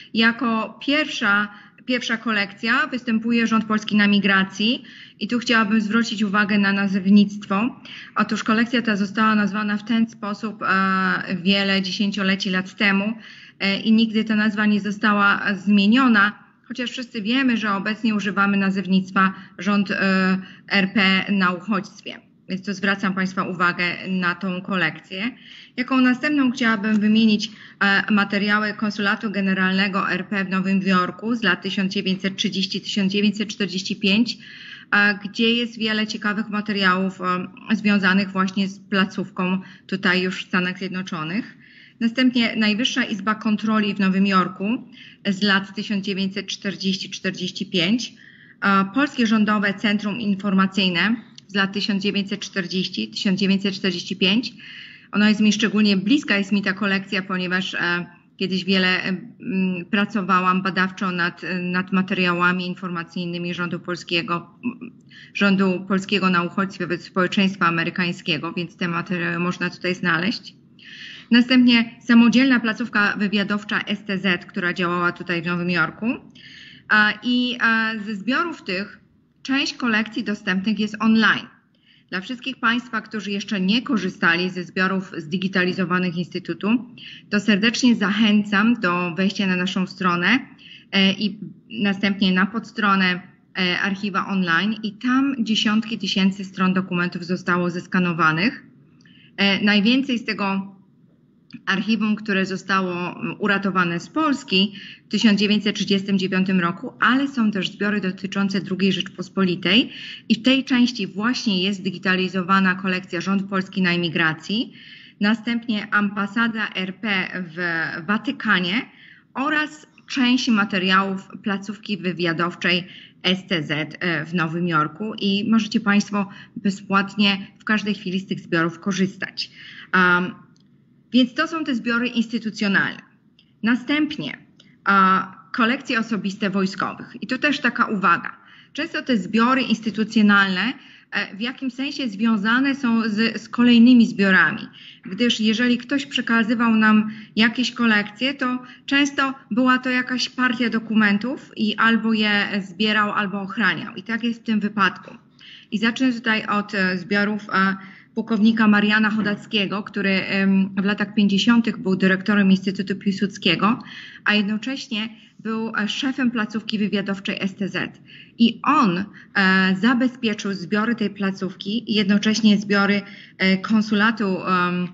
Speaker 7: Jako pierwsza, pierwsza kolekcja występuje rząd polski na migracji i tu chciałabym zwrócić uwagę na nazewnictwo. Otóż kolekcja ta została nazwana w ten sposób e, wiele dziesięcioleci lat temu e, i nigdy ta nazwa nie została zmieniona, chociaż wszyscy wiemy, że obecnie używamy nazewnictwa rząd e, R P na uchodźstwie. Więc to zwracam Państwa uwagę na tą kolekcję. Jaką następną chciałabym wymienić materiały Konsulatu Generalnego R P w Nowym Jorku z lat tysiąc dziewięćset trzydziestego do tysiąc dziewięćset czterdziestego piątego, gdzie jest wiele ciekawych materiałów związanych właśnie z placówką tutaj już w Stanach Zjednoczonych. Następnie Najwyższa Izba Kontroli w Nowym Jorku z lat tysiąc dziewięćset czterdziesty do czterdziestego piątego, Polskie Rządowe Centrum Informacyjne z lat tysiąc dziewięćset czterdziestego do tysiąc dziewięćset czterdziestego piątego. Ono jest mi szczególnie bliska, jest mi ta kolekcja, ponieważ e, kiedyś wiele e, m, pracowałam badawczo nad, nad materiałami informacyjnymi rządu polskiego, rządu polskiego na uchodźstwie wobec społeczeństwa amerykańskiego, więc te materiały można tutaj znaleźć. Następnie samodzielna placówka wywiadowcza S T Z, która działała tutaj w Nowym Jorku. A, I a, ze zbiorów tych część kolekcji dostępnych jest online. Dla wszystkich Państwa, którzy jeszcze nie korzystali ze zbiorów zdigitalizowanych Instytutu, to serdecznie zachęcam do wejścia na naszą stronę i następnie na podstronę archiwa online i tam dziesiątki tysięcy stron dokumentów zostało zeskanowanych. Najwięcej z tego archiwum, które zostało uratowane z Polski w tysiąc dziewięćset trzydziestym dziewiątym roku, ale są też zbiory dotyczące drugiej Rzeczpospolitej i w tej części właśnie jest digitalizowana kolekcja Rząd Polski na emigracji, następnie ambasada R P w Watykanie oraz część materiałów placówki wywiadowczej S T Z w Nowym Jorku i możecie Państwo bezpłatnie w każdej chwili z tych zbiorów korzystać. Um, Więc to są te zbiory instytucjonalne. Następnie a, kolekcje osobiste wojskowych. I tu też taka uwaga. Często te zbiory instytucjonalne e, w jakimś sensie związane są z, z kolejnymi zbiorami, gdyż jeżeli ktoś przekazywał nam jakieś kolekcje, to często była to jakaś partia dokumentów i albo je zbierał, albo ochraniał. I tak jest w tym wypadku. I zacznę tutaj od e, zbiorów e, pułkownika Mariana Chodackiego, który w latach pięćdziesiątych był dyrektorem Instytutu Piłsudskiego, a jednocześnie był szefem placówki wywiadowczej S T Z. I on e, zabezpieczył zbiory tej placówki i jednocześnie zbiory e, konsulatu e,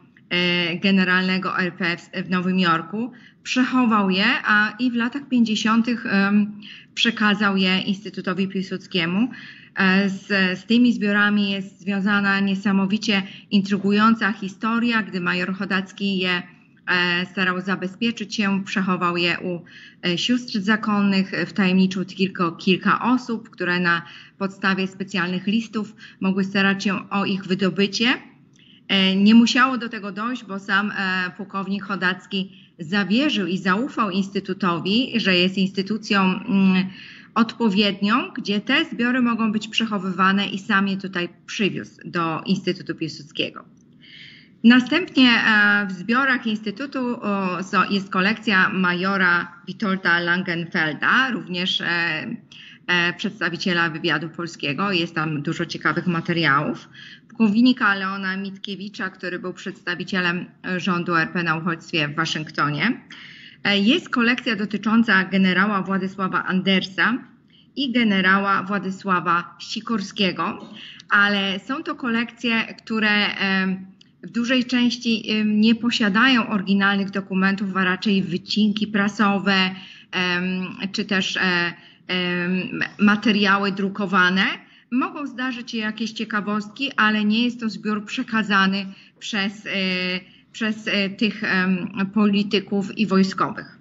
Speaker 7: generalnego R P w, w Nowym Jorku, przechował je a, i w latach pięćdziesiątych e, przekazał je Instytutowi Piłsudskiemu. Z, z tymi zbiorami jest związana niesamowicie intrygująca historia, gdy major Chodacki je e, starał zabezpieczyć się, przechował je u e, sióstr zakonnych, wtajemniczył kilka, kilka osób, które na podstawie specjalnych listów mogły starać się o ich wydobycie. Nie musiało do tego dojść, bo sam pułkownik Chodacki zawierzył i zaufał Instytutowi, że jest instytucją odpowiednią, gdzie te zbiory mogą być przechowywane i sam je tutaj przywiózł do Instytutu Piłsudskiego. Następnie w zbiorach Instytutu jest kolekcja majora Witolda Langenfelda, również przedstawiciela wywiadu polskiego. Jest tam dużo ciekawych materiałów. Pułkownika Leona Mitkiewicza, który był przedstawicielem rządu R P na uchodźstwie w Waszyngtonie. Jest kolekcja dotycząca generała Władysława Andersa i generała Władysława Sikorskiego, ale są to kolekcje, które w dużej części nie posiadają oryginalnych dokumentów, a raczej wycinki prasowe czy też materiały drukowane. Mogą zdarzyć się jakieś ciekawostki, ale nie jest to zbiór przekazany przez, przez tych polityków i wojskowych.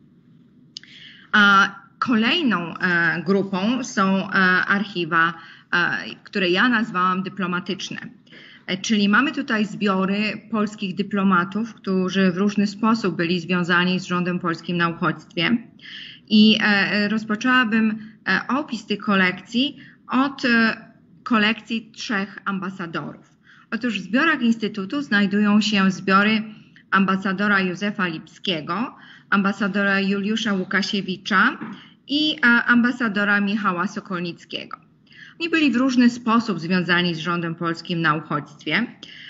Speaker 7: A kolejną grupą są archiwa, które ja nazwałam dyplomatyczne. Czyli mamy tutaj zbiory polskich dyplomatów, którzy w różny sposób byli związani z rządem polskim na uchodźstwie. I rozpoczęłabym opis tych kolekcji od kolekcji trzech ambasadorów. Otóż w zbiorach Instytutu znajdują się zbiory ambasadora Józefa Lipskiego, ambasadora Juliusza Łukasiewicza i ambasadora Michała Sokolnickiego. Oni byli w różny sposób związani z rządem polskim na uchodźstwie,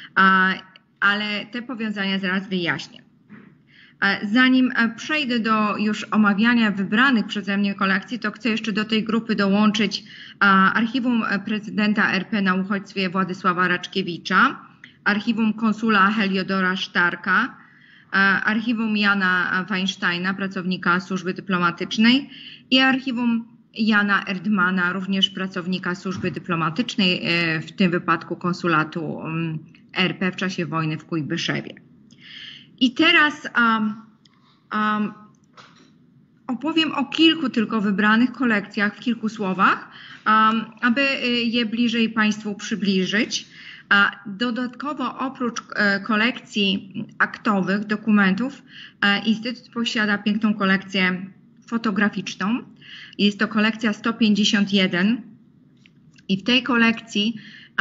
Speaker 7: ale te powiązania zaraz wyjaśnię. Zanim przejdę do już omawiania wybranych przeze mnie kolekcji, to chcę jeszcze do tej grupy dołączyć archiwum prezydenta R P na uchodźstwie Władysława Raczkiewicza, archiwum konsula Heliodora Sztarka, archiwum Jana Weinsteina, pracownika służby dyplomatycznej i archiwum Jana Erdmana, również pracownika służby dyplomatycznej, w tym wypadku konsulatu R P w czasie wojny w Kujbyszewie. I teraz um, um, opowiem o kilku tylko wybranych kolekcjach w kilku słowach, um, aby je bliżej Państwu przybliżyć. A dodatkowo oprócz e, kolekcji aktowych, dokumentów, e, Instytut posiada piękną kolekcję fotograficzną. Jest to kolekcja sto pięćdziesiąt jeden i w tej kolekcji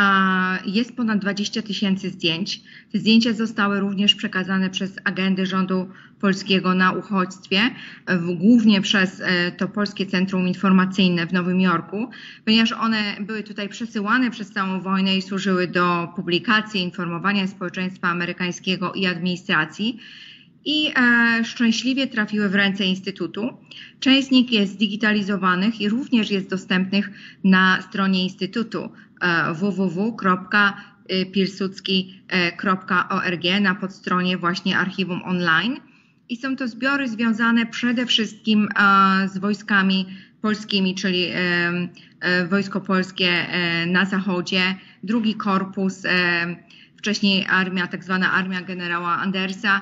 Speaker 7: jest ponad dwadzieścia tysięcy zdjęć. Te zdjęcia zostały również przekazane przez agendy rządu polskiego na uchodźstwie, głównie przez to Polskie Centrum Informacyjne w Nowym Jorku, ponieważ one były tutaj przesyłane przez całą wojnę i służyły do publikacji, informowania społeczeństwa amerykańskiego i administracji. I e, szczęśliwie trafiły w ręce Instytutu. Część z nich jest zdigitalizowanych i również jest dostępnych na stronie Instytutu e, w w w kropka pilsudski kropka org na podstronie właśnie archiwum online. I są to zbiory związane przede wszystkim e, z wojskami polskimi, czyli e, e, Wojsko Polskie e, na zachodzie, drugi korpus, e, wcześniej armia, tak zwana armia generała Andersa,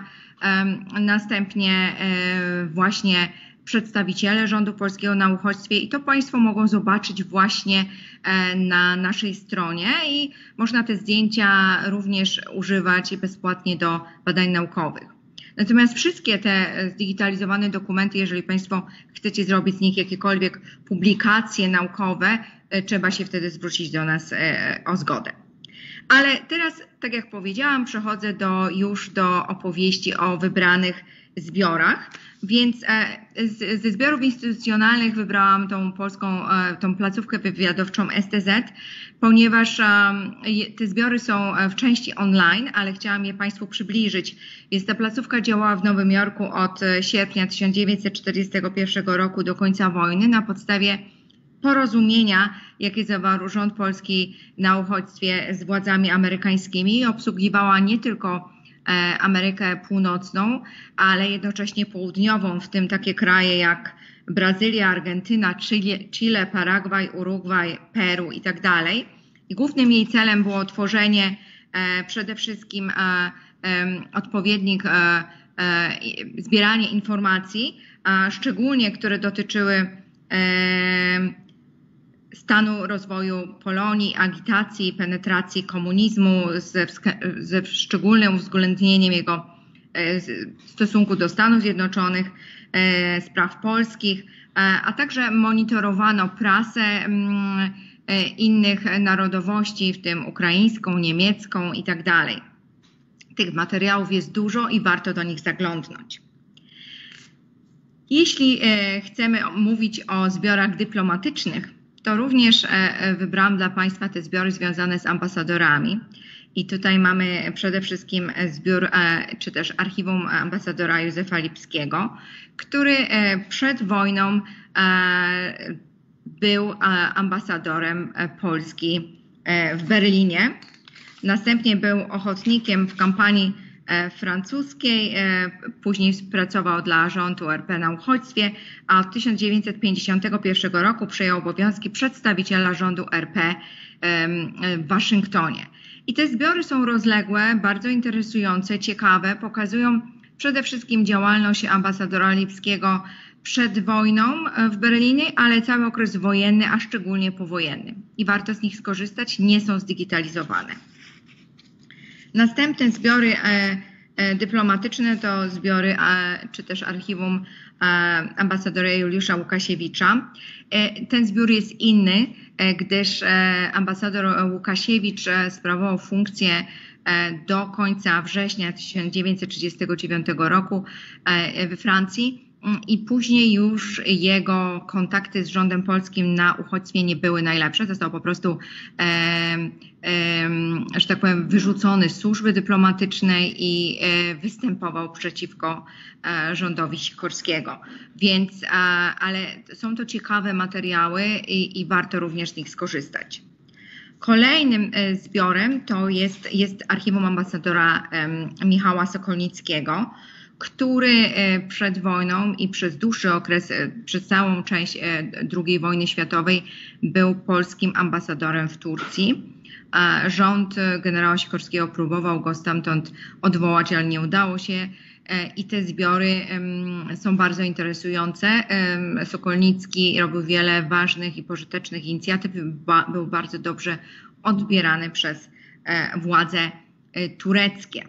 Speaker 7: następnie właśnie przedstawiciele rządu polskiego na uchodźstwie i to Państwo mogą zobaczyć właśnie na naszej stronie i można te zdjęcia również używać bezpłatnie do badań naukowych. Natomiast wszystkie te zdigitalizowane dokumenty, jeżeli Państwo chcecie zrobić z nich jakiekolwiek publikacje naukowe, trzeba się wtedy zwrócić do nas o zgodę. Ale teraz, tak jak powiedziałam, przechodzę do, już do opowieści o wybranych zbiorach. Więc z, ze zbiorów instytucjonalnych wybrałam tą polską, tą placówkę wywiadowczą S T Z, ponieważ te zbiory są w części online, ale chciałam je Państwu przybliżyć. Więc ta placówka działała w Nowym Jorku od sierpnia tysiąc dziewięćset czterdziestego pierwszego roku do końca wojny na podstawie porozumienia, jakie zawarł rząd polski na uchodźstwie z władzami amerykańskimi i obsługiwała nie tylko Amerykę Północną, ale jednocześnie południową, w tym takie kraje jak Brazylia, Argentyna, Chile, Chile Paragwaj, Urugwaj, Peru i tak dalej. I głównym jej celem było tworzenie e, przede wszystkim e, e, odpowiednich, e, e, zbieranie informacji, a szczególnie które dotyczyły e, stanu rozwoju Polonii, agitacji i penetracji komunizmu ze, ze szczególnym uwzględnieniem jego w stosunku do Stanów Zjednoczonych, spraw polskich, a także monitorowano prasę innych narodowości, w tym ukraińską, niemiecką i tak dalej. Tych materiałów jest dużo i warto do nich zaglądnąć. Jeśli chcemy mówić o zbiorach dyplomatycznych, to również wybrałam dla Państwa te zbiory związane z ambasadorami. I tutaj mamy przede wszystkim zbiór, czy też archiwum ambasadora Józefa Lipskiego, który przed wojną był ambasadorem Polski w Berlinie. Następnie był ochotnikiem w kampanii francuskiej, później pracował dla rządu R P na uchodźstwie, a od tysiąc dziewięćset pięćdziesiątego pierwszego roku przejął obowiązki przedstawiciela rządu R P w Waszyngtonie. I te zbiory są rozległe, bardzo interesujące, ciekawe, pokazują przede wszystkim działalność ambasadora Lipskiego przed wojną w Berlinie, ale cały okres wojenny, a szczególnie powojenny. I warto z nich skorzystać, nie są zdigitalizowane. Następne zbiory dyplomatyczne to zbiory, czy też archiwum ambasadora Juliusza Łukasiewicza. Ten zbiór jest inny, gdyż ambasador Łukasiewicz sprawował funkcję do końca września tysiąc dziewięćset trzydziestego dziewiątego roku we Francji i później już jego kontakty z rządem polskim na uchodźstwie nie były najlepsze. Został po prostu, e, e, że tak powiem, wyrzucony z służby dyplomatycznej i e, występował przeciwko e, rządowi Sikorskiego. Więc, e, ale są to ciekawe materiały i, i warto również z nich skorzystać. Kolejnym e, zbiorem to jest, jest archiwum ambasadora e, Michała Sokolnickiego, który przed wojną i przez dłuższy okres, przez całą część drugiej wojny światowej był polskim ambasadorem w Turcji. Rząd generała Sikorskiego próbował go stamtąd odwołać, ale nie udało się. I te zbiory są bardzo interesujące. Sokolnicki robił wiele ważnych i pożytecznych inicjatyw, był bardzo dobrze odbierany przez władze tureckie.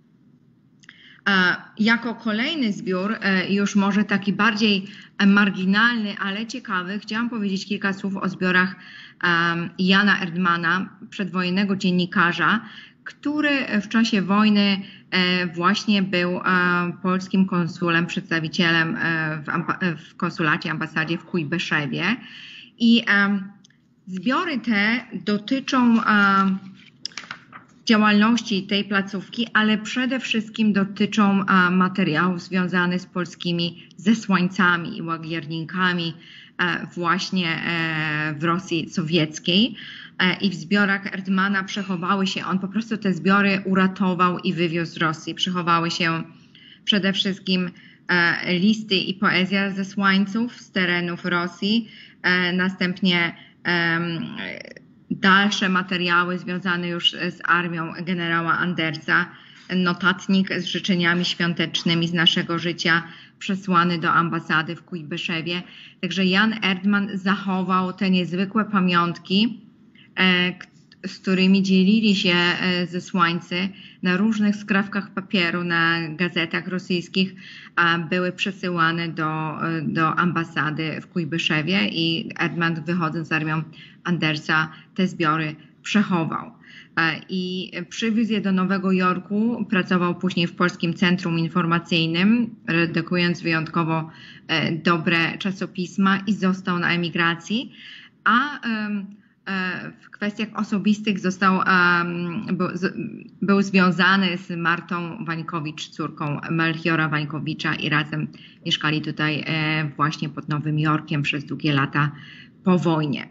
Speaker 7: Jako kolejny zbiór, już może taki bardziej marginalny, ale ciekawy, chciałam powiedzieć kilka słów o zbiorach Jana Erdmana, przedwojennego dziennikarza, który w czasie wojny właśnie był polskim konsulem, przedstawicielem w konsulacie, ambasadzie w Kujbyszewie. I zbiory te dotyczą działalności tej placówki, ale przede wszystkim dotyczą materiałów związanych z polskimi zesłańcami i łagiernikami właśnie w Rosji Sowieckiej. I w zbiorach Erdmana przechowały się, on po prostu te zbiory uratował i wywiózł z Rosji. Przechowały się przede wszystkim listy i poezja zesłańców z terenów Rosji, następnie dalsze materiały związane już z armią generała Andersa, notatnik z życzeniami świątecznymi z naszego życia przesłany do ambasady w Kujbyszewie. Także Jan Erdman zachował te niezwykłe pamiątki, z którymi dzielili się zesłańcy na różnych skrawkach papieru, na gazetach rosyjskich, były przesyłane do, do ambasady w Kujbyszewie i Erdman, wychodząc z armią Andersa, te zbiory przechował. I przywiózł je do Nowego Jorku, pracował później w Polskim Centrum Informacyjnym, redagując wyjątkowo dobre czasopisma i został na emigracji, a w kwestiach osobistych został, był, był związany z Martą Wańkowicz, córką Melchiora Wańkowicza i razem mieszkali tutaj właśnie pod Nowym Jorkiem przez długie lata po wojnie.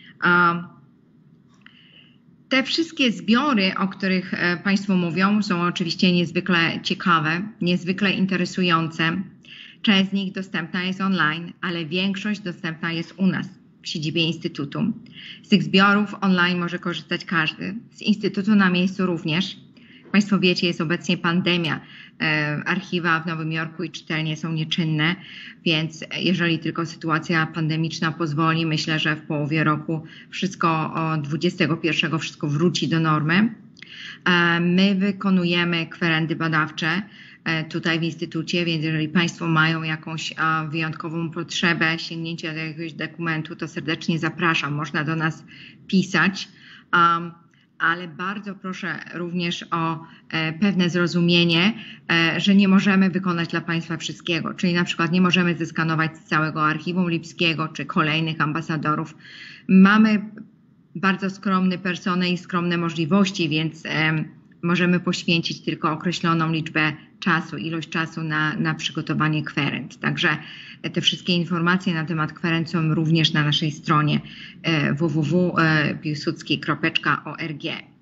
Speaker 7: Te wszystkie zbiory, o których Państwo mówią, są oczywiście niezwykle ciekawe, niezwykle interesujące. Część z nich dostępna jest online, ale większość dostępna jest u nas w siedzibie Instytutu. Z tych zbiorów online może korzystać każdy. Z Instytutu na miejscu również. Państwo wiecie, jest obecnie pandemia, archiwa w Nowym Jorku i czytelnie są nieczynne, więc jeżeli tylko sytuacja pandemiczna pozwoli, myślę, że w połowie roku wszystko o dwudziestego pierwszego wszystko wróci do normy. My wykonujemy kwerendy badawcze tutaj w Instytucie, więc jeżeli Państwo mają jakąś wyjątkową potrzebę sięgnięcia do jakiegoś dokumentu, to serdecznie zapraszam. Można do nas pisać, ale bardzo proszę również o pewne zrozumienie, że nie możemy wykonać dla Państwa wszystkiego, czyli na przykład nie możemy zeskanować całego archiwum lipskiego czy kolejnych ambasadorów. Mamy bardzo skromny personel i skromne możliwości, więc możemy poświęcić tylko określoną liczbę czasu, ilość czasu na, na przygotowanie kwerend. Także te wszystkie informacje na temat kwerend są również na naszej stronie w w w kropka piłsudski kropka org.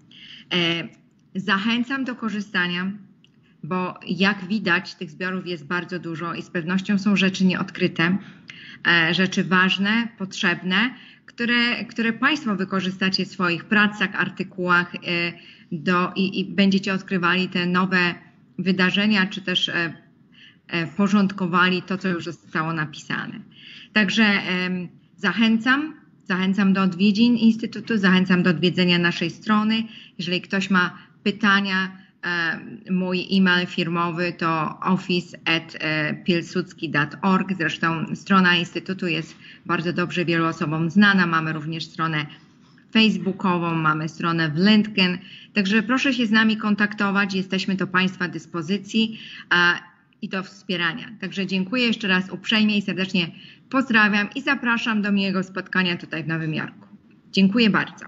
Speaker 7: Zachęcam do korzystania, bo jak widać tych zbiorów jest bardzo dużo i z pewnością są rzeczy nieodkryte, rzeczy ważne, potrzebne, które, które Państwo wykorzystacie w swoich pracach, artykułach do, i, i będziecie odkrywali te nowe wydarzenia, czy też e, e, porządkowali to, co już zostało napisane. Także e, zachęcam, zachęcam do odwiedzin Instytutu, zachęcam do odwiedzenia naszej strony. Jeżeli ktoś ma pytania, e, mój e-mail firmowy to office at piłsudski kropka org. Zresztą strona Instytutu jest bardzo dobrze wielu osobom znana. Mamy również stronę facebookową, mamy stronę w LinkedIn, także proszę się z nami kontaktować, jesteśmy do Państwa dyspozycji a, i do wspierania. Także dziękuję jeszcze raz uprzejmie i serdecznie pozdrawiam i zapraszam do miłego spotkania tutaj w Nowym Jorku. Dziękuję bardzo.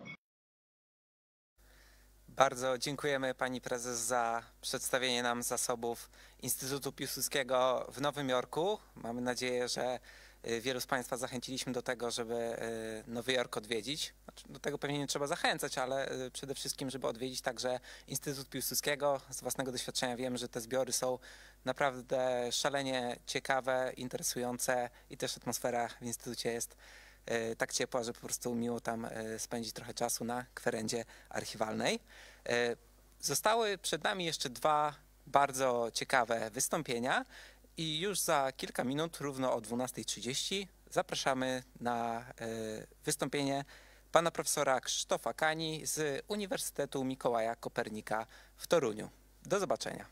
Speaker 1: Bardzo dziękujemy Pani Prezes za przedstawienie nam zasobów Instytutu Piłsudskiego w Nowym Jorku. Mamy nadzieję, że wielu z Państwa zachęciliśmy do tego, żeby Nowy Jork odwiedzić. Do tego pewnie nie trzeba zachęcać, ale przede wszystkim, żeby odwiedzić także Instytut Piłsudskiego. Z własnego doświadczenia wiem, że te zbiory są naprawdę szalenie ciekawe, interesujące i też atmosfera w Instytucie jest tak ciepła, że po prostu miło tam spędzić trochę czasu na kwerendzie archiwalnej. Zostały przed nami jeszcze dwa bardzo ciekawe wystąpienia. I już za kilka minut, równo o dwunastej trzydzieści, zapraszamy na wystąpienie pana profesora Krzysztofa Kani z Uniwersytetu Mikołaja Kopernika w Toruniu. Do zobaczenia.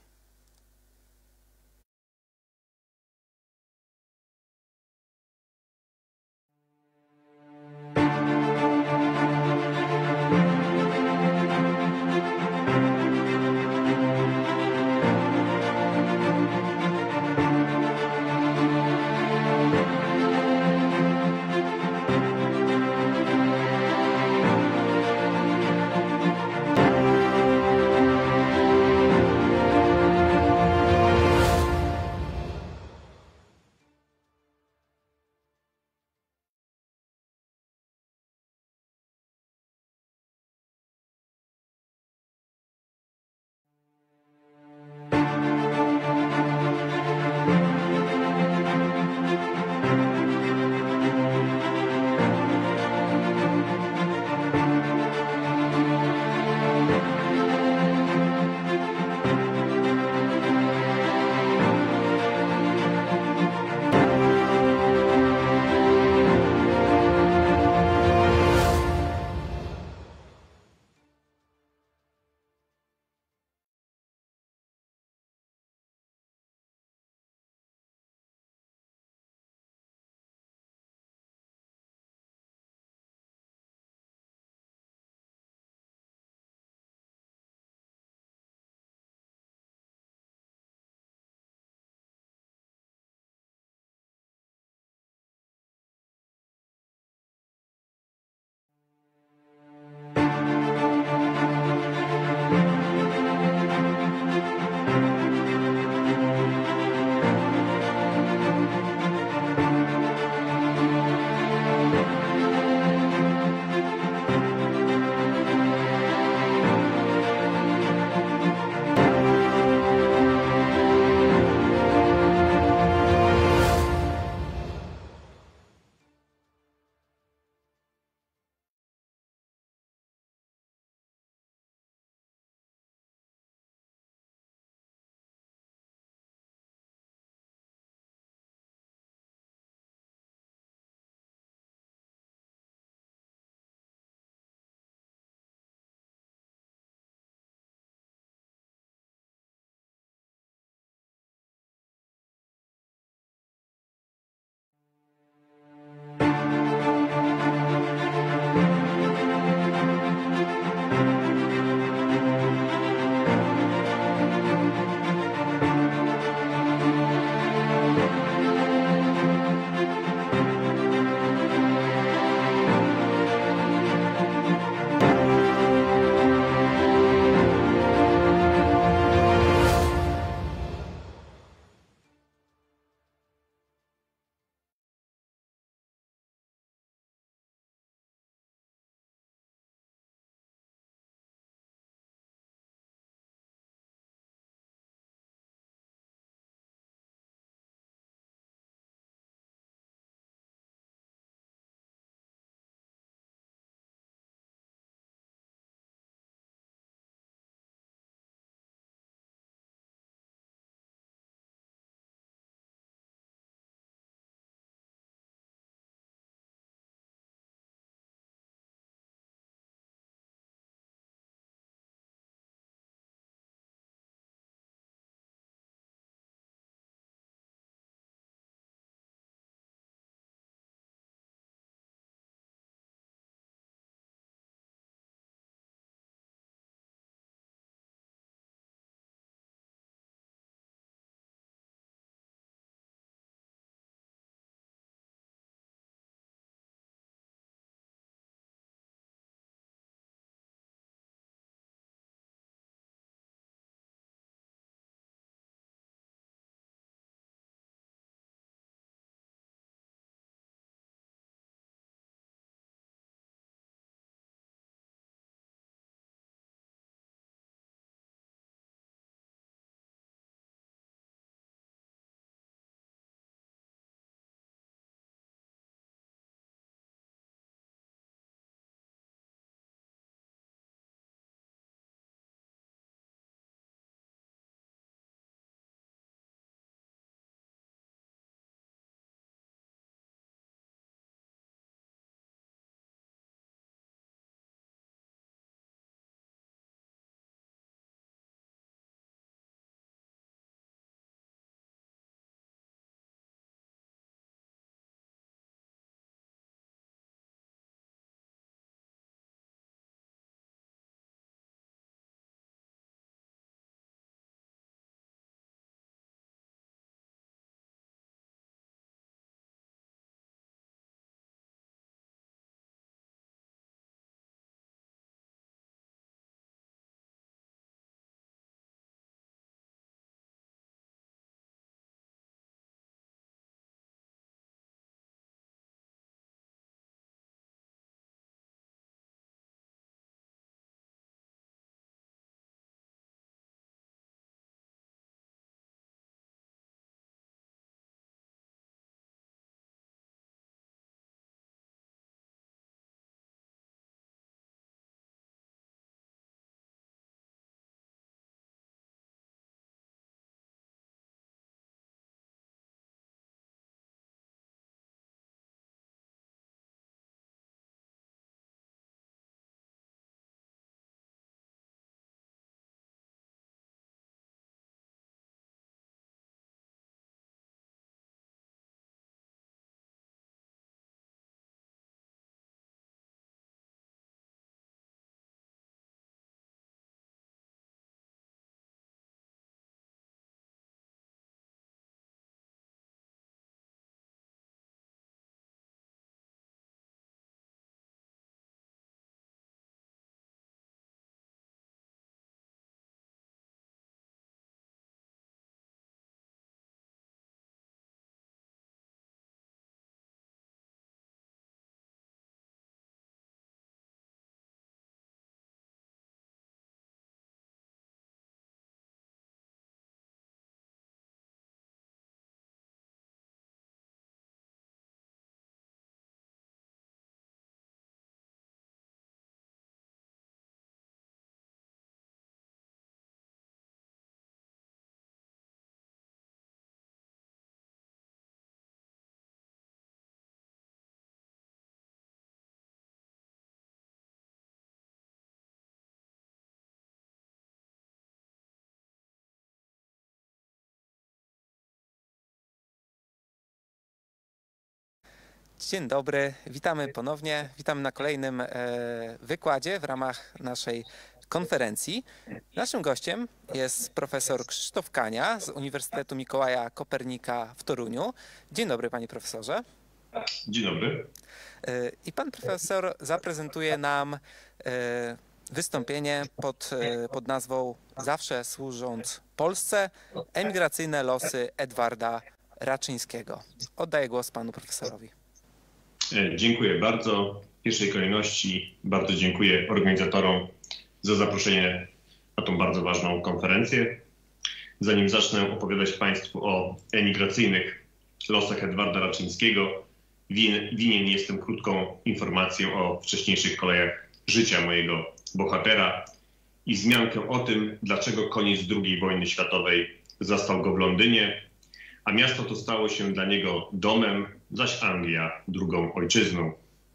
Speaker 1: Dzień dobry, witamy ponownie. Witamy na kolejnym e, wykładzie w ramach naszej konferencji. Naszym gościem jest profesor Krzysztof Kania z Uniwersytetu Mikołaja Kopernika w Toruniu. Dzień dobry, panie profesorze.
Speaker 8: Dzień dobry.
Speaker 1: E, I pan profesor zaprezentuje nam e, wystąpienie pod, e, pod nazwą Zawsze służąc Polsce, emigracyjne losy Edwarda Raczyńskiego. Oddaję głos panu profesorowi.
Speaker 8: Dziękuję bardzo. W pierwszej kolejności bardzo dziękuję organizatorom za zaproszenie na tą bardzo ważną konferencję. Zanim zacznę opowiadać Państwu o emigracyjnych losach Edwarda Raczyńskiego, winien jestem krótką informacją o wcześniejszych kolejach życia mojego bohatera i wzmiankę o tym, dlaczego koniec drugiej wojny światowej zastał go w Londynie, a miasto to stało się dla niego domem, zaś Anglia drugą ojczyzną.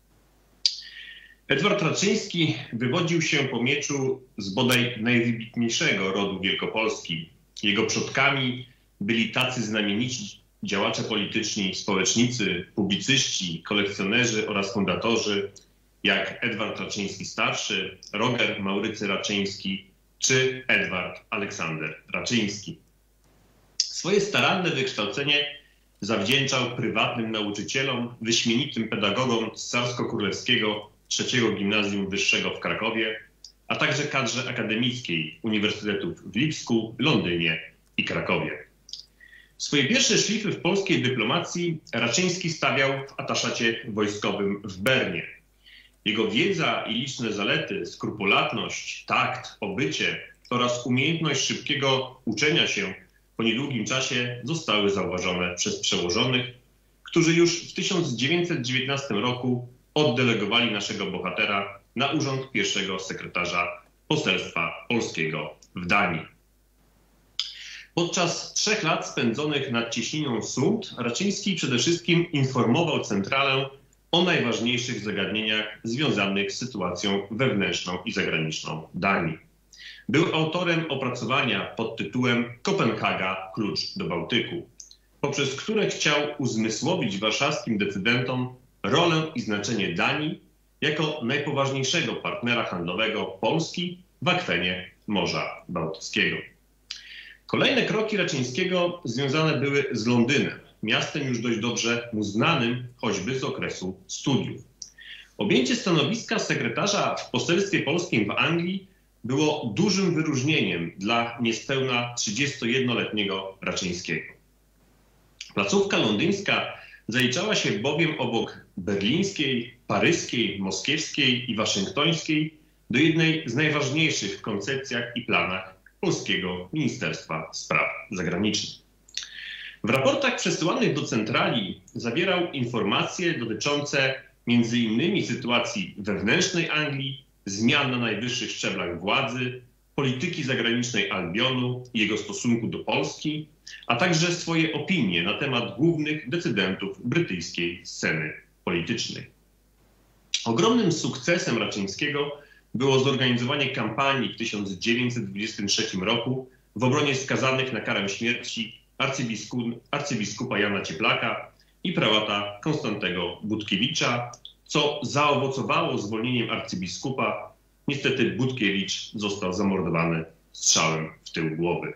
Speaker 8: Edward Raczyński wywodził się po mieczu z bodaj najwybitniejszego rodu Wielkopolski. Jego przodkami byli tacy znamienici działacze polityczni, społecznicy, publicyści, kolekcjonerzy oraz fundatorzy jak Edward Raczyński starszy, Roger Maurycy Raczyński czy Edward Aleksander Raczyński. Swoje staranne wykształcenie zawdzięczał prywatnym nauczycielom, wyśmienitym pedagogom z Carsko-Królewskiego trzeciego Gimnazjum Wyższego w Krakowie, a także kadrze akademickiej uniwersytetów w Lipsku, Londynie i Krakowie. Swoje pierwsze szlify w polskiej dyplomacji Raczyński stawiał w ataszacie wojskowym w Bernie. Jego wiedza i liczne zalety, skrupulatność, takt, obycie oraz umiejętność szybkiego uczenia się po niedługim czasie zostały zauważone przez przełożonych, którzy już w tysiąc dziewięćset dziewiętnastym roku oddelegowali naszego bohatera na urząd pierwszego sekretarza Poselstwa Polskiego w Danii. Podczas trzech lat spędzonych nad cieśniną Sund Raczyński przede wszystkim informował centralę o najważniejszych zagadnieniach związanych z sytuacją wewnętrzną i zagraniczną Danii. Był autorem opracowania pod tytułem Kopenhaga – Klucz do Bałtyku, poprzez które chciał uzmysłowić warszawskim decydentom rolę i znaczenie Danii jako najpoważniejszego partnera handlowego Polski w akwenie Morza Bałtyckiego. Kolejne kroki Raczyńskiego związane były z Londynem, miastem już dość dobrze mu znanym, choćby z okresu studiów. Objęcie stanowiska sekretarza w poselstwie polskim w Anglii było dużym wyróżnieniem dla niespełna trzydziestojednoletniego Raczyńskiego. Placówka londyńska zaliczała się bowiem obok berlińskiej, paryskiej, moskiewskiej i waszyngtońskiej do jednej z najważniejszych w koncepcjach i planach polskiego Ministerstwa Spraw Zagranicznych. W raportach przesyłanych do centrali zawierał informacje dotyczące między innymi sytuacji wewnętrznej Anglii, zmian na najwyższych szczeblach władzy, polityki zagranicznej Albionu i jego stosunku do Polski, a także swoje opinie na temat głównych decydentów brytyjskiej sceny politycznej. Ogromnym sukcesem Raczyńskiego było zorganizowanie kampanii w tysiąc dziewięćset dwudziestym trzecim roku w obronie skazanych na karę śmierci arcybiskup, arcybiskupa Jana Cieplaka i prałata Konstantego Budkiewicza, co zaowocowało zwolnieniem arcybiskupa. Niestety Budkiewicz został zamordowany strzałem w tył głowy.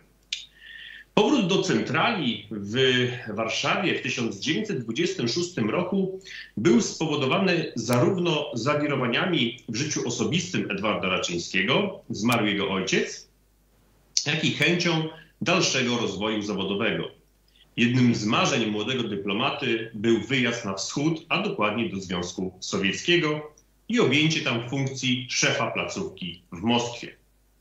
Speaker 8: Powrót do centrali w Warszawie w tysiąc dziewięćset dwudziestym szóstym roku był spowodowany zarówno zawirowaniami w życiu osobistym Edwarda Raczyńskiego, zmarł jego ojciec, jak i chęcią dalszego rozwoju zawodowego. Jednym z marzeń młodego dyplomaty był wyjazd na wschód, a dokładnie do Związku Sowieckiego i objęcie tam funkcji szefa placówki w Moskwie.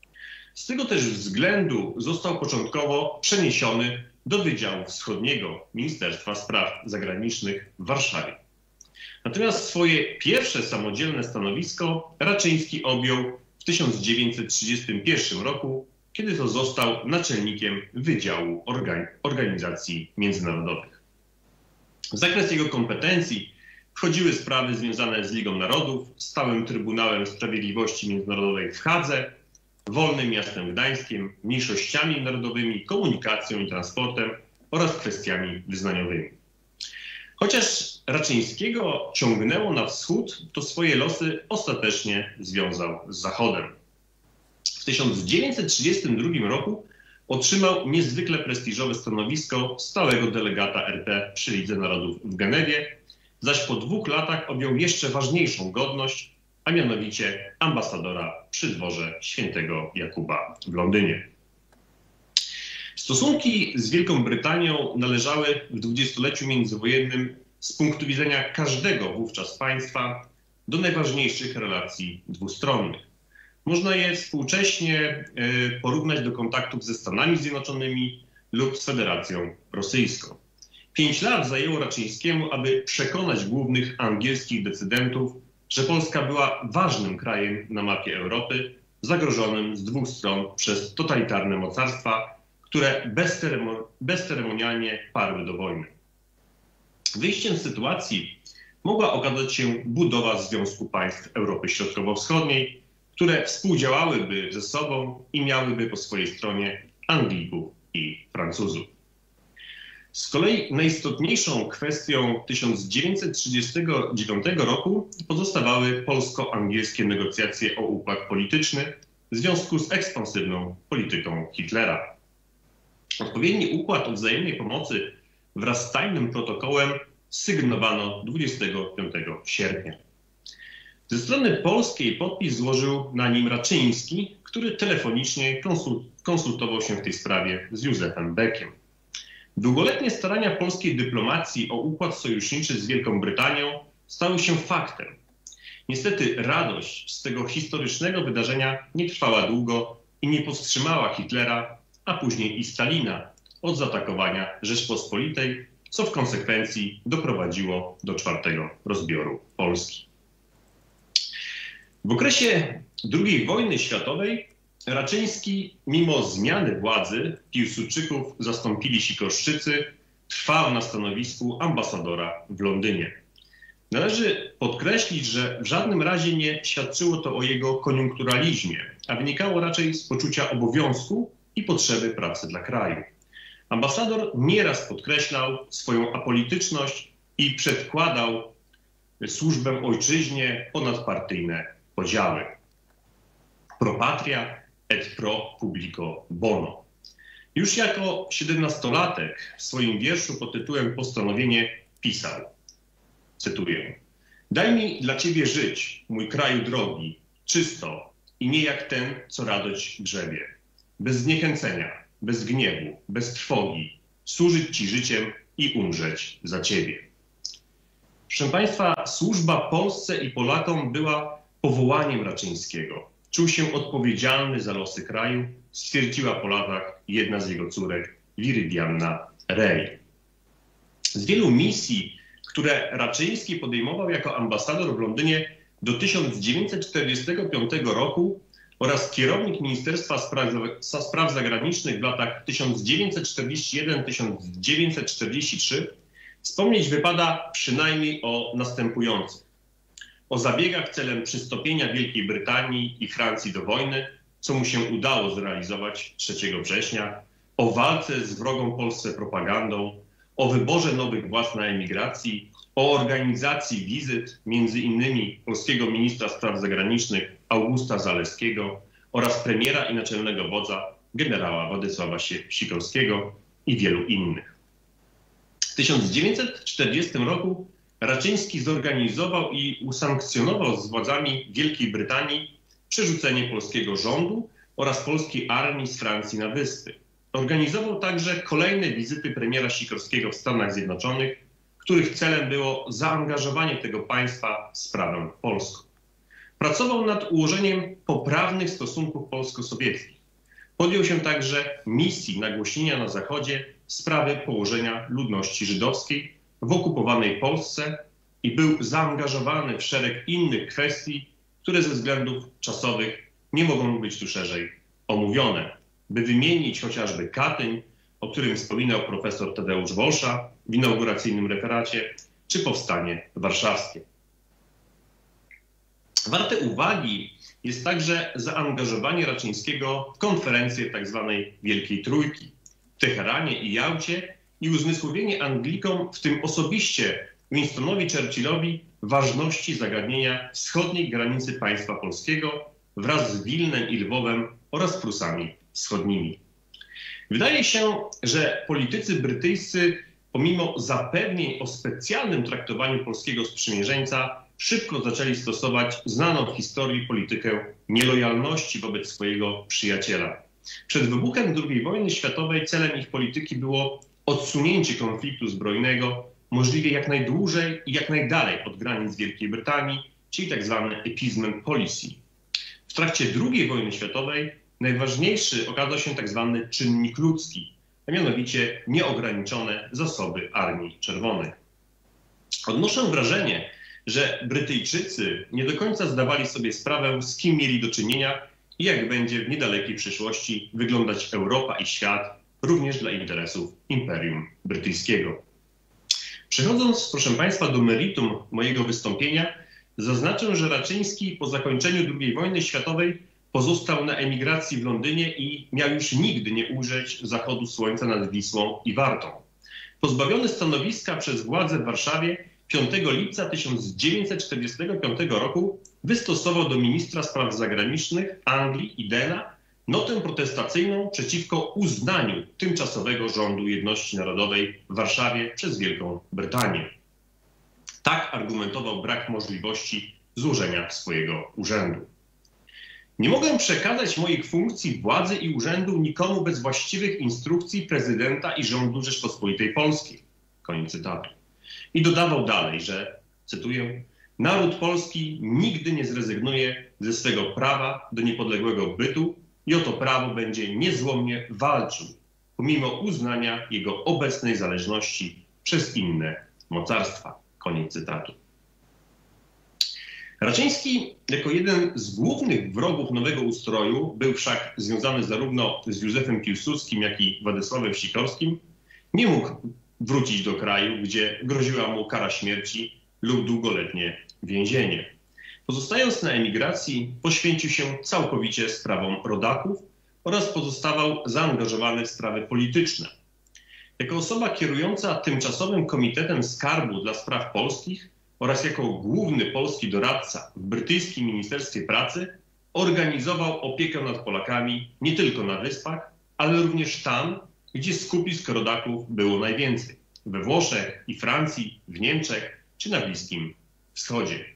Speaker 8: Z tego też względu został początkowo przeniesiony do Wydziału Wschodniego Ministerstwa Spraw Zagranicznych w Warszawie. Natomiast swoje pierwsze samodzielne stanowisko Raczyński objął w tysiąc dziewięćset trzydziestym pierwszym roku, kiedy to został naczelnikiem Wydziału Organizacji Międzynarodowych. W zakres jego kompetencji wchodziły sprawy związane z Ligą Narodów, Stałym Trybunałem Sprawiedliwości Międzynarodowej w Hadze, Wolnym Miastem Gdańskiem, mniejszościami narodowymi, komunikacją i transportem oraz kwestiami wyznaniowymi. Chociaż Raczyńskiego ciągnęło na wschód, to swoje losy ostatecznie związał z Zachodem. W tysiąc dziewięćset trzydziestym drugim roku otrzymał niezwykle prestiżowe stanowisko stałego delegata R P przy Lidze Narodów w Genewie, zaś po dwóch latach objął jeszcze ważniejszą godność, a mianowicie ambasadora przy dworze świętego Jakuba w Londynie. Stosunki z Wielką Brytanią należały w dwudziestoleciu międzywojennym z punktu widzenia każdego wówczas państwa do najważniejszych relacji dwustronnych. Można je współcześnie porównać do kontaktów ze Stanami Zjednoczonymi lub z Federacją Rosyjską. Pięć lat zajęło Raczyńskiemu, aby przekonać głównych angielskich decydentów, że Polska była ważnym krajem na mapie Europy, zagrożonym z dwóch stron przez totalitarne mocarstwa, które bezceremonialnie parły do wojny. Wyjściem z sytuacji mogła okazać się budowa Związku Państw Europy Środkowo-Wschodniej, które współdziałałyby ze sobą i miałyby po swojej stronie Anglików i Francuzów. Z kolei najistotniejszą kwestią tysiąc dziewięćset trzydziestego dziewiątego roku pozostawały polsko-angielskie negocjacje o układ polityczny w związku z ekspansywną polityką Hitlera. Odpowiedni układ o wzajemnej pomocy wraz z tajnym protokołem sygnowano dwudziestego piątego sierpnia. Ze strony polskiej podpis złożył na nim Raczyński, który telefonicznie konsultował się w tej sprawie z Józefem Beckiem. Długoletnie starania polskiej dyplomacji o układ sojuszniczy z Wielką Brytanią stały się faktem. Niestety radość z tego historycznego wydarzenia nie trwała długo i nie powstrzymała Hitlera, a później i Stalina od zaatakowania Rzeczpospolitej, co w konsekwencji doprowadziło do czwartego rozbioru Polski. W okresie drugiej wojny światowej Raczyński, mimo zmiany władzy Piłsudczyków zastąpili Sikorszczycy, trwał na stanowisku ambasadora w Londynie. Należy podkreślić, że w żadnym razie nie świadczyło to o jego koniunkturalizmie, a wynikało raczej z poczucia obowiązku i potrzeby pracy dla kraju. Ambasador nieraz podkreślał swoją apolityczność i przedkładał służbę ojczyźnie ponad partyjne podziały. Pro patria et pro publico bono. Już jako siedemnastolatek w swoim wierszu pod tytułem Postanowienie pisał, cytuję: daj mi dla Ciebie żyć, mój kraju drogi, czysto i nie jak ten, co radość grzebie. Bez zniechęcenia, bez gniewu, bez trwogi, służyć Ci życiem i umrzeć za Ciebie. Proszę Państwa, służba Polsce i Polakom była powołaniem Raczyńskiego. Czuł się odpowiedzialny za losy kraju, stwierdziła po latach jedna z jego córek, Viridiana Rey. Z wielu misji, które Raczyński podejmował jako ambasador w Londynie do tysiąc dziewięćset czterdziestego piątego roku oraz kierownik Ministerstwa Spraw, Spraw Zagranicznych w latach tysiąc dziewięćset czterdziesty pierwszy do tysiąc dziewięćset czterdziestego trzeciego, wspomnieć wypada przynajmniej o następujących. O zabiegach celem przystąpienia Wielkiej Brytanii i Francji do wojny, co mu się udało zrealizować trzeciego września, o walce z wrogą Polsce propagandą, o wyborze nowych władz na emigracji, o organizacji wizyt między innymi polskiego ministra spraw zagranicznych Augusta Zaleskiego oraz premiera i naczelnego wodza generała Władysława Sikorskiego i wielu innych. W tysiąc dziewięćset czterdziestym roku Raczyński zorganizował i usankcjonował z władzami Wielkiej Brytanii przerzucenie polskiego rządu oraz polskiej armii z Francji na wyspy. Organizował także kolejne wizyty premiera Sikorskiego w Stanach Zjednoczonych, których celem było zaangażowanie tego państwa w sprawę polską. Pracował nad ułożeniem poprawnych stosunków polsko-sowieckich. Podjął się także misji nagłośnienia na Zachodzie sprawy położenia ludności żydowskiej w okupowanej Polsce i był zaangażowany w szereg innych kwestii, które ze względów czasowych nie mogą być tu szerzej omówione. By wymienić chociażby Katyń, o którym wspominał profesor Tadeusz Wolsza w inauguracyjnym referacie, czy powstanie warszawskie. Warte uwagi jest także zaangażowanie Raczyńskiego w konferencję tzw. Wielkiej Trójki w Teheranie i Jałcie i uzmysłowienie Anglikom, w tym osobiście Winstonowi Churchillowi ważności zagadnienia wschodniej granicy państwa polskiego wraz z Wilnem i Lwowem oraz Prusami wschodnimi. Wydaje się, że politycy brytyjscy, pomimo zapewnień o specjalnym traktowaniu polskiego sprzymierzeńca, szybko zaczęli stosować znaną w historii politykę nielojalności wobec swojego przyjaciela. Przed wybuchem drugiej wojny światowej celem ich polityki było odsunięcie konfliktu zbrojnego możliwie jak najdłużej i jak najdalej od granic Wielkiej Brytanii, czyli tzw. appeasement policy. W trakcie drugiej wojny światowej najważniejszy okazał się tzw. czynnik ludzki, a mianowicie nieograniczone zasoby Armii Czerwonej. Odnoszę wrażenie, że Brytyjczycy nie do końca zdawali sobie sprawę, z kim mieli do czynienia i jak będzie w niedalekiej przyszłości wyglądać Europa i świat, również dla interesów Imperium Brytyjskiego. Przechodząc, proszę Państwa, do meritum mojego wystąpienia, zaznaczę, że Raczyński po zakończeniu drugiej wojny światowej pozostał na emigracji w Londynie i miał już nigdy nie ujrzeć zachodu słońca nad Wisłą i Wartą. Pozbawiony stanowiska przez władze w Warszawie piątego lipca tysiąc dziewięćset czterdziestego piątego roku wystosował do ministra spraw zagranicznych Anglii Idena notę protestacyjną przeciwko uznaniu tymczasowego rządu jedności narodowej w Warszawie przez Wielką Brytanię. Tak argumentował brak możliwości złożenia swojego urzędu. Nie mogę przekazać moich funkcji, władzy i urzędu nikomu bez właściwych instrukcji prezydenta i rządu Rzeczpospolitej Polskiej. Koniec cytatu. I dodawał dalej, że, cytuję, naród polski nigdy nie zrezygnuje ze swego prawa do niepodległego bytu i o to prawo będzie niezłomnie walczył, pomimo uznania jego obecnej zależności przez inne mocarstwa. Koniec cytatu. Raczyński jako jeden z głównych wrogów nowego ustroju był wszak związany zarówno z Józefem Piłsudskim, jak i Władysławem Sikorskim. Nie mógł wrócić do kraju, gdzie groziła mu kara śmierci lub długoletnie więzienie. Pozostając na emigracji, poświęcił się całkowicie sprawom rodaków oraz pozostawał zaangażowany w sprawy polityczne. Jako osoba kierująca tymczasowym Komitetem Skarbu dla Spraw Polskich oraz jako główny polski doradca w brytyjskim Ministerstwie Pracy organizował opiekę nad Polakami nie tylko na Wyspach, ale również tam, gdzie skupisk rodaków było najwięcej. We Włoszech i Francji, w Niemczech czy na Bliskim Wschodzie.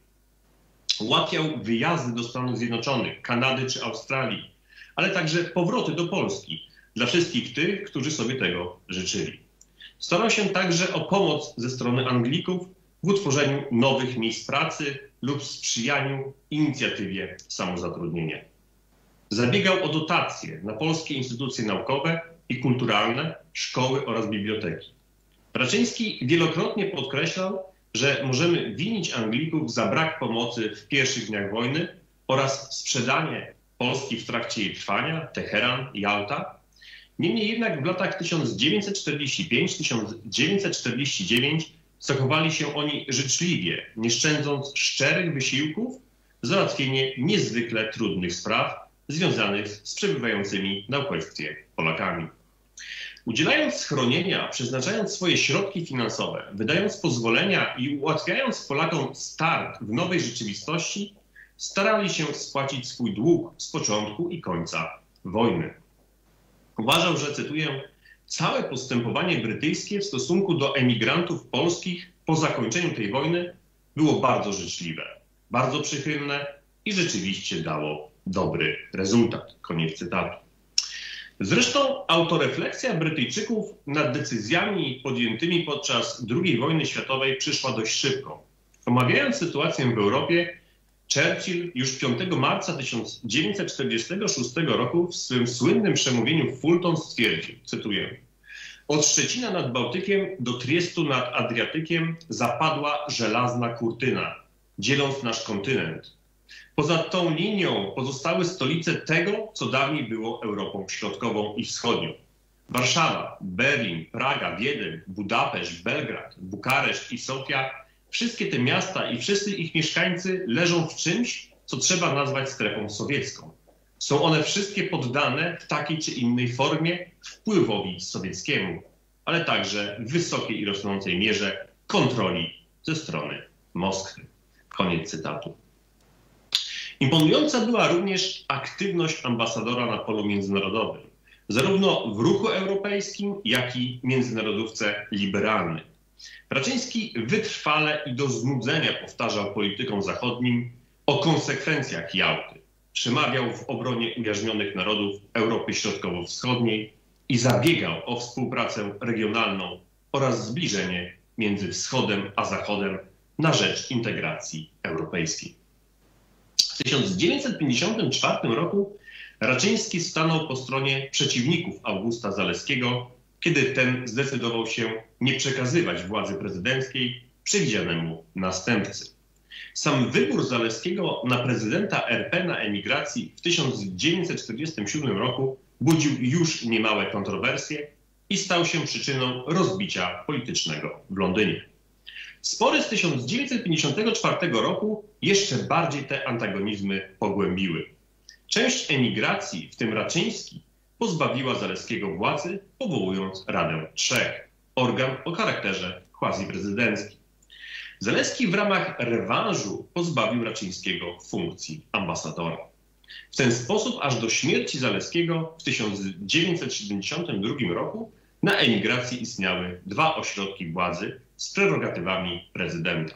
Speaker 8: Ułatwiał wyjazdy do Stanów Zjednoczonych, Kanady czy Australii, ale także powroty do Polski dla wszystkich tych, którzy sobie tego życzyli. Starał się także o pomoc ze strony Anglików w utworzeniu nowych miejsc pracy lub sprzyjaniu inicjatywie samozatrudnienia. Zabiegał o dotacje na polskie instytucje naukowe i kulturalne, szkoły oraz biblioteki. Raczyński wielokrotnie podkreślał, że możemy winić Anglików za brak pomocy w pierwszych dniach wojny oraz sprzedanie Polski w trakcie jej trwania, Teheran, Jalta. Niemniej jednak w latach tysiąc dziewięćset czterdziestym piątym do tysiąc dziewięćset czterdziestego dziewiątego zachowali się oni życzliwie, nie szczędząc szczerych wysiłków w załatwienie niezwykle trudnych spraw związanych z przebywającymi na uchodźstwie Polakami. Udzielając schronienia, przeznaczając swoje środki finansowe, wydając pozwolenia i ułatwiając Polakom start w nowej rzeczywistości, starali się spłacić swój dług z początku i końca wojny. Uważał, że, cytuję, całe postępowanie brytyjskie w stosunku do emigrantów polskich po zakończeniu tej wojny było bardzo życzliwe, bardzo przychylne i rzeczywiście dało dobry rezultat. Koniec cytatu. Zresztą autorefleksja Brytyjczyków nad decyzjami podjętymi podczas drugiej wojny światowej przyszła dość szybko. Omawiając sytuację w Europie, Churchill już piątego marca tysiąc dziewięćset czterdziestego szóstego roku w swym słynnym przemówieniu w Fulton stwierdził, cytuję, od Szczecina nad Bałtykiem do Triestu nad Adriatykiem zapadła żelazna kurtyna, dzieląc nasz kontynent. Poza tą linią pozostały stolice tego, co dawniej było Europą Środkową i Wschodnią. Warszawa, Berlin, Praga, Wiedeń, Budapeszt, Belgrad, Bukareszt i Sofia, wszystkie te miasta i wszyscy ich mieszkańcy leżą w czymś, co trzeba nazwać strefą sowiecką. Są one wszystkie poddane w takiej czy innej formie wpływowi sowieckiemu, ale także w wysokiej i rosnącej mierze kontroli ze strony Moskwy. Koniec cytatu. Imponująca była również aktywność ambasadora na polu międzynarodowym, zarówno w ruchu europejskim, jak i międzynarodówce liberalnej. Raczyński wytrwale i do znudzenia powtarzał politykom zachodnim o konsekwencjach Jałty. Przemawiał w obronie ujarzmionych narodów Europy Środkowo-Wschodniej i zabiegał o współpracę regionalną oraz zbliżenie między Wschodem a Zachodem na rzecz integracji europejskiej. W tysiąc dziewięćset pięćdziesiątym czwartym roku Raczyński stanął po stronie przeciwników Augusta Zaleskiego, kiedy ten zdecydował się nie przekazywać władzy prezydenckiej przewidzianemu następcy. Sam wybór Zaleskiego na prezydenta R P na emigracji w tysiąc dziewięćset czterdziestym siódmym roku budził już niemałe kontrowersje i stał się przyczyną rozbicia politycznego w Londynie. Spory z tysiąc dziewięćset pięćdziesiątego czwartego roku jeszcze bardziej te antagonizmy pogłębiły. Część emigracji, w tym Raczyński, pozbawiła Zaleskiego władzy, powołując Radę Trzech, organ o charakterze quasi-prezydenckim. Zaleski w ramach rewanżu pozbawił Raczyńskiego funkcji ambasadora. W ten sposób aż do śmierci Zaleskiego w tysiąc dziewięćset siedemdziesiątym drugim roku na emigracji istniały dwa ośrodki władzy z prerogatywami prezydenta.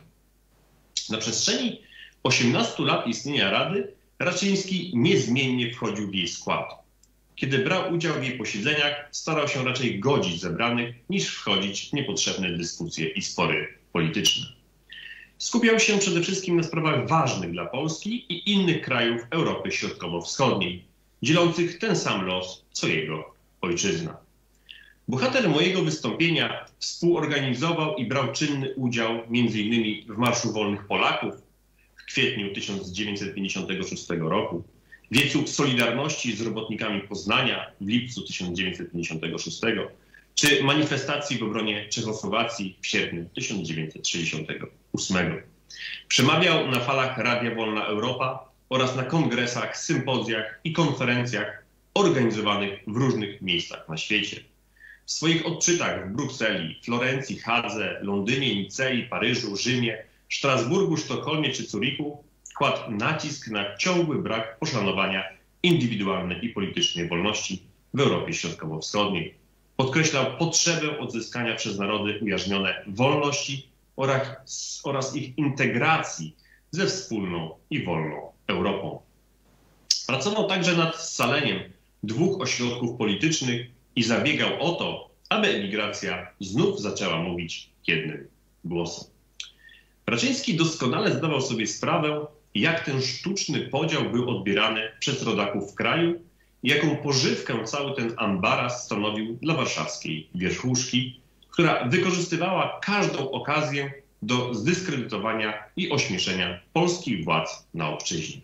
Speaker 8: Na przestrzeni osiemnastu lat istnienia Rady Raczyński niezmiennie wchodził w jej skład. Kiedy brał udział w jej posiedzeniach, starał się raczej godzić zebranych, niż wchodzić w niepotrzebne dyskusje i spory polityczne. Skupiał się przede wszystkim na sprawach ważnych dla Polski i innych krajów Europy Środkowo-Wschodniej, dzielących ten sam los, co jego ojczyzna. Bohater mojego wystąpienia współorganizował i brał czynny udział między innymi w Marszu Wolnych Polaków w kwietniu tysiąc dziewięćset pięćdziesiątego szóstego roku, wiecu Solidarności z robotnikami Poznania w lipcu tysiąc dziewięćset pięćdziesiątego szóstego, czy manifestacji w obronie Czechosłowacji w sierpniu tysiąc dziewięćset sześćdziesiątego ósmego. Przemawiał na falach Radia Wolna Europa oraz na kongresach, sympozjach i konferencjach organizowanych w różnych miejscach na świecie. W swoich odczytach w Brukseli, Florencji, Hadze, Londynie, Nicei, Paryżu, Rzymie, Strasburgu, Sztokholmie czy Zurichu kładł nacisk na ciągły brak poszanowania indywidualnej i politycznej wolności w Europie Środkowo-Wschodniej. Podkreślał potrzebę odzyskania przez narody ujarzmione wolności oraz, oraz ich integracji ze wspólną i wolną Europą. Pracował także nad scaleniem dwóch ośrodków politycznych i zabiegał o to, aby emigracja znów zaczęła mówić jednym głosem. Raczyński doskonale zdawał sobie sprawę, jak ten sztuczny podział był odbierany przez rodaków w kraju i jaką pożywkę cały ten ambaras stanowił dla warszawskiej wierzchuszki, która wykorzystywała każdą okazję do zdyskredytowania i ośmieszenia polskich władz na obczyźnie.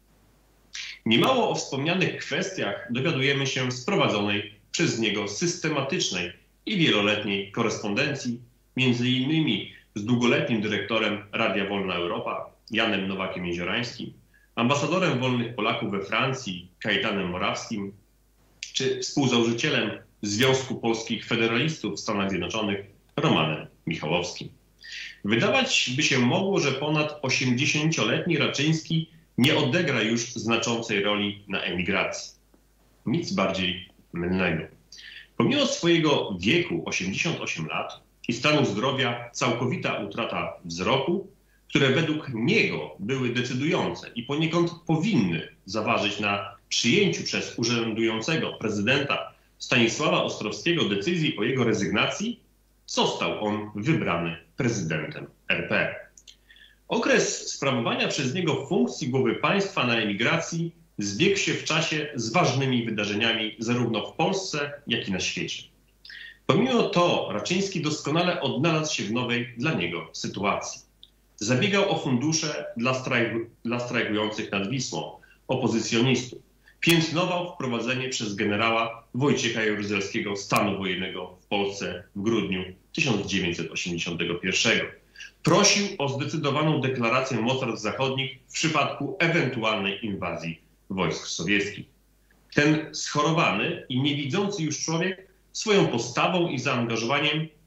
Speaker 8: Niemało o wspomnianych kwestiach dowiadujemy się z prowadzonej przez niego systematycznej i wieloletniej korespondencji, między innymi z długoletnim dyrektorem Radia Wolna Europa, Janem Nowakiem-Jeziorańskim, ambasadorem Wolnych Polaków we Francji, Kajetanem Morawskim, czy współzałożycielem Związku Polskich Federalistów w Stanach Zjednoczonych, Romanem Michałowskim. Wydawać by się mogło, że ponad osiemdziesięcioletni Raczyński nie odegra już znaczącej roli na emigracji. Nic bardziej mylnego. Pomimo swojego wieku osiemdziesiąt osiem lat i stanu zdrowia całkowita utrata wzroku, które według niego były decydujące i poniekąd powinny zaważyć na przyjęciu przez urzędującego prezydenta Stanisława Ostrowskiego decyzji o jego rezygnacji, został on wybrany prezydentem R P. Okres sprawowania przez niego funkcji głowy państwa na emigracji zbiegł się w czasie z ważnymi wydarzeniami zarówno w Polsce, jak i na świecie. Pomimo to Raczyński doskonale odnalazł się w nowej dla niego sytuacji. Zabiegał o fundusze dla, strajku, dla strajkujących nad Wisłą, opozycjonistów. Piętnował wprowadzenie przez generała Wojciecha Jaruzelskiego stanu wojennego w Polsce w grudniu tysiąc dziewięćset osiemdziesiątego pierwszego. Prosił o zdecydowaną deklarację mocarstw zachodnich w przypadku ewentualnej inwazji wojsk sowieckich. Ten schorowany i niewidzący już człowiek swoją postawą i zaangażowaniem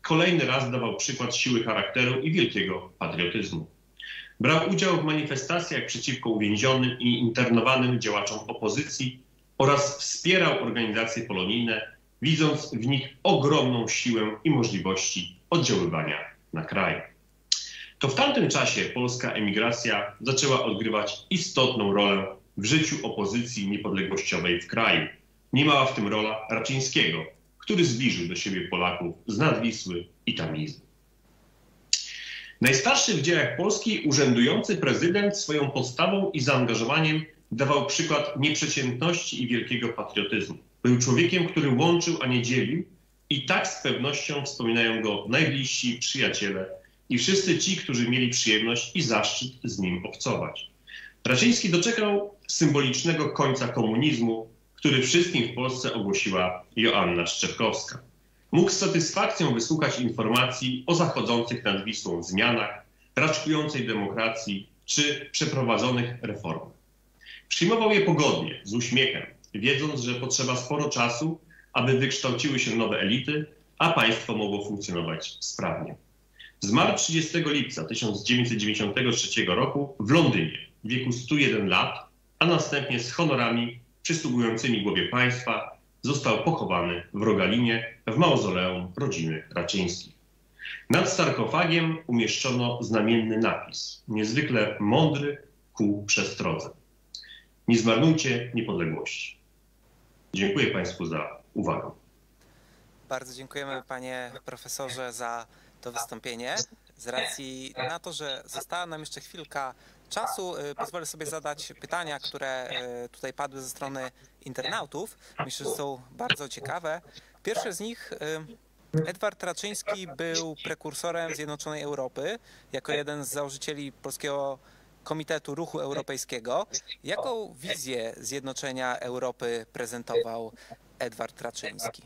Speaker 8: kolejny raz dawał przykład siły charakteru i wielkiego patriotyzmu. Brał udział w manifestacjach przeciwko uwięzionym i internowanym działaczom opozycji oraz wspierał organizacje polonijne, widząc w nich ogromną siłę i możliwości oddziaływania na kraj. To w tamtym czasie polska emigracja zaczęła odgrywać istotną rolę w życiu opozycji niepodległościowej w kraju. Niemała w tym rola Raczyńskiego, który zbliżył do siebie Polaków z Nadwisły i Tamizy. Najstarszy w dziejach Polski urzędujący prezydent swoją postawą i zaangażowaniem dawał przykład nieprzeciętności i wielkiego patriotyzmu. Był człowiekiem, który łączył, a nie dzielił, i tak z pewnością wspominają go najbliżsi przyjaciele i wszyscy ci, którzy mieli przyjemność i zaszczyt z nim obcować. Raczyński doczekał symbolicznego końca komunizmu, który wszystkim w Polsce ogłosiła Joanna Szczepkowska. Mógł z satysfakcją wysłuchać informacji o zachodzących nad Wisłą zmianach, raczkującej demokracji czy przeprowadzonych reformach. Przyjmował je pogodnie, z uśmiechem, wiedząc, że potrzeba sporo czasu, aby wykształciły się nowe elity, a państwo mogło funkcjonować sprawnie. Zmarł trzydziestego lipca tysiąc dziewięćset dziewięćdziesiątego trzeciego roku w Londynie w wieku stu jeden lat, a następnie z honorami przysługującymi głowie państwa został pochowany w Rogalinie w mauzoleum rodziny Raczyńskich. Nad sarkofagiem umieszczono znamienny napis, niezwykle mądry ku przestrodze. Nie zmarnujcie niepodległości. Dziękuję Państwu za uwagę.
Speaker 1: Bardzo dziękujemy, panie profesorze, za to wystąpienie. Z racji na to, że została nam jeszcze chwilka czasu, pozwolę sobie zadać pytania, które tutaj padły ze strony internautów. Myślę, że są bardzo ciekawe. Pierwsze z nich: Edward Raczyński był prekursorem Zjednoczonej Europy jako jeden z założycieli Polskiego Komitetu Ruchu Europejskiego. Jaką wizję zjednoczenia Europy prezentował Edward Raczyński?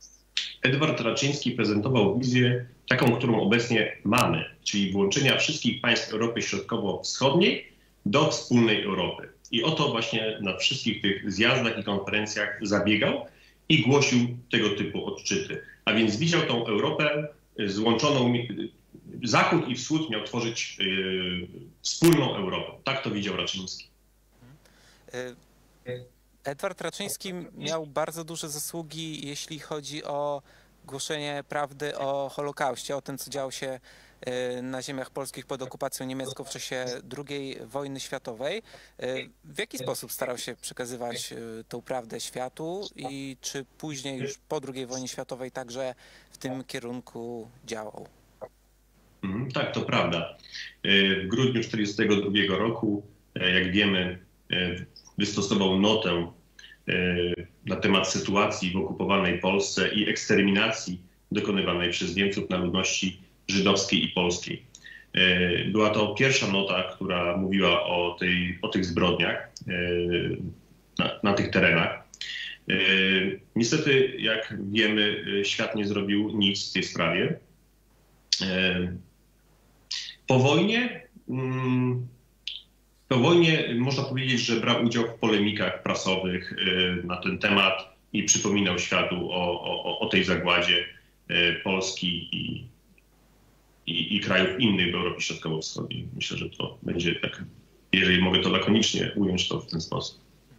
Speaker 8: Edward Raczyński prezentował wizję taką, którą obecnie mamy, czyli włączenia wszystkich państw Europy Środkowo-Wschodniej do wspólnej Europy. I o to właśnie na wszystkich tych zjazdach i konferencjach zabiegał i głosił tego typu odczyty. A więc widział tą Europę złączoną, Zachód i Wschód miał tworzyć yy, wspólną Europę. Tak to widział Raczyński.
Speaker 1: Edward Raczyński miał bardzo duże zasługi, jeśli chodzi o głoszenie prawdy o Holokauście, o tym, co działo się na ziemiach polskich pod okupacją niemiecką w czasie drugiej wojny światowej. W jaki sposób starał się przekazywać tą prawdę światu i czy później, już po drugiej wojnie światowej, także w tym kierunku działał?
Speaker 8: Tak, to prawda. W grudniu tysiąc dziewięćset czterdziestego drugiego roku, jak wiemy, wystosował notę na temat sytuacji w okupowanej Polsce i eksterminacji dokonywanej przez Niemców na ludności żydowskiej i polskiej. Była to pierwsza nota, która mówiła o, tej, o tych zbrodniach na, na tych terenach. Niestety, jak wiemy, świat nie zrobił nic w tej sprawie. Po wojnie Po wojnie można powiedzieć, że brał udział w polemikach prasowych na ten temat i przypominał światu o, o, o tej zagładzie Polski i, i, i krajów innych w Europie Środkowo-Wschodniej. Myślę, że to będzie tak, jeżeli mogę to lakonicznie ująć, to w ten sposób.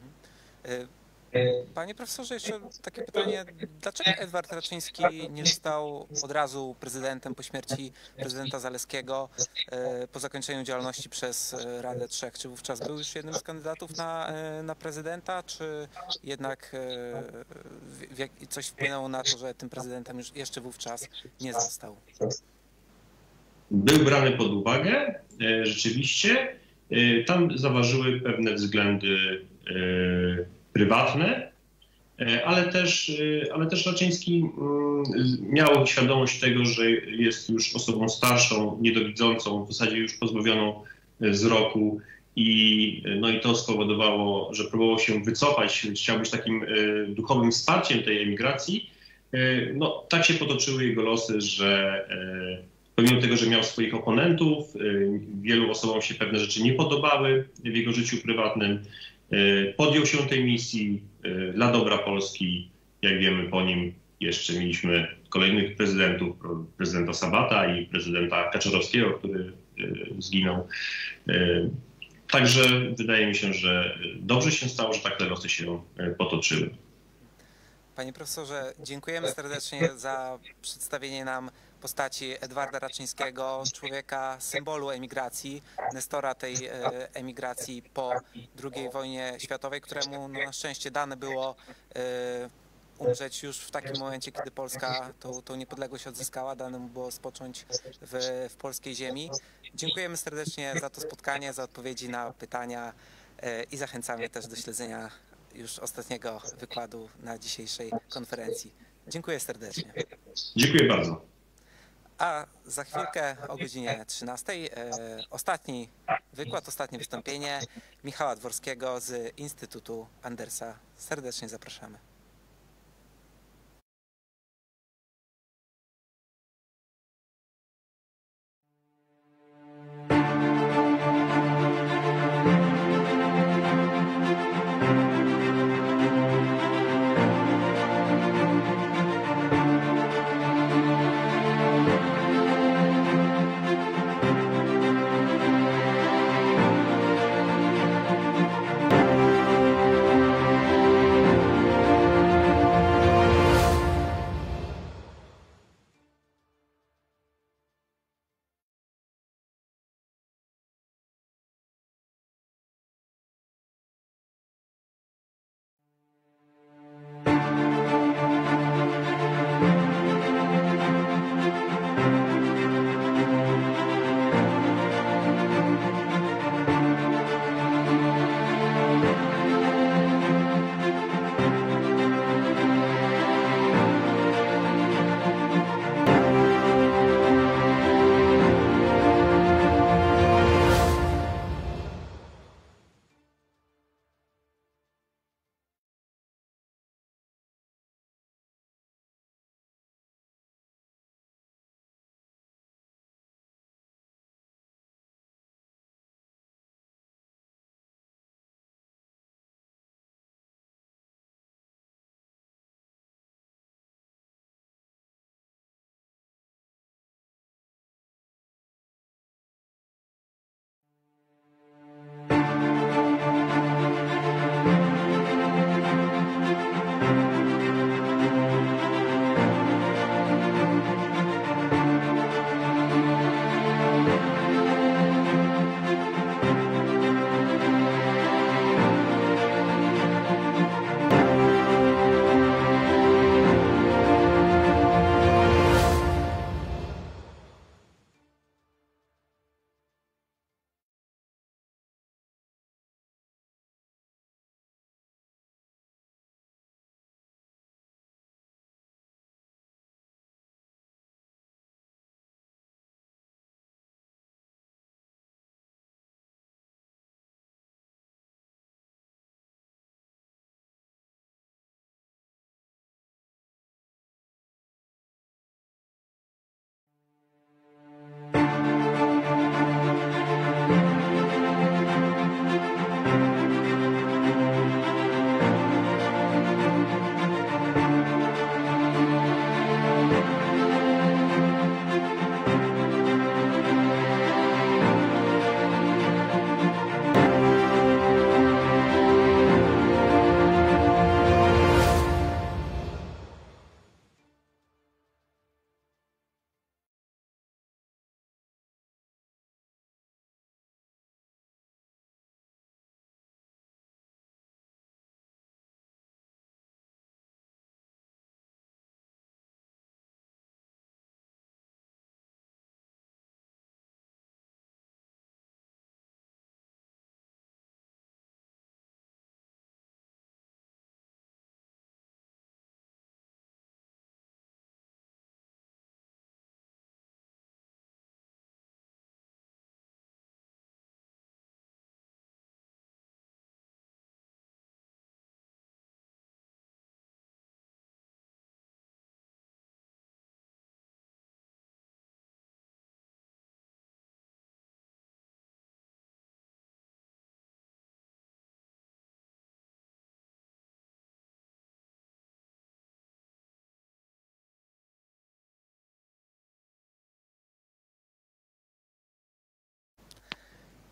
Speaker 1: Panie profesorze, jeszcze takie pytanie. Dlaczego Edward Raczyński nie został od razu prezydentem po śmierci prezydenta Zaleskiego, po zakończeniu działalności przez Radę Trzech? Czy wówczas był już jednym z kandydatów na, na prezydenta, czy jednak coś wpłynęło na to, że tym prezydentem już jeszcze wówczas nie został?
Speaker 8: Był brany pod uwagę, rzeczywiście. Tam zaważyły pewne względy prywatne, ale też, ale też Raczyński miał świadomość tego, że jest już osobą starszą, niedowidzącą, w zasadzie już pozbawioną wzroku i, no i to spowodowało, że próbował się wycofać, chciał być takim duchowym wsparciem tej emigracji. No, tak się potoczyły jego losy, że pomimo tego, że miał swoich oponentów, wielu osobom się pewne rzeczy nie podobały w jego życiu prywatnym, podjął się tej misji dla dobra Polski. Jak wiemy, po nim jeszcze mieliśmy kolejnych prezydentów, prezydenta Sabata i prezydenta Kaczorowskiego, który zginął. Także wydaje mi się, że dobrze się stało, że tak te losy się potoczyły.
Speaker 1: Panie profesorze, dziękujemy serdecznie za przedstawienie nam postaci Edwarda Raczyńskiego, człowieka, symbolu emigracji, nestora tej emigracji po drugiej wojnie światowej, któremu no, na szczęście dane było umrzeć już w takim momencie, kiedy Polska tą, tą niepodległość odzyskała, dane mu było spocząć w, w polskiej ziemi. Dziękujemy serdecznie za to spotkanie, za odpowiedzi na pytania i zachęcamy też do śledzenia już ostatniego wykładu na dzisiejszej konferencji. Dziękuję serdecznie.
Speaker 8: Dziękuję bardzo.
Speaker 1: A za chwilkę o godzinie trzynastej e, ostatni wykład, ostatnie wystąpienie Michała Dworskiego z Instytutu Andersa. Serdecznie zapraszamy.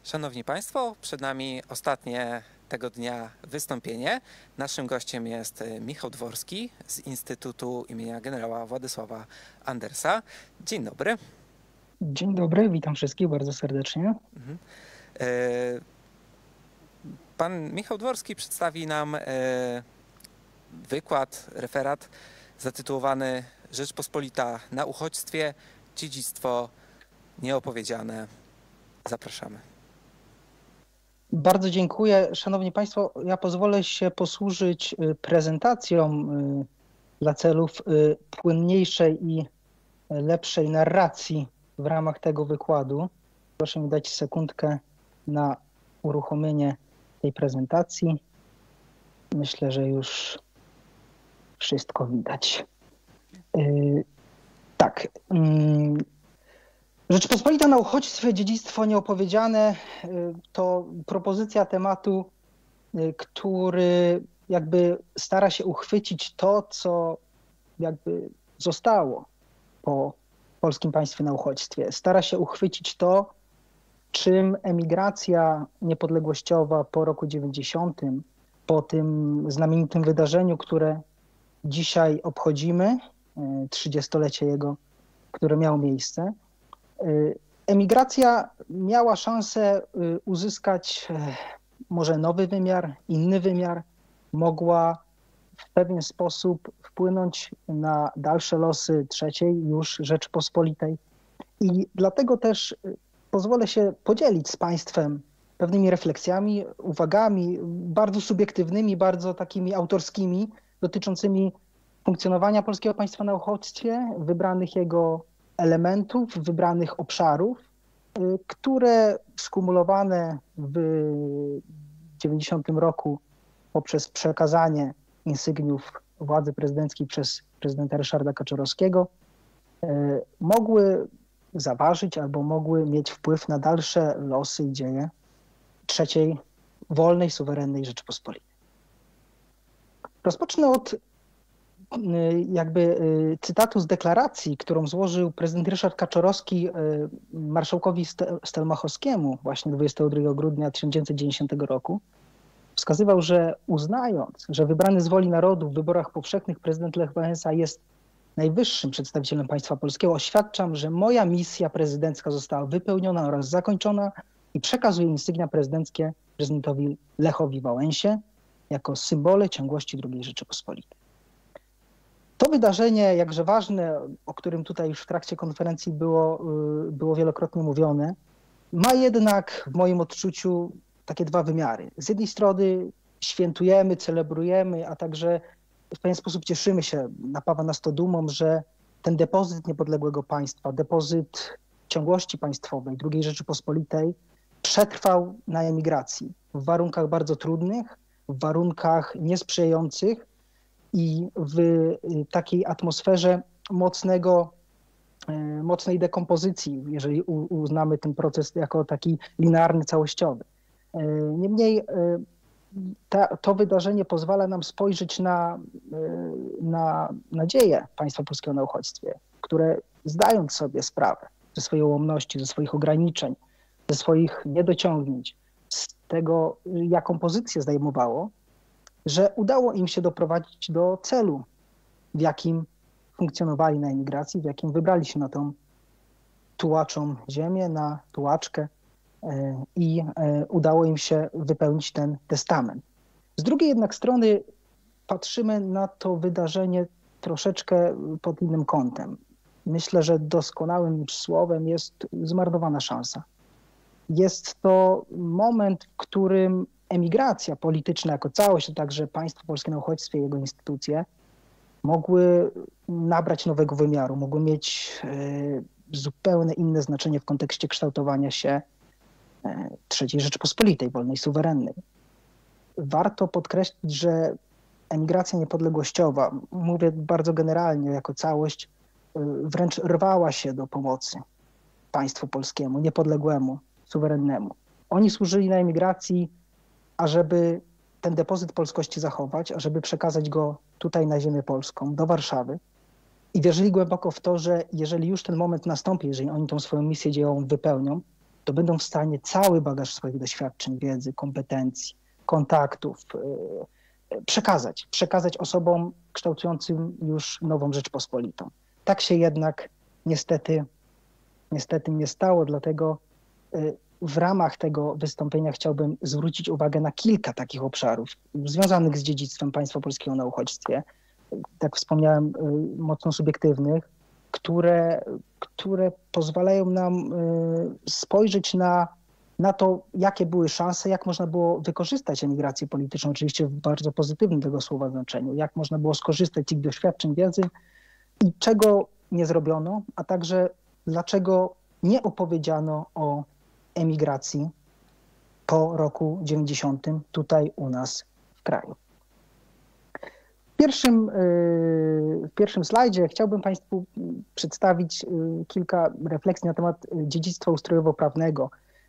Speaker 1: Szanowni Państwo, przed nami ostatnie tego dnia wystąpienie. Naszym gościem jest Michał Dworski z Instytutu imienia generała Władysława Andersa. Dzień dobry.
Speaker 9: Dzień dobry, witam wszystkich bardzo serdecznie.
Speaker 1: Mhm. Pan Michał Dworski przedstawi nam wykład, referat zatytułowany Rzeczpospolita na uchodźstwie, dziedzictwo nieopowiedziane. Zapraszamy.
Speaker 9: Bardzo dziękuję. Szanowni Państwo, ja pozwolę się posłużyć prezentacją dla celów płynniejszej i lepszej narracji w ramach tego wykładu. Proszę mi dać sekundkę na uruchomienie tej prezentacji. Myślę, że już wszystko widać. Yy, tak. Yy. Rzeczpospolita na uchodźstwie, dziedzictwo nieopowiedziane to propozycja tematu, który jakby stara się uchwycić to, co jakby zostało po polskim państwie na uchodźstwie. Stara się uchwycić to, czym emigracja niepodległościowa po roku dziewięćdziesiątym, po tym znamienitym wydarzeniu, które dzisiaj obchodzimy, trzydziestolecie jego, które miało miejsce. Emigracja miała szansę uzyskać może nowy wymiar, inny wymiar, mogła w pewien sposób wpłynąć na dalsze losy trzeciej już Rzeczypospolitej. I dlatego też pozwolę się podzielić z Państwem pewnymi refleksjami, uwagami, bardzo subiektywnymi, bardzo takimi autorskimi, dotyczącymi funkcjonowania polskiego państwa na uchodźstwie, wybranych jego elementów, wybranych obszarów, które skumulowane w dziewięćdziesiątym roku poprzez przekazanie insygniów władzy prezydenckiej przez prezydenta Ryszarda Kaczorowskiego mogły zaważyć albo mogły mieć wpływ na dalsze losy i dzieje trzeciej wolnej, suwerennej Rzeczypospolitej. Rozpocznę od jakby cytatu z deklaracji, którą złożył prezydent Ryszard Kaczorowski marszałkowi Stelmachowskiemu właśnie dwudziestego drugiego grudnia tysiąc dziewięćset dziewięćdziesiątego roku. Wskazywał, że uznając, że wybrany z woli narodu w wyborach powszechnych prezydent Lech Wałęsa jest najwyższym przedstawicielem państwa polskiego, oświadczam, że moja misja prezydencka została wypełniona oraz zakończona i przekazuję insygnia prezydenckie prezydentowi Lechowi Wałęsie jako symbole ciągłości drugiej Rzeczypospolitej. To wydarzenie, jakże ważne, o którym tutaj już w trakcie konferencji było, było wielokrotnie mówione, ma jednak w moim odczuciu takie dwa wymiary. Z jednej strony świętujemy, celebrujemy, a także w pewien sposób cieszymy się, napawa nas to dumą, że ten depozyt niepodległego państwa, depozyt ciągłości państwowej drugiej Rzeczypospolitej przetrwał na emigracji w warunkach bardzo trudnych, w warunkach niesprzyjających i w takiej atmosferze mocnego, mocnej dekompozycji, jeżeli uznamy ten proces jako taki linearny, całościowy. Niemniej ta, to wydarzenie pozwala nam spojrzeć na, na nadzieję państwa polskiego na uchodźstwie, które zdając sobie sprawę ze swojej ułomności, ze swoich ograniczeń, ze swoich niedociągnięć, z tego, jaką pozycję zajmowało, że udało im się doprowadzić do celu, w jakim funkcjonowali na emigracji, w jakim wybrali się na tą tułaczą ziemię, na tułaczkę i udało im się wypełnić ten testament. Z drugiej jednak strony patrzymy na to wydarzenie troszeczkę pod innym kątem. Myślę, że doskonałym słowem jest zmarnowana szansa. Jest to moment, w którym emigracja polityczna jako całość, a także państwo polskie na uchodźstwie i jego instytucje mogły nabrać nowego wymiaru, mogły mieć zupełnie inne znaczenie w kontekście kształtowania się trzeciej Rzeczypospolitej, wolnej, suwerennej. Warto podkreślić, że emigracja niepodległościowa, mówię bardzo generalnie jako całość, wręcz rwała się do pomocy państwu polskiemu, niepodległemu, suwerennemu. Oni służyli na emigracji, ażeby ten depozyt polskości zachować, ażeby przekazać go tutaj na ziemię polską, do Warszawy. I wierzyli głęboko w to, że jeżeli już ten moment nastąpi, jeżeli oni tą swoją misję dziejową wypełnią, to będą w stanie cały bagaż swoich doświadczeń, wiedzy, kompetencji, kontaktów przekazać, przekazać osobom kształtującym już nową Rzeczpospolitą. Tak się jednak niestety, niestety nie stało, dlatego w ramach tego wystąpienia chciałbym zwrócić uwagę na kilka takich obszarów związanych z dziedzictwem państwa polskiego na uchodźstwie, tak wspomniałem, mocno subiektywnych, które, które pozwalają nam spojrzeć na, na to, jakie były szanse, jak można było wykorzystać emigrację polityczną, oczywiście w bardzo pozytywnym tego słowa znaczeniu, jak można było skorzystać z ich doświadczeń, wiedzy i czego nie zrobiono, a także dlaczego nie opowiedziano o emigracji po roku dziewięćdziesiątym tutaj u nas w kraju. W pierwszym, w pierwszym slajdzie chciałbym Państwu przedstawić kilka refleksji na temat dziedzictwa ustrojowo-prawnego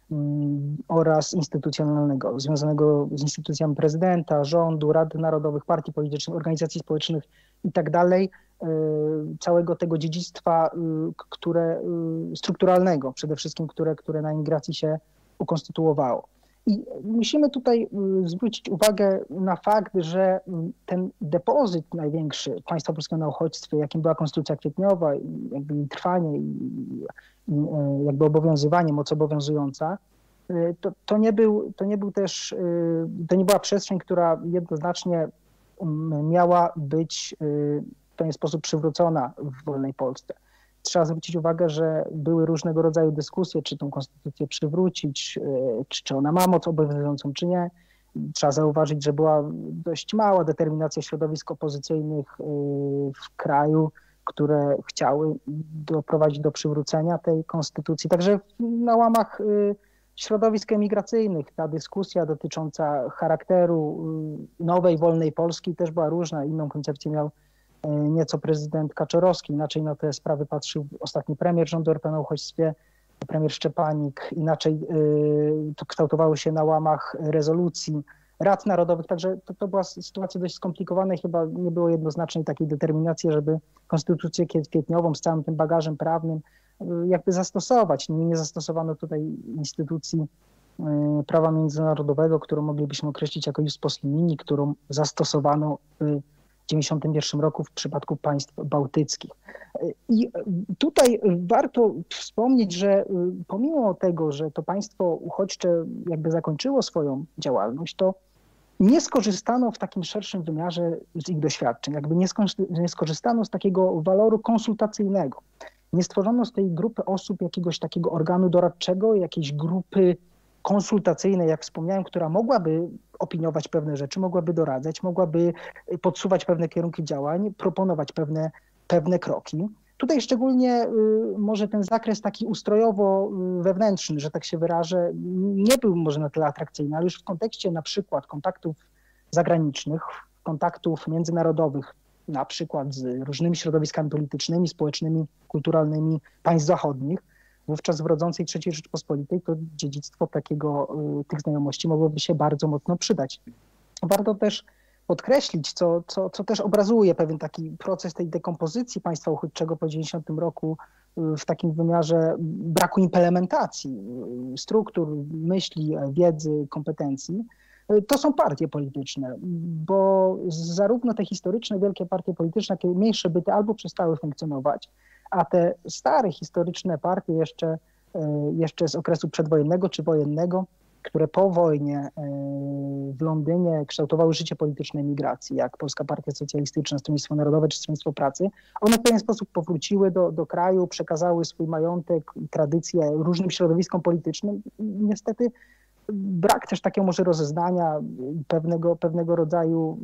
Speaker 9: oraz instytucjonalnego, związanego z instytucjami prezydenta, rządu, rad narodowych, partii politycznych, organizacji społecznych i tak dalej, całego tego dziedzictwa, które, strukturalnego przede wszystkim, które, które na emigracji się ukonstytuowało. I musimy tutaj zwrócić uwagę na fakt, że ten depozyt największy państwa polskiego na uchodźstwie, jakim była Konstytucja Kwietniowa, jakby jej trwanie i jakby obowiązywanie, moc obowiązująca, to, to, nie był, to nie był też, to nie była przestrzeń, która jednoznacznie miała być w pewien sposób przywrócona w wolnej Polsce. Trzeba zwrócić uwagę, że były różnego rodzaju dyskusje, czy tą konstytucję przywrócić, czy, czy ona ma moc obowiązującą, czy nie. Trzeba zauważyć, że była dość mała determinacja środowisk opozycyjnych w kraju, które chciały doprowadzić do przywrócenia tej konstytucji. Także na łamach środowisk emigracyjnych ta dyskusja dotycząca charakteru nowej, wolnej Polski też była różna. Inną koncepcję miał nieco prezydent Kaczorowski, inaczej na te sprawy patrzył ostatni premier rządu R P na uchodźstwie, premier Szczepanik, inaczej to kształtowało się na łamach rezolucji Rad Narodowych, także to, to była sytuacja dość skomplikowana i chyba nie było jednoznacznej takiej determinacji, żeby konstytucję kwietniową z całym tym bagażem prawnym jakby zastosować. Nie, nie zastosowano tutaj instytucji prawa międzynarodowego, którą moglibyśmy określić jako ius post limini, którą zastosowano w dziewięćdziesiątym pierwszym roku w przypadku państw bałtyckich. I tutaj warto wspomnieć, że pomimo tego, że to państwo uchodźcze jakby zakończyło swoją działalność, to nie skorzystano w takim szerszym wymiarze z ich doświadczeń, jakby nie, nie skorzystano z takiego waloru konsultacyjnego. Nie stworzono z tej grupy osób jakiegoś takiego organu doradczego, jakiejś grupy konsultacyjnej, jak wspomniałem, która mogłaby opiniować pewne rzeczy, mogłaby doradzać, mogłaby podsuwać pewne kierunki działań, proponować pewne, pewne kroki. Tutaj szczególnie może ten zakres taki ustrojowo-wewnętrzny, że tak się wyrażę, nie był może na tyle atrakcyjny, ale już w kontekście na przykład kontaktów zagranicznych, kontaktów międzynarodowych, na przykład z różnymi środowiskami politycznymi, społecznymi, kulturalnymi państw zachodnich, wówczas w rodzącej trzeciej Rzeczpospolitej to dziedzictwo takiego, tych znajomości mogłoby się bardzo mocno przydać. Warto też podkreślić, co, co, co też obrazuje pewien taki proces tej dekompozycji państwa uchodźczego po dziewięćdziesiątym roku w takim wymiarze braku implementacji struktur, myśli, wiedzy, kompetencji. To są partie polityczne, bo zarówno te historyczne wielkie partie polityczne, jak i mniejsze byty albo przestały funkcjonować, a te stare historyczne partie jeszcze, jeszcze z okresu przedwojennego czy wojennego, które po wojnie w Londynie kształtowały życie polityczne emigracji, jak Polska Partia Socjalistyczna, Stronnictwo Narodowe czy Stronnictwo Pracy, one w pewien sposób powróciły do, do kraju, przekazały swój majątek i tradycje różnym środowiskom politycznym. Niestety brak też takiego może rozeznania, pewnego, pewnego rodzaju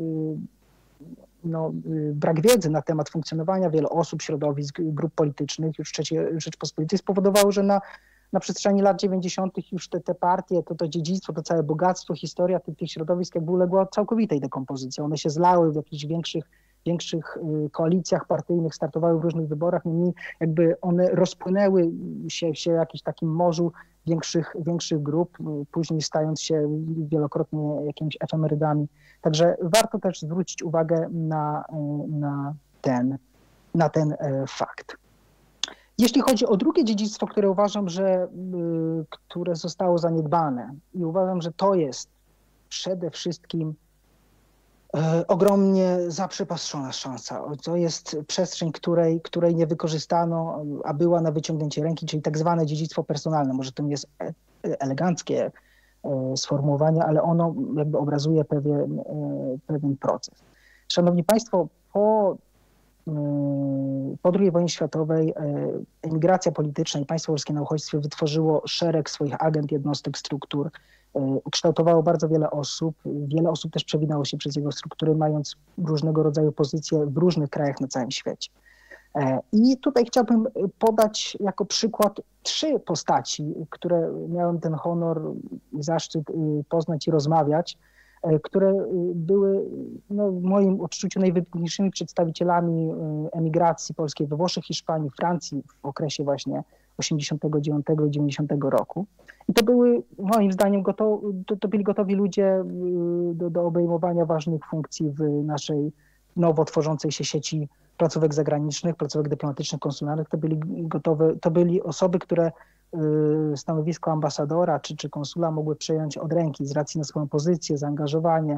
Speaker 9: no, brak wiedzy na temat funkcjonowania wielu osób, środowisk, grup politycznych już w trzeciej Rzeczpospolitej spowodowało, że na, na przestrzeni lat dziewięćdziesiątych już te, te partie, to, to dziedzictwo, to całe bogactwo, historia tych, tych środowisk jakby uległa całkowitej dekompozycji. One się zlały w jakichś większych, większych koalicjach partyjnych, startowały w różnych wyborach, niemniej jakby one rozpłynęły się, się w jakimś takim morzu większych, większych grup, później stając się wielokrotnie jakimiś efemerydami. Także warto też zwrócić uwagę na, na, ten, na ten fakt. Jeśli chodzi o drugie dziedzictwo, które uważam, że które zostało zaniedbane i uważam, że to jest przede wszystkim ogromnie zaprzepaszczona szansa. To jest przestrzeń, której, której nie wykorzystano, a była na wyciągnięcie ręki, czyli tak zwane dziedzictwo personalne. Może to nie jest eleganckie sformułowanie, ale ono jakby obrazuje pewien, pewien proces. Szanowni Państwo, po, po drugiej wojnie światowej emigracja polityczna i państwo polskie na uchodźstwie wytworzyło szereg swoich agent, jednostek, struktur. Kształtowało bardzo wiele osób. Wiele osób też przewinęło się przez jego struktury, mając różnego rodzaju pozycje w różnych krajach na całym świecie. I tutaj chciałbym podać jako przykład trzy postaci, które miałem ten honor i zaszczyt poznać i rozmawiać, które były no, w moim odczuciu najwybitniejszymi przedstawicielami emigracji polskiej we Włoszech, Hiszpanii, Francji w okresie właśnie osiemdziesiątego dziewiątego i dziewięćdziesiątego roku. I to były moim zdaniem gotowi, to, to byli gotowi ludzie do, do obejmowania ważnych funkcji w naszej nowo tworzącej się sieci placówek zagranicznych, placówek dyplomatycznych, konsularnych. To byli gotowe, to byli osoby, które stanowisko ambasadora czy, czy konsula mogły przejąć od ręki z racji na swoją pozycję, zaangażowanie,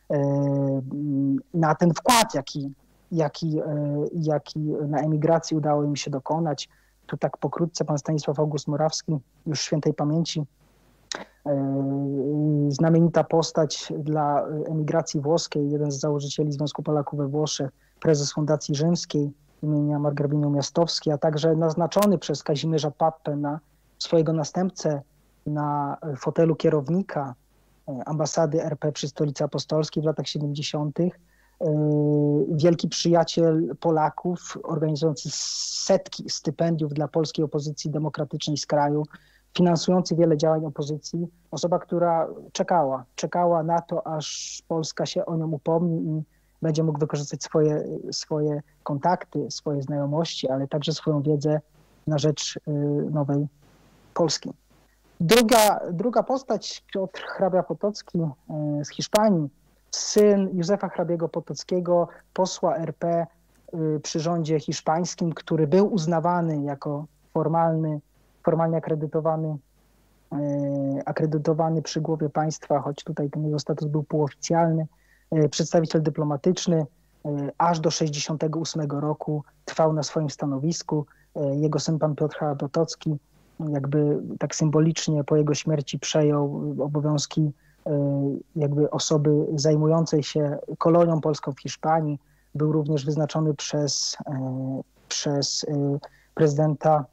Speaker 9: na ten wkład, jaki, jaki, jaki na emigracji udało im się dokonać. Tu tak pokrótce pan Stanisław August Morawski, już świętej pamięci, znamienita postać dla emigracji włoskiej, jeden z założycieli Związku Polaków we Włoszech, prezes Fundacji Rzymskiej imienia Margrabiny Umiastowskiej, a także naznaczony przez Kazimierza Pappę na swojego następcę na fotelu kierownika ambasady R P przy Stolicy Apostolskiej w latach siedemdziesiątych. Wielki przyjaciel Polaków, organizujący setki stypendiów dla polskiej opozycji demokratycznej z kraju, finansujący wiele działań opozycji. Osoba, która czekała, czekała na to, aż Polska się o nią upomni i będzie mógł wykorzystać swoje, swoje kontakty, swoje znajomości, ale także swoją wiedzę na rzecz nowej Polski. Druga, druga postać, Piotr hrabia Potocki z Hiszpanii, syn Józefa hrabiego Potockiego, posła R P przy rządzie hiszpańskim, który był uznawany jako formalny, formalnie akredytowany, akredytowany przy głowie państwa, choć tutaj ten jego status był półoficjalny, przedstawiciel dyplomatyczny, aż do sześćdziesiątego ósmego roku trwał na swoim stanowisku. Jego syn, pan Piotr hrabia Potocki, jakby tak symbolicznie po jego śmierci przejął obowiązki jakby osoby zajmującej się kolonią polską w Hiszpanii. Był również wyznaczony przez, przez prezydenta,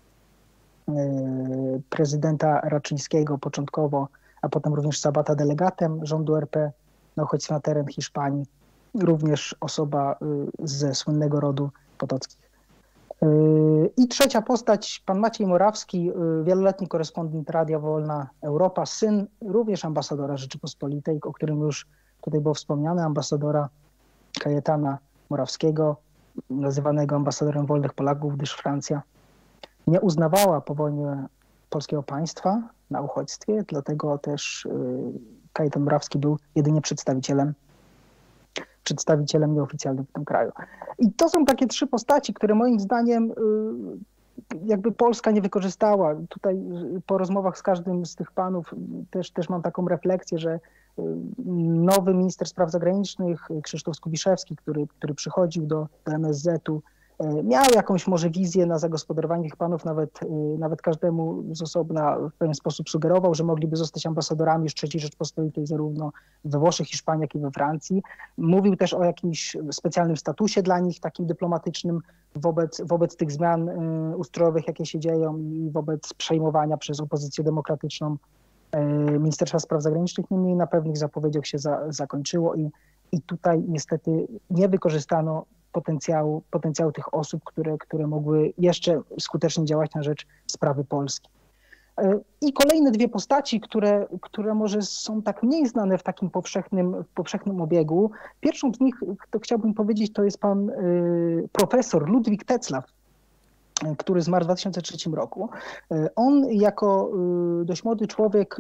Speaker 9: prezydenta Raczyńskiego początkowo, a potem również Sabata delegatem rządu R P na uchodźstwie na teren Hiszpanii. Również osoba ze słynnego rodu Potockich. I trzecia postać, pan Maciej Morawski, wieloletni korespondent Radia Wolna Europa, syn również ambasadora Rzeczypospolitej, o którym już tutaj było wspomniane, ambasadora Kajetana Morawskiego, nazywanego ambasadorem wolnych Polaków, gdyż Francja nie uznawała po wojnie polskiego państwa na uchodźstwie, dlatego też Kajetan Morawski był jedynie przedstawicielem przedstawicielem nieoficjalnym w tym kraju. I to są takie trzy postaci, które moim zdaniem jakby Polska nie wykorzystała. Tutaj po rozmowach z każdym z tych panów też, też mam taką refleksję, że nowy minister spraw zagranicznych Krzysztof Skubiszewski, który, który przychodził do, do M S Z-u, miał jakąś może wizję na zagospodarowanie tych panów, nawet, nawet każdemu z osobna w pewien sposób sugerował, że mogliby zostać ambasadorami już trzeciej Rzeczpospolitej zarówno we Włoszech, Hiszpanii, jak i we Francji. Mówił też o jakimś specjalnym statusie dla nich, takim dyplomatycznym wobec, wobec tych zmian ustrojowych, jakie się dzieją i wobec przejmowania przez opozycję demokratyczną Ministerstwa Spraw Zagranicznych. Niemniej na pewnych zapowiedziach się za, zakończyło i, i tutaj niestety nie wykorzystano potencjału, potencjału tych osób, które, które mogły jeszcze skutecznie działać na rzecz sprawy Polski. I kolejne dwie postaci, które, które może są tak mniej znane w takim powszechnym, w powszechnym obiegu. Pierwszą z nich, to chciałbym powiedzieć, to jest pan profesor Ludwik Tetzlaff, który zmarł w dwa tysiące trzecim roku. On jako dość młody człowiek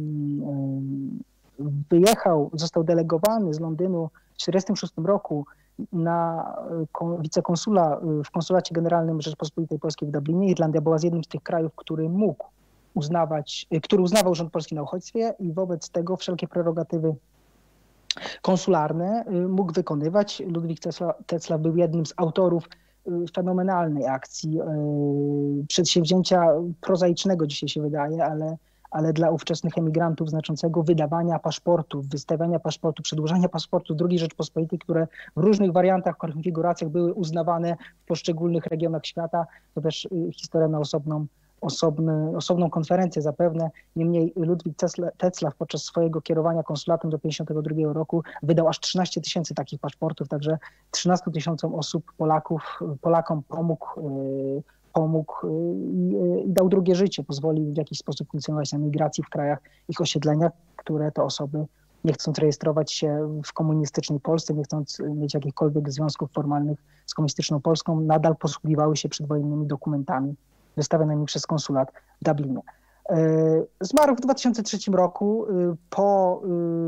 Speaker 9: wyjechał, został delegowany z Londynu w tysiąc dziewięćset czterdziestym szóstym roku na wicekonsula w Konsulacie Generalnym Rzeczypospolitej Polskiej w Dublinie. Irlandia była z jednym z tych krajów, który mógł uznawać, który uznawał rząd polski na uchodźstwie i wobec tego wszelkie prerogatywy konsularne mógł wykonywać. Ludwik Tetzlaff był jednym z autorów fenomenalnej akcji, przedsięwzięcia prozaicznego dzisiaj się wydaje, ale, ale dla ówczesnych emigrantów znaczącego wydawania paszportów, wystawiania paszportu, przedłużania paszportu drugiej Rzeczpospolitej, które w różnych wariantach, konfiguracjach były uznawane w poszczególnych regionach świata. To też historia na osobną Osobny, osobną konferencję zapewne. Niemniej Ludwik Tetzlaff podczas swojego kierowania konsulatem do pięćdziesiątego drugiego roku wydał aż trzynaście tysięcy takich paszportów, także trzynastu tysiącom osób, Polaków, Polakom pomógł, pomógł i, i dał drugie życie, pozwolił w jakiś sposób funkcjonować na migracji w krajach ich osiedlenia, które te osoby, nie chcąc rejestrować się w komunistycznej Polsce, nie chcąc mieć jakichkolwiek związków formalnych z komunistyczną Polską, nadal posługiwały się przedwojennymi dokumentami wystawionymi przez konsulat w Dublinie. Zmarł w dwa tysiące trzecim roku. Po,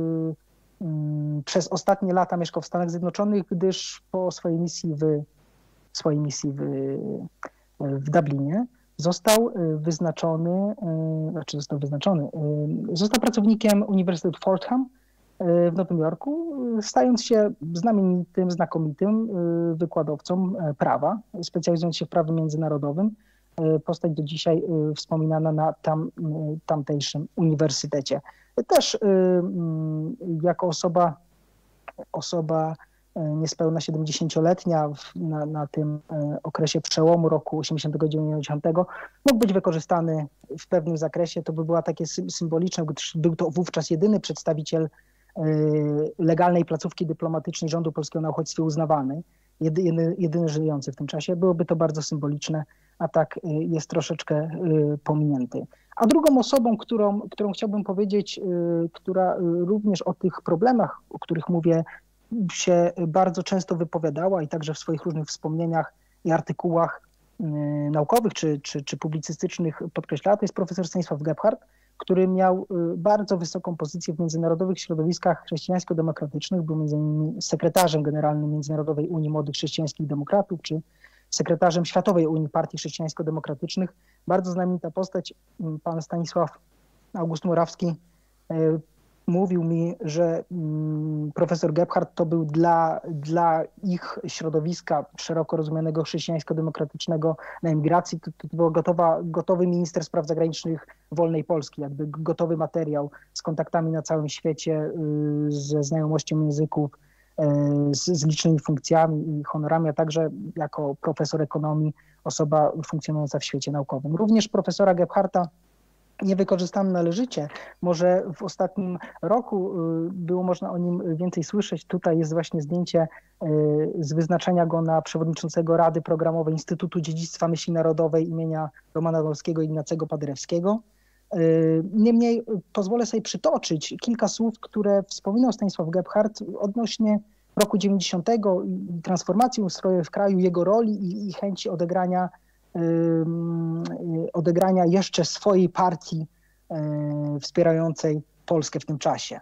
Speaker 9: przez ostatnie lata mieszkał w Stanach Zjednoczonych, gdyż po swojej misji w, swojej misji w, w Dublinie został wyznaczony, znaczy został wyznaczony, został pracownikiem Uniwersytetu Fordham w Nowym Jorku, stając się znamienitym, znakomitym wykładowcą prawa, specjalizując się w prawie międzynarodowym. Postać do dzisiaj wspominana na tam, tamtejszym uniwersytecie. Też jako osoba, osoba niespełna siedemdziesięcioletnia na, na tym okresie przełomu roku osiemdziesiątego dziewięćdziesiątego mógł być wykorzystany w pewnym zakresie. To by była takie symboliczne, gdyż był to wówczas jedyny przedstawiciel legalnej placówki dyplomatycznej rządu polskiego na uchodźstwie uznawany, jedyny, jedyny żyjący w tym czasie. Byłoby to bardzo symboliczne, a tak jest troszeczkę pominięty. A drugą osobą, którą, którą chciałbym powiedzieć, która również o tych problemach, o których mówię, się bardzo często wypowiadała i także w swoich różnych wspomnieniach i artykułach naukowych czy, czy, czy publicystycznych podkreślała, to jest profesor Stanisław Gebhardt, który miał bardzo wysoką pozycję w międzynarodowych środowiskach chrześcijańsko-demokratycznych, był między innymi sekretarzem generalnym Międzynarodowej Unii Młodych Chrześcijańskich Demokratów, czy sekretarzem Światowej Unii Partii Chrześcijańsko-Demokratycznych. Bardzo znamienita postać. Pan Stanisław August Morawski mówił mi, że profesor Gebhardt to był dla, dla ich środowiska szeroko rozumianego chrześcijańsko-demokratycznego na emigracji, to, to był gotowa, gotowy minister spraw zagranicznych wolnej Polski, jakby gotowy materiał z kontaktami na całym świecie, ze znajomością języków, z, z licznymi funkcjami i honorami, a także jako profesor ekonomii, osoba funkcjonująca w świecie naukowym. Również profesora Gebhardta nie wykorzystano należycie. Może w ostatnim roku było można o nim więcej słyszeć. Tutaj jest właśnie zdjęcie z wyznaczenia go na przewodniczącego Rady Programowej Instytutu Dziedzictwa Myśli Narodowej imienia Romana Dmowskiego i Ignacego Paderewskiego. Niemniej pozwolę sobie przytoczyć kilka słów, które wspominał Stanisław Gebhardt odnośnie roku dziewięćdziesiątego i transformacji ustrojowej w kraju, jego roli i, i chęci odegrania odegrania jeszcze swojej partii wspierającej Polskę w tym czasie.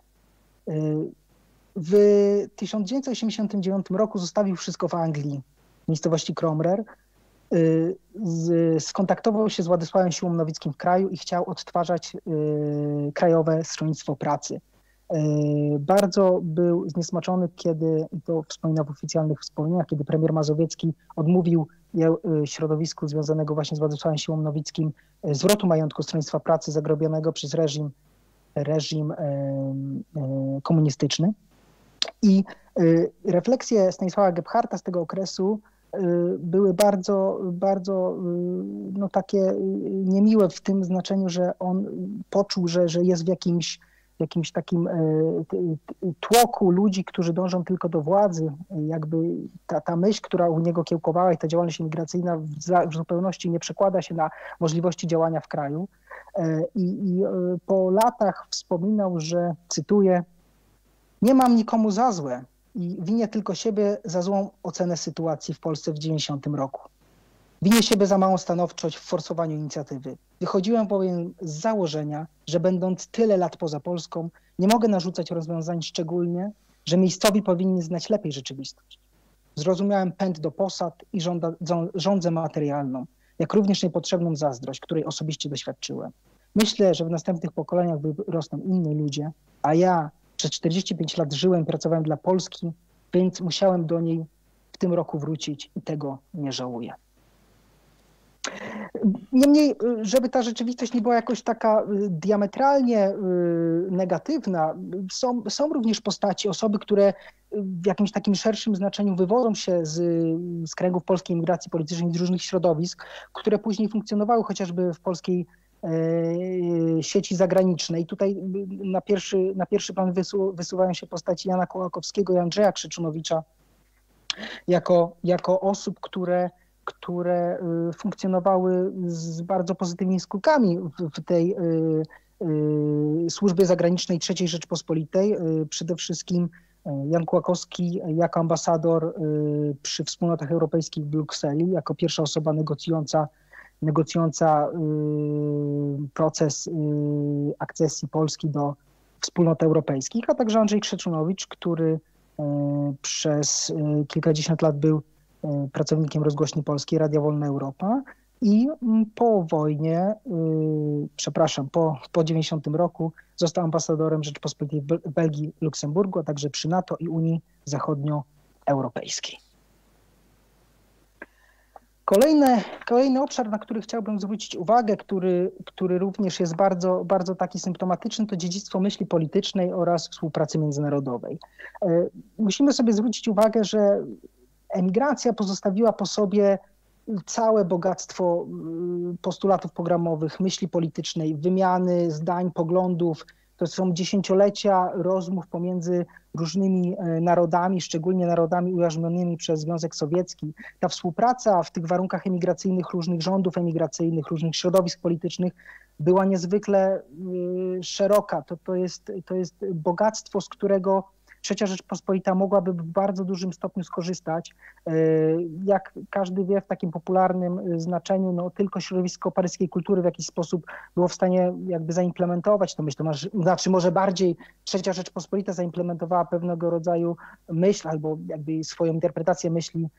Speaker 9: W tysiąc dziewięćset osiemdziesiątym dziewiątym roku zostawił wszystko w Anglii, w miejscowości Cromrer. Skontaktował się z Władysławem Siłą-Nowickim w kraju i chciał odtwarzać Krajowe Stronnictwo Pracy. Bardzo był zniesmaczony, kiedy, i to wspominał w oficjalnych wspomnieniach, kiedy premier Mazowiecki odmówił środowisku związanego właśnie z Władysławem Siłą-Nowickim zwrotu majątku Stronnictwa Pracy zagrobionego przez reżim, reżim komunistyczny. I refleksje Stanisława Gebhardta z tego okresu były bardzo, bardzo no, takie niemiłe w tym znaczeniu, że on poczuł, że, że jest w jakimś w jakimś takim tłoku ludzi, którzy dążą tylko do władzy. Jakby ta, ta myśl, która u niego kiełkowała i ta działalność imigracyjna w, w zupełności nie przekłada się na możliwości działania w kraju. I, i po latach wspominał, że, cytuję, nie mam nikomu za złe i winię tylko siebie za złą ocenę sytuacji w Polsce w dziewięćdziesiątym roku. Winię siebie za małą stanowczość w forsowaniu inicjatywy. Wychodziłem bowiem z założenia, że będąc tyle lat poza Polską, nie mogę narzucać rozwiązań szczególnie, że miejscowi powinni znać lepiej rzeczywistość. Zrozumiałem pęd do posad i żąda, żądzę materialną, jak również niepotrzebną zazdrość, której osobiście doświadczyłem. Myślę, że w następnych pokoleniach wyrosną inni ludzie, a ja przez czterdzieści pięć lat żyłem, pracowałem dla Polski, więc musiałem do niej w tym roku wrócić i tego nie żałuję. Niemniej, żeby ta rzeczywistość nie była jakoś taka diametralnie negatywna, są, są również postaci, osoby, które w jakimś takim szerszym znaczeniu wywodzą się z, z kręgów polskiej emigracji politycznej, z różnych środowisk, które później funkcjonowały chociażby w polskiej e, sieci zagranicznej. Tutaj na pierwszy, na pierwszy plan wysu, wysuwają się postaci Jana Kołakowskiego i Andrzeja Krzeczunowicza jako, jako osób, które które funkcjonowały z bardzo pozytywnymi skutkami w tej służbie zagranicznej trzeciej Rzeczpospolitej. Przede wszystkim Jan Kołakowski jako ambasador przy wspólnotach europejskich w Brukseli, jako pierwsza osoba negocjująca, negocjująca proces akcesji Polski do wspólnot europejskich, a także Andrzej Krzeczunowicz, który przez kilkadziesiąt lat był pracownikiem rozgłośni polskiej, Radia Wolna Europa, i po wojnie, yy, przepraszam, po, po dziewięćdziesiątym roku został ambasadorem Rzeczypospolitej w Belgii, Luksemburgu, a także przy NATO i Unii Zachodnioeuropejskiej. Kolejny, kolejny obszar, na który chciałbym zwrócić uwagę, który, który również jest bardzo, bardzo taki symptomatyczny, to dziedzictwo myśli politycznej oraz współpracy międzynarodowej. Yy, musimy sobie zwrócić uwagę, że emigracja pozostawiła po sobie całe bogactwo postulatów programowych, myśli politycznej, wymiany zdań, poglądów. To są dziesięciolecia rozmów pomiędzy różnymi narodami, szczególnie narodami ujarzmionymi przez Związek Sowiecki. Ta współpraca w tych warunkach emigracyjnych różnych rządów emigracyjnych, różnych środowisk politycznych była niezwykle szeroka. To, to, jest, to jest bogactwo, z którego Trzecia Rzeczpospolita mogłaby w bardzo dużym stopniu skorzystać. Jak każdy wie, w takim popularnym znaczeniu, no, tylko środowisko paryskiej kultury w jakiś sposób było w stanie jakby zaimplementować to myśl. To znaczy może bardziej Trzecia Rzeczpospolita zaimplementowała pewnego rodzaju myśl albo jakby swoją interpretację myśli,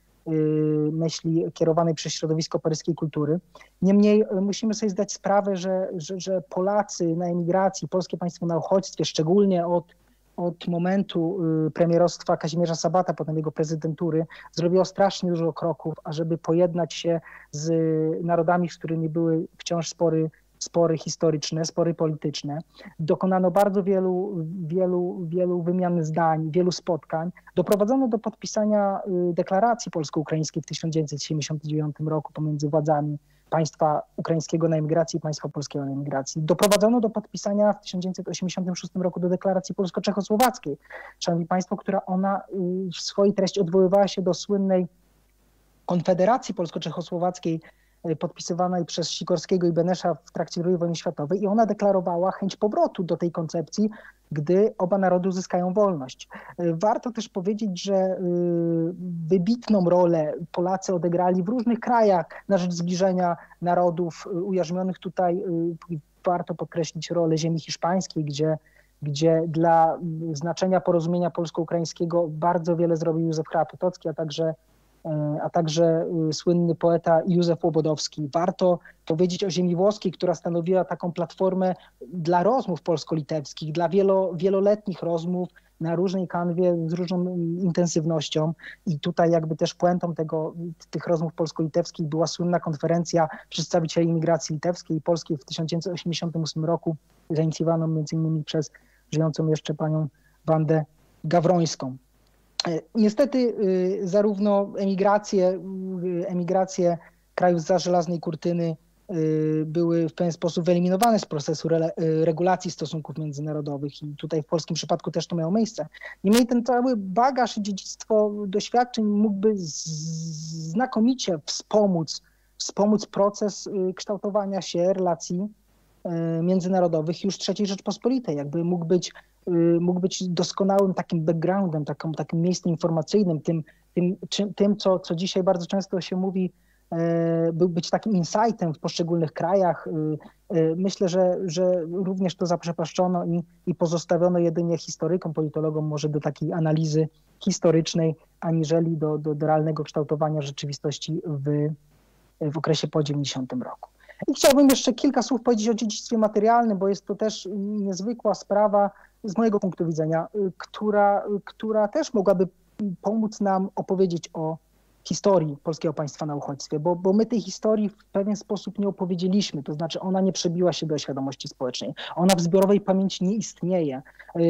Speaker 9: myśli kierowanej przez środowisko paryskiej kultury. Niemniej musimy sobie zdać sprawę, że, że, że Polacy na emigracji, polskie państwo na uchodźstwie, szczególnie od od momentu premierostwa Kazimierza Sabata, potem jego prezydentury, zrobiło strasznie dużo kroków, ażeby pojednać się z narodami, z którymi były wciąż spory, spory historyczne, spory polityczne. Dokonano bardzo wielu, wielu, wielu wymian zdań, wielu spotkań. Doprowadzono do podpisania deklaracji polsko-ukraińskiej w tysiąc dziewięćset siedemdziesiątym dziewiątym roku pomiędzy władzami państwa ukraińskiego na emigracji i państwa polskiego na emigracji. Doprowadzono do podpisania w tysiąc dziewięćset osiemdziesiątym szóstym roku do deklaracji polsko-czechosłowackiej. Szanowni Państwo, która ona w swojej treści odwoływała się do słynnej Konfederacji Polsko-Czechosłowackiej podpisywanej przez Sikorskiego i Benesza w trakcie drugiej wojny światowej, i ona deklarowała chęć powrotu do tej koncepcji, gdy oba narody uzyskają wolność. Warto też powiedzieć, że wybitną rolę Polacy odegrali w różnych krajach na rzecz zbliżenia narodów ujarzmionych. Tutaj warto podkreślić rolę ziemi hiszpańskiej, gdzie, gdzie dla znaczenia porozumienia polsko-ukraińskiego bardzo wiele zrobił Józef Chraa-Potocki, a także a także słynny poeta Józef Łobodowski. Warto powiedzieć o ziemi włoskiej, która stanowiła taką platformę dla rozmów polsko-litewskich, dla wielo, wieloletnich rozmów na różnej kanwie z różną intensywnością. I tutaj jakby też puentą tego, tych rozmów polsko-litewskich była słynna konferencja przedstawicieli imigracji litewskiej i polskiej w tysiąc dziewięćset osiemdziesiątym ósmym roku, zainicjowaną między innymi przez żyjącą jeszcze panią Wandę Gawrońską. Niestety zarówno emigracje, emigracje krajów zza żelaznej kurtyny były w pewien sposób wyeliminowane z procesu re, regulacji stosunków międzynarodowych i tutaj w polskim przypadku też to miało miejsce. Niemniej ten cały bagaż i dziedzictwo doświadczeń mógłby znakomicie wspomóc, wspomóc proces kształtowania się relacji międzynarodowych już trzeciej Rzeczpospolitej. Jakby mógł być mógł być doskonałym takim backgroundem, taką, takim miejscem informacyjnym, tym, tym, tym co, co dzisiaj bardzo często się mówi był być takim insightem w poszczególnych krajach. Myślę, że, że również to zaprzepaszczono i, i pozostawiono jedynie historykom, politologom może do takiej analizy historycznej, aniżeli do, do, do realnego kształtowania rzeczywistości w, w okresie po dziewięćdziesiątym roku. I chciałbym jeszcze kilka słów powiedzieć o dziedzictwie materialnym, bo jest to też niezwykła sprawa z mojego punktu widzenia, która, która też mogłaby pomóc nam opowiedzieć o historii polskiego państwa na uchodźstwie, bo, bo my tej historii w pewien sposób nie opowiedzieliśmy, to znaczy ona nie przebiła się do świadomości społecznej. Ona w zbiorowej pamięci nie istnieje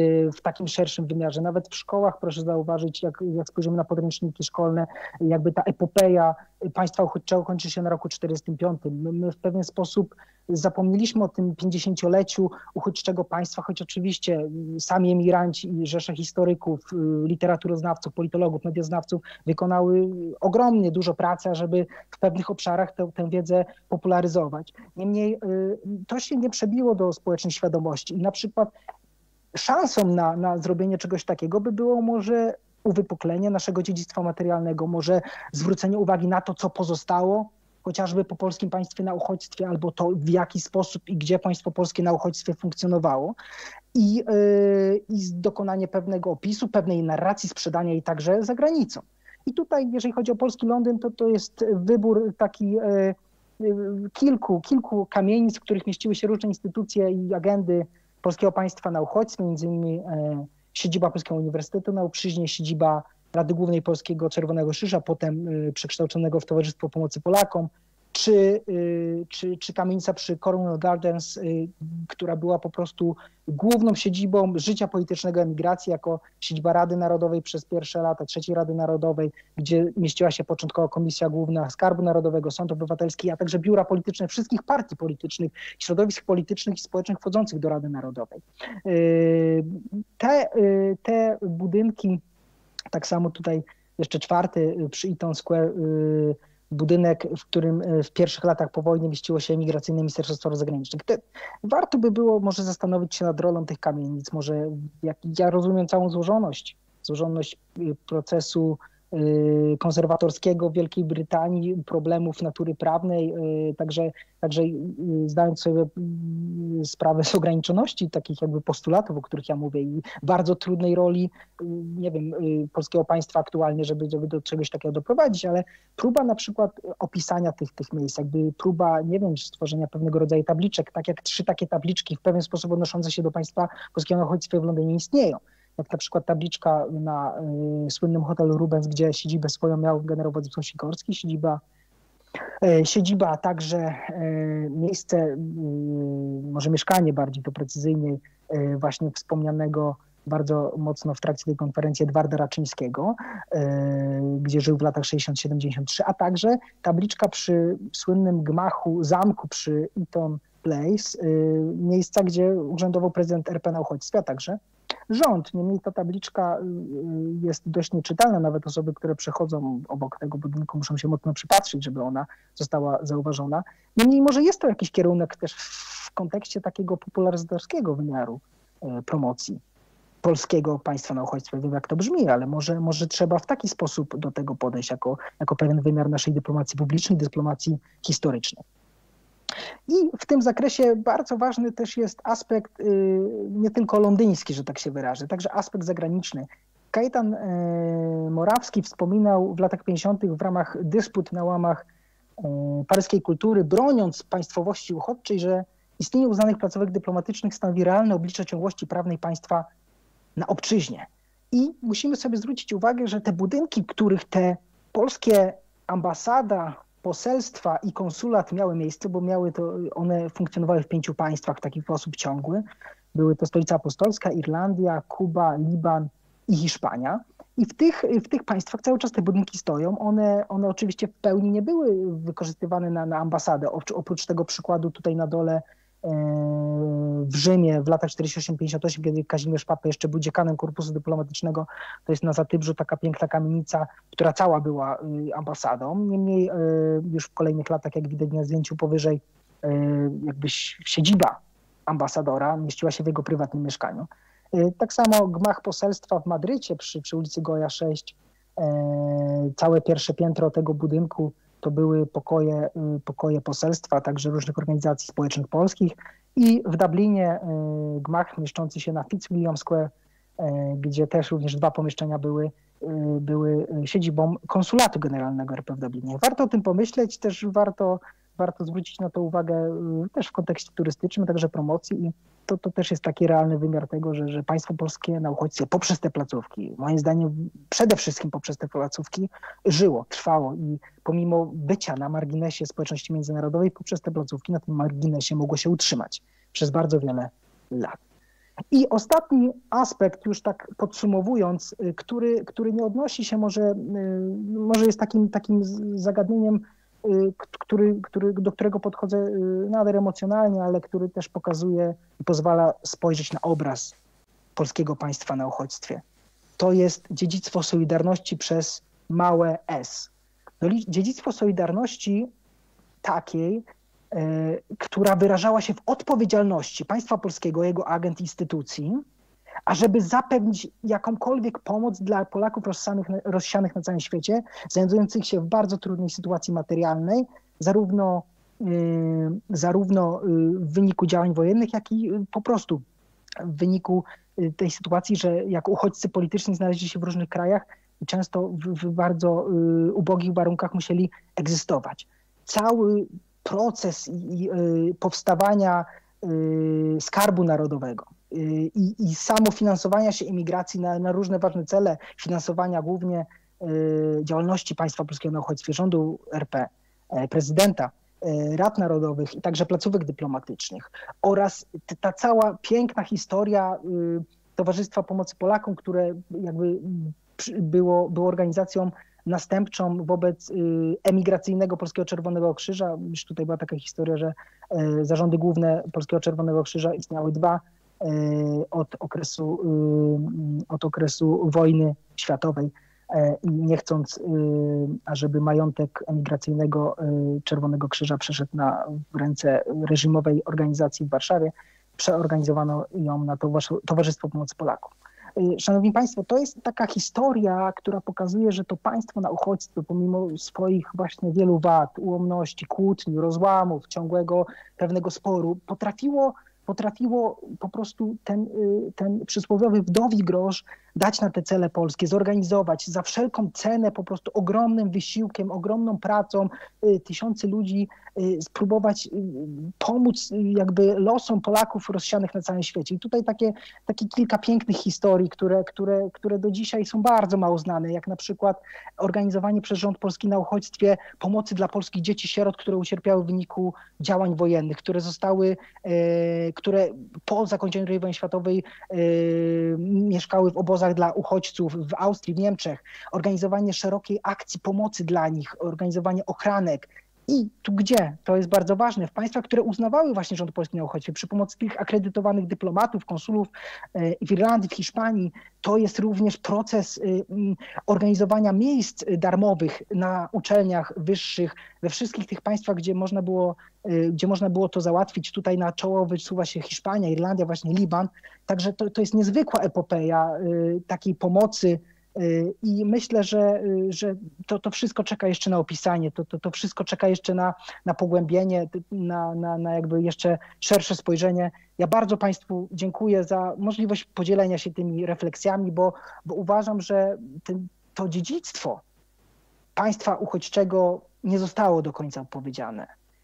Speaker 9: w takim szerszym wymiarze. Nawet w szkołach, proszę zauważyć, jak, jak spojrzymy na podręczniki szkolne, jakby ta epopeja państwa uchodźczego kończy się na roku czterdziestym piątym. My, my w pewien sposób zapomnieliśmy o tym pięćdziesięcioleciu uchodźczego państwa, choć oczywiście sami emigranci i rzesze historyków, literaturoznawców, politologów, medioznawców wykonały ogromnie dużo pracy, żeby w pewnych obszarach tę, tę wiedzę popularyzować. Niemniej to się nie przebiło do społecznej świadomości i na przykład szansą na, na zrobienie czegoś takiego by było może uwypuklenie naszego dziedzictwa materialnego, może zwrócenie uwagi na to, co pozostało, chociażby po polskim państwie na uchodźstwie, albo to w jaki sposób i gdzie państwo polskie na uchodźstwie funkcjonowało i, yy, i dokonanie pewnego opisu, pewnej narracji, sprzedania jej także za granicą. I tutaj, jeżeli chodzi o polski Londyn, to to jest wybór taki yy, yy, kilku, kilku kamienic, w których mieściły się różne instytucje i agendy polskiego państwa na uchodźstwie, między innymi yy, siedziba Polskiego Uniwersytetu na Uprzyźnie, siedziba Rady Głównej Polskiego Czerwonego Krzyża, potem y, przekształconego w Towarzystwo Pomocy Polakom, czy, y, czy, czy kamienica przy Cornwall Gardens, y, która była po prostu główną siedzibą życia politycznego emigracji, jako siedziba Rady Narodowej przez pierwsze lata, trzeciej Rady Narodowej, gdzie mieściła się początkowo Komisja Główna Skarbu Narodowego, Sąd Obywatelski, a także biura polityczne wszystkich partii politycznych, środowisk politycznych i społecznych wchodzących do Rady Narodowej. Y, te, y, te budynki, tak samo tutaj jeszcze czwarty przy Eaton Square budynek, w którym w pierwszych latach po wojnie mieściło się emigracyjne Ministerstwo Spraw Zagranicznych. Te, warto by było może zastanowić się nad rolą tych kamienic, może jak, ja rozumiem całą złożoność, złożoność procesu konserwatorskiego w Wielkiej Brytanii, problemów natury prawnej, także, także zdając sobie sprawę z ograniczoności takich jakby postulatów, o których ja mówię i bardzo trudnej roli, nie wiem, polskiego państwa aktualnie, żeby, żeby do czegoś takiego doprowadzić, ale próba na przykład opisania tych, tych miejsc, jakby próba, nie wiem, stworzenia pewnego rodzaju tabliczek, tak jak trzy takie tabliczki w pewien sposób odnoszące się do państwa polskiego na uchodźstwie w Londynie istnieją. Jak na przykład tabliczka na y, słynnym hotelu Rubens, gdzie siedzibę swoją miał generał Władysław Sikorski, siedziba, y, siedziba, a także y, miejsce, y, może mieszkanie bardziej to precyzyjnie, y, właśnie wspomnianego bardzo mocno w trakcie tej konferencji Edwarda Raczyńskiego, y, gdzie żył w latach sześćdziesiąt siedem dziewięćdziesiąt trzy, a także tabliczka przy słynnym gmachu zamku przy Eaton Place, y, miejsca, gdzie urzędował prezydent R P na uchodźstwie, a także rząd. Niemniej ta tabliczka jest dość nieczytelna, nawet osoby, które przechodzą obok tego budynku muszą się mocno przypatrzyć, żeby ona została zauważona. Niemniej może jest to jakiś kierunek też w kontekście takiego popularyzatorskiego wymiaru promocji polskiego państwa na uchodźstwie. Wiem, jak to brzmi, ale może, może trzeba w taki sposób do tego podejść, jako, jako pewien wymiar naszej dyplomacji publicznej, dyplomacji historycznej. I w tym zakresie bardzo ważny też jest aspekt nie tylko londyński, że tak się wyrażę, także aspekt zagraniczny. Kajetan Morawski wspominał w latach pięćdziesiątych w ramach dysput na łamach paryskiej kultury, broniąc państwowości uchodźczej, że istnienie uznanych placówek dyplomatycznych stanowi realne oblicze ciągłości prawnej państwa na obczyźnie. I musimy sobie zwrócić uwagę, że te budynki, których te polskie ambasada, poselstwa i konsulat miały miejsce, bo miały to, one funkcjonowały w pięciu państwach w taki sposób ciągły. Były to Stolica Apostolska, Irlandia, Kuba, Liban i Hiszpania. I w tych, w tych państwach cały czas te budynki stoją. One, one oczywiście w pełni nie były wykorzystywane na, na ambasadę. Oprócz tego przykładu tutaj na dole w Rzymie w latach czterdziestym ósmym pięćdziesiątym ósmym, kiedy Kazimierz Papa jeszcze był dziekanem korpusu dyplomatycznego, to jest na Zatybrzu taka piękna kamienica, która cała była ambasadą. Niemniej już w kolejnych latach, jak widać na zdjęciu powyżej, jakby siedziba ambasadora mieściła się w jego prywatnym mieszkaniu. Tak samo gmach poselstwa w Madrycie przy, przy ulicy Goya sześć, całe pierwsze piętro tego budynku to były pokoje, pokoje poselstwa, także różnych organizacji społecznych polskich i w Dublinie gmach mieszczący się na Fitzwilliam Square, gdzie też również dwa pomieszczenia były, były siedzibą konsulatu generalnego R P w Dublinie. Warto o tym pomyśleć, też warto, warto zwrócić na to uwagę też w kontekście turystycznym, także promocji i to, to też jest taki realny wymiar tego, że, że państwo polskie na uchodźstwie poprzez te placówki, moim zdaniem przede wszystkim poprzez te placówki żyło, trwało i pomimo bycia na marginesie społeczności międzynarodowej, poprzez te placówki na tym marginesie mogło się utrzymać przez bardzo wiele lat. I ostatni aspekt, już tak podsumowując, który, który nie odnosi się może, może jest takim, takim zagadnieniem, który, który, do którego podchodzę nader emocjonalnie, ale który też pokazuje i pozwala spojrzeć na obraz polskiego państwa na uchodźstwie. To jest dziedzictwo Solidarności przez małe S. Dziedzictwo Solidarności takiej, która wyrażała się w odpowiedzialności państwa polskiego, jego agent, instytucji, ażeby zapewnić jakąkolwiek pomoc dla Polaków rozsianych, rozsianych na całym świecie, znajdujących się w bardzo trudnej sytuacji materialnej, zarówno, yy, zarówno w wyniku działań wojennych, jak i po prostu w wyniku tej sytuacji, że jako uchodźcy polityczni znaleźli się w różnych krajach i często w, w bardzo yy, ubogich warunkach musieli egzystować. Cały proces i, i, powstawania y, Skarbu Narodowego y, i samo finansowania się emigracji na, na różne ważne cele, finansowania głównie y, działalności państwa polskiego na uchodźstwie, rządu R P, y, prezydenta, y, rad narodowych i także placówek dyplomatycznych oraz t, ta cała piękna historia y, Towarzystwa Pomocy Polakom, które jakby było, było organizacją następczą wobec emigracyjnego Polskiego Czerwonego Krzyża. Już tutaj była taka historia, że zarządy główne Polskiego Czerwonego Krzyża istniały dwa od okresu, od okresu wojny światowej i nie chcąc, ażeby majątek emigracyjnego Czerwonego Krzyża przeszedł na w ręce reżimowej organizacji w Warszawie, przeorganizowano ją na Towarzystwo Pomocy Polakom. Szanowni Państwo, to jest taka historia, która pokazuje, że to państwo na uchodźstwie, pomimo swoich właśnie wielu wad, ułomności, kłótni, rozłamów, ciągłego pewnego sporu, potrafiło, potrafiło po prostu ten, ten przysłowiowy wdowi grosz dać na te cele polskie, zorganizować za wszelką cenę, po prostu ogromnym wysiłkiem, ogromną pracą tysiące ludzi, spróbować pomóc jakby losom Polaków rozsianych na całym świecie. I tutaj takie, takie kilka pięknych historii, które, które, które do dzisiaj są bardzo mało znane, jak na przykład organizowanie przez rząd polski na uchodźstwie pomocy dla polskich dzieci sierot, które ucierpiały w wyniku działań wojennych, które zostały, które po zakończeniu drugiej wojny światowej mieszkały w obozach dla uchodźców w Austrii, w Niemczech, organizowanie szerokiej akcji pomocy dla nich, organizowanie ochranek. I tu gdzie? To jest bardzo ważne. W państwach, które uznawały właśnie rząd polski na uchodźstwie, przy pomocy tych akredytowanych dyplomatów, konsulów w Irlandii, w Hiszpanii, to jest również proces organizowania miejsc darmowych na uczelniach wyższych we wszystkich tych państwach, gdzie można było, gdzie można było to załatwić. Tutaj na czoło wysuwa się Hiszpania, Irlandia, właśnie Liban. Także to, to jest niezwykła epopeja takiej pomocy. I myślę, że, że to, to wszystko czeka jeszcze na opisanie, to, to, to wszystko czeka jeszcze na, na pogłębienie, na, na, na jakby jeszcze szersze spojrzenie. Ja bardzo Państwu dziękuję za możliwość podzielenia się tymi refleksjami, bo, bo uważam, że ten, to dziedzictwo państwa uchodźczego nie zostało do końca opowiedziane.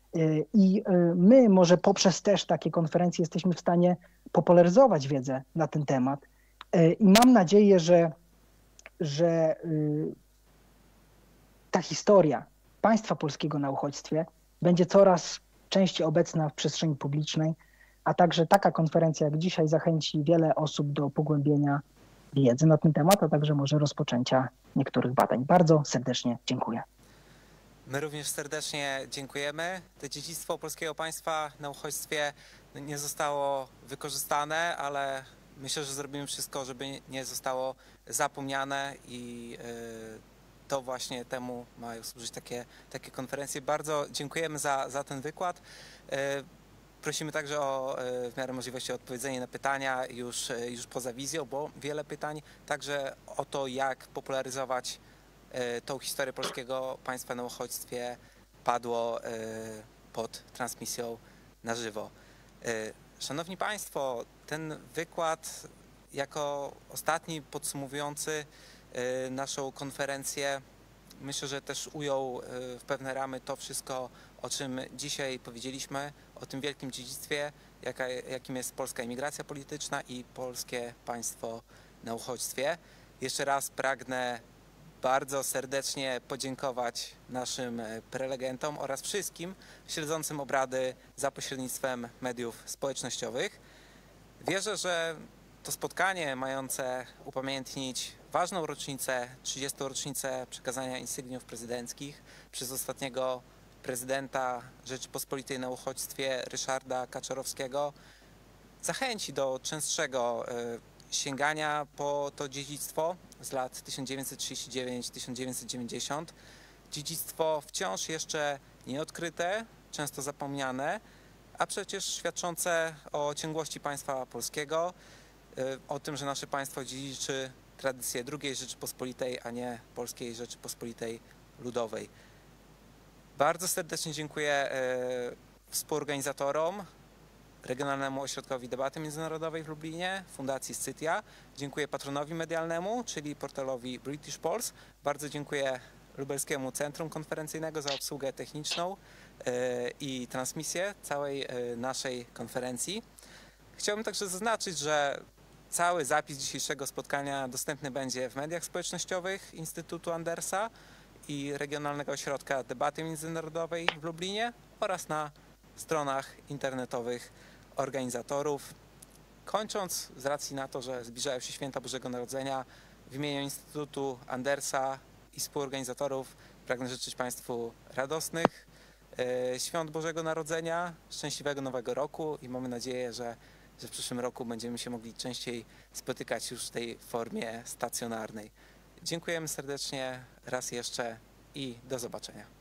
Speaker 9: I my może poprzez też takie konferencje jesteśmy w stanie popularyzować wiedzę na ten temat. I mam nadzieję, że że ta historia państwa polskiego na uchodźstwie będzie coraz częściej obecna w przestrzeni publicznej, a także taka konferencja jak dzisiaj zachęci wiele osób do pogłębienia wiedzy na ten temat, a także może rozpoczęcia niektórych badań. Bardzo serdecznie dziękuję.
Speaker 1: My również serdecznie dziękujemy. To dziedzictwo polskiego państwa na uchodźstwie nie zostało wykorzystane, ale myślę, że zrobimy wszystko, żeby nie zostało zapomniane i to właśnie temu mają służyć takie, takie konferencje. Bardzo dziękujemy za, za ten wykład. Prosimy także o w miarę możliwości odpowiedzenie na pytania już, już poza wizją, bo wiele pytań także o to, jak popularyzować tą historię polskiego państwa na uchodźstwie padło pod transmisją na żywo. Szanowni Państwo, ten wykład jako ostatni podsumowujący naszą konferencję myślę, że też ujął w pewne ramy to wszystko, o czym dzisiaj powiedzieliśmy, o tym wielkim dziedzictwie, jaka, jakim jest polska emigracja polityczna i polskie państwo na uchodźstwie. Jeszcze raz pragnę bardzo serdecznie podziękować naszym prelegentom oraz wszystkim śledzącym obrady za pośrednictwem mediów społecznościowych. Wierzę, że to spotkanie mające upamiętnić ważną rocznicę, trzydziestą rocznicę przekazania insygniów prezydenckich przez ostatniego prezydenta Rzeczypospolitej na uchodźstwie Ryszarda Kaczorowskiego zachęci do częstszego sięgania po to dziedzictwo z lat tysiąc dziewięćset trzydzieści dziewięć do tysiąc dziewięćset dziewięćdziesiąt. Dziedzictwo wciąż jeszcze nieodkryte, często zapomniane, a przecież świadczące o ciągłości państwa polskiego, o tym, że nasze państwo dziedziczy tradycję drugiej Rzeczypospolitej, a nie polskiej Rzeczypospolitej Ludowej. Bardzo serdecznie dziękuję współorganizatorom, Regionalnemu Ośrodkowi Debaty Międzynarodowej w Lublinie, Fundacji Scytia. Dziękuję patronowi medialnemu, czyli portalowi British Pulse. Bardzo dziękuję Lubelskiemu Centrum Konferencyjnego za obsługę techniczną i transmisję całej naszej konferencji. Chciałbym także zaznaczyć, że cały zapis dzisiejszego spotkania dostępny będzie w mediach społecznościowych Instytutu Andersa i Regionalnego Ośrodka Debaty Międzynarodowej w Lublinie oraz na stronach internetowych organizatorów. Kończąc, z racji na to, że zbliżają się święta Bożego Narodzenia, w imieniu Instytutu Andersa i współorganizatorów pragnę życzyć Państwu radosnych e, świąt Bożego Narodzenia, szczęśliwego Nowego Roku i mamy nadzieję, że, że w przyszłym roku będziemy się mogli częściej spotykać już w tej formie stacjonarnej. Dziękujemy serdecznie raz jeszcze i do zobaczenia.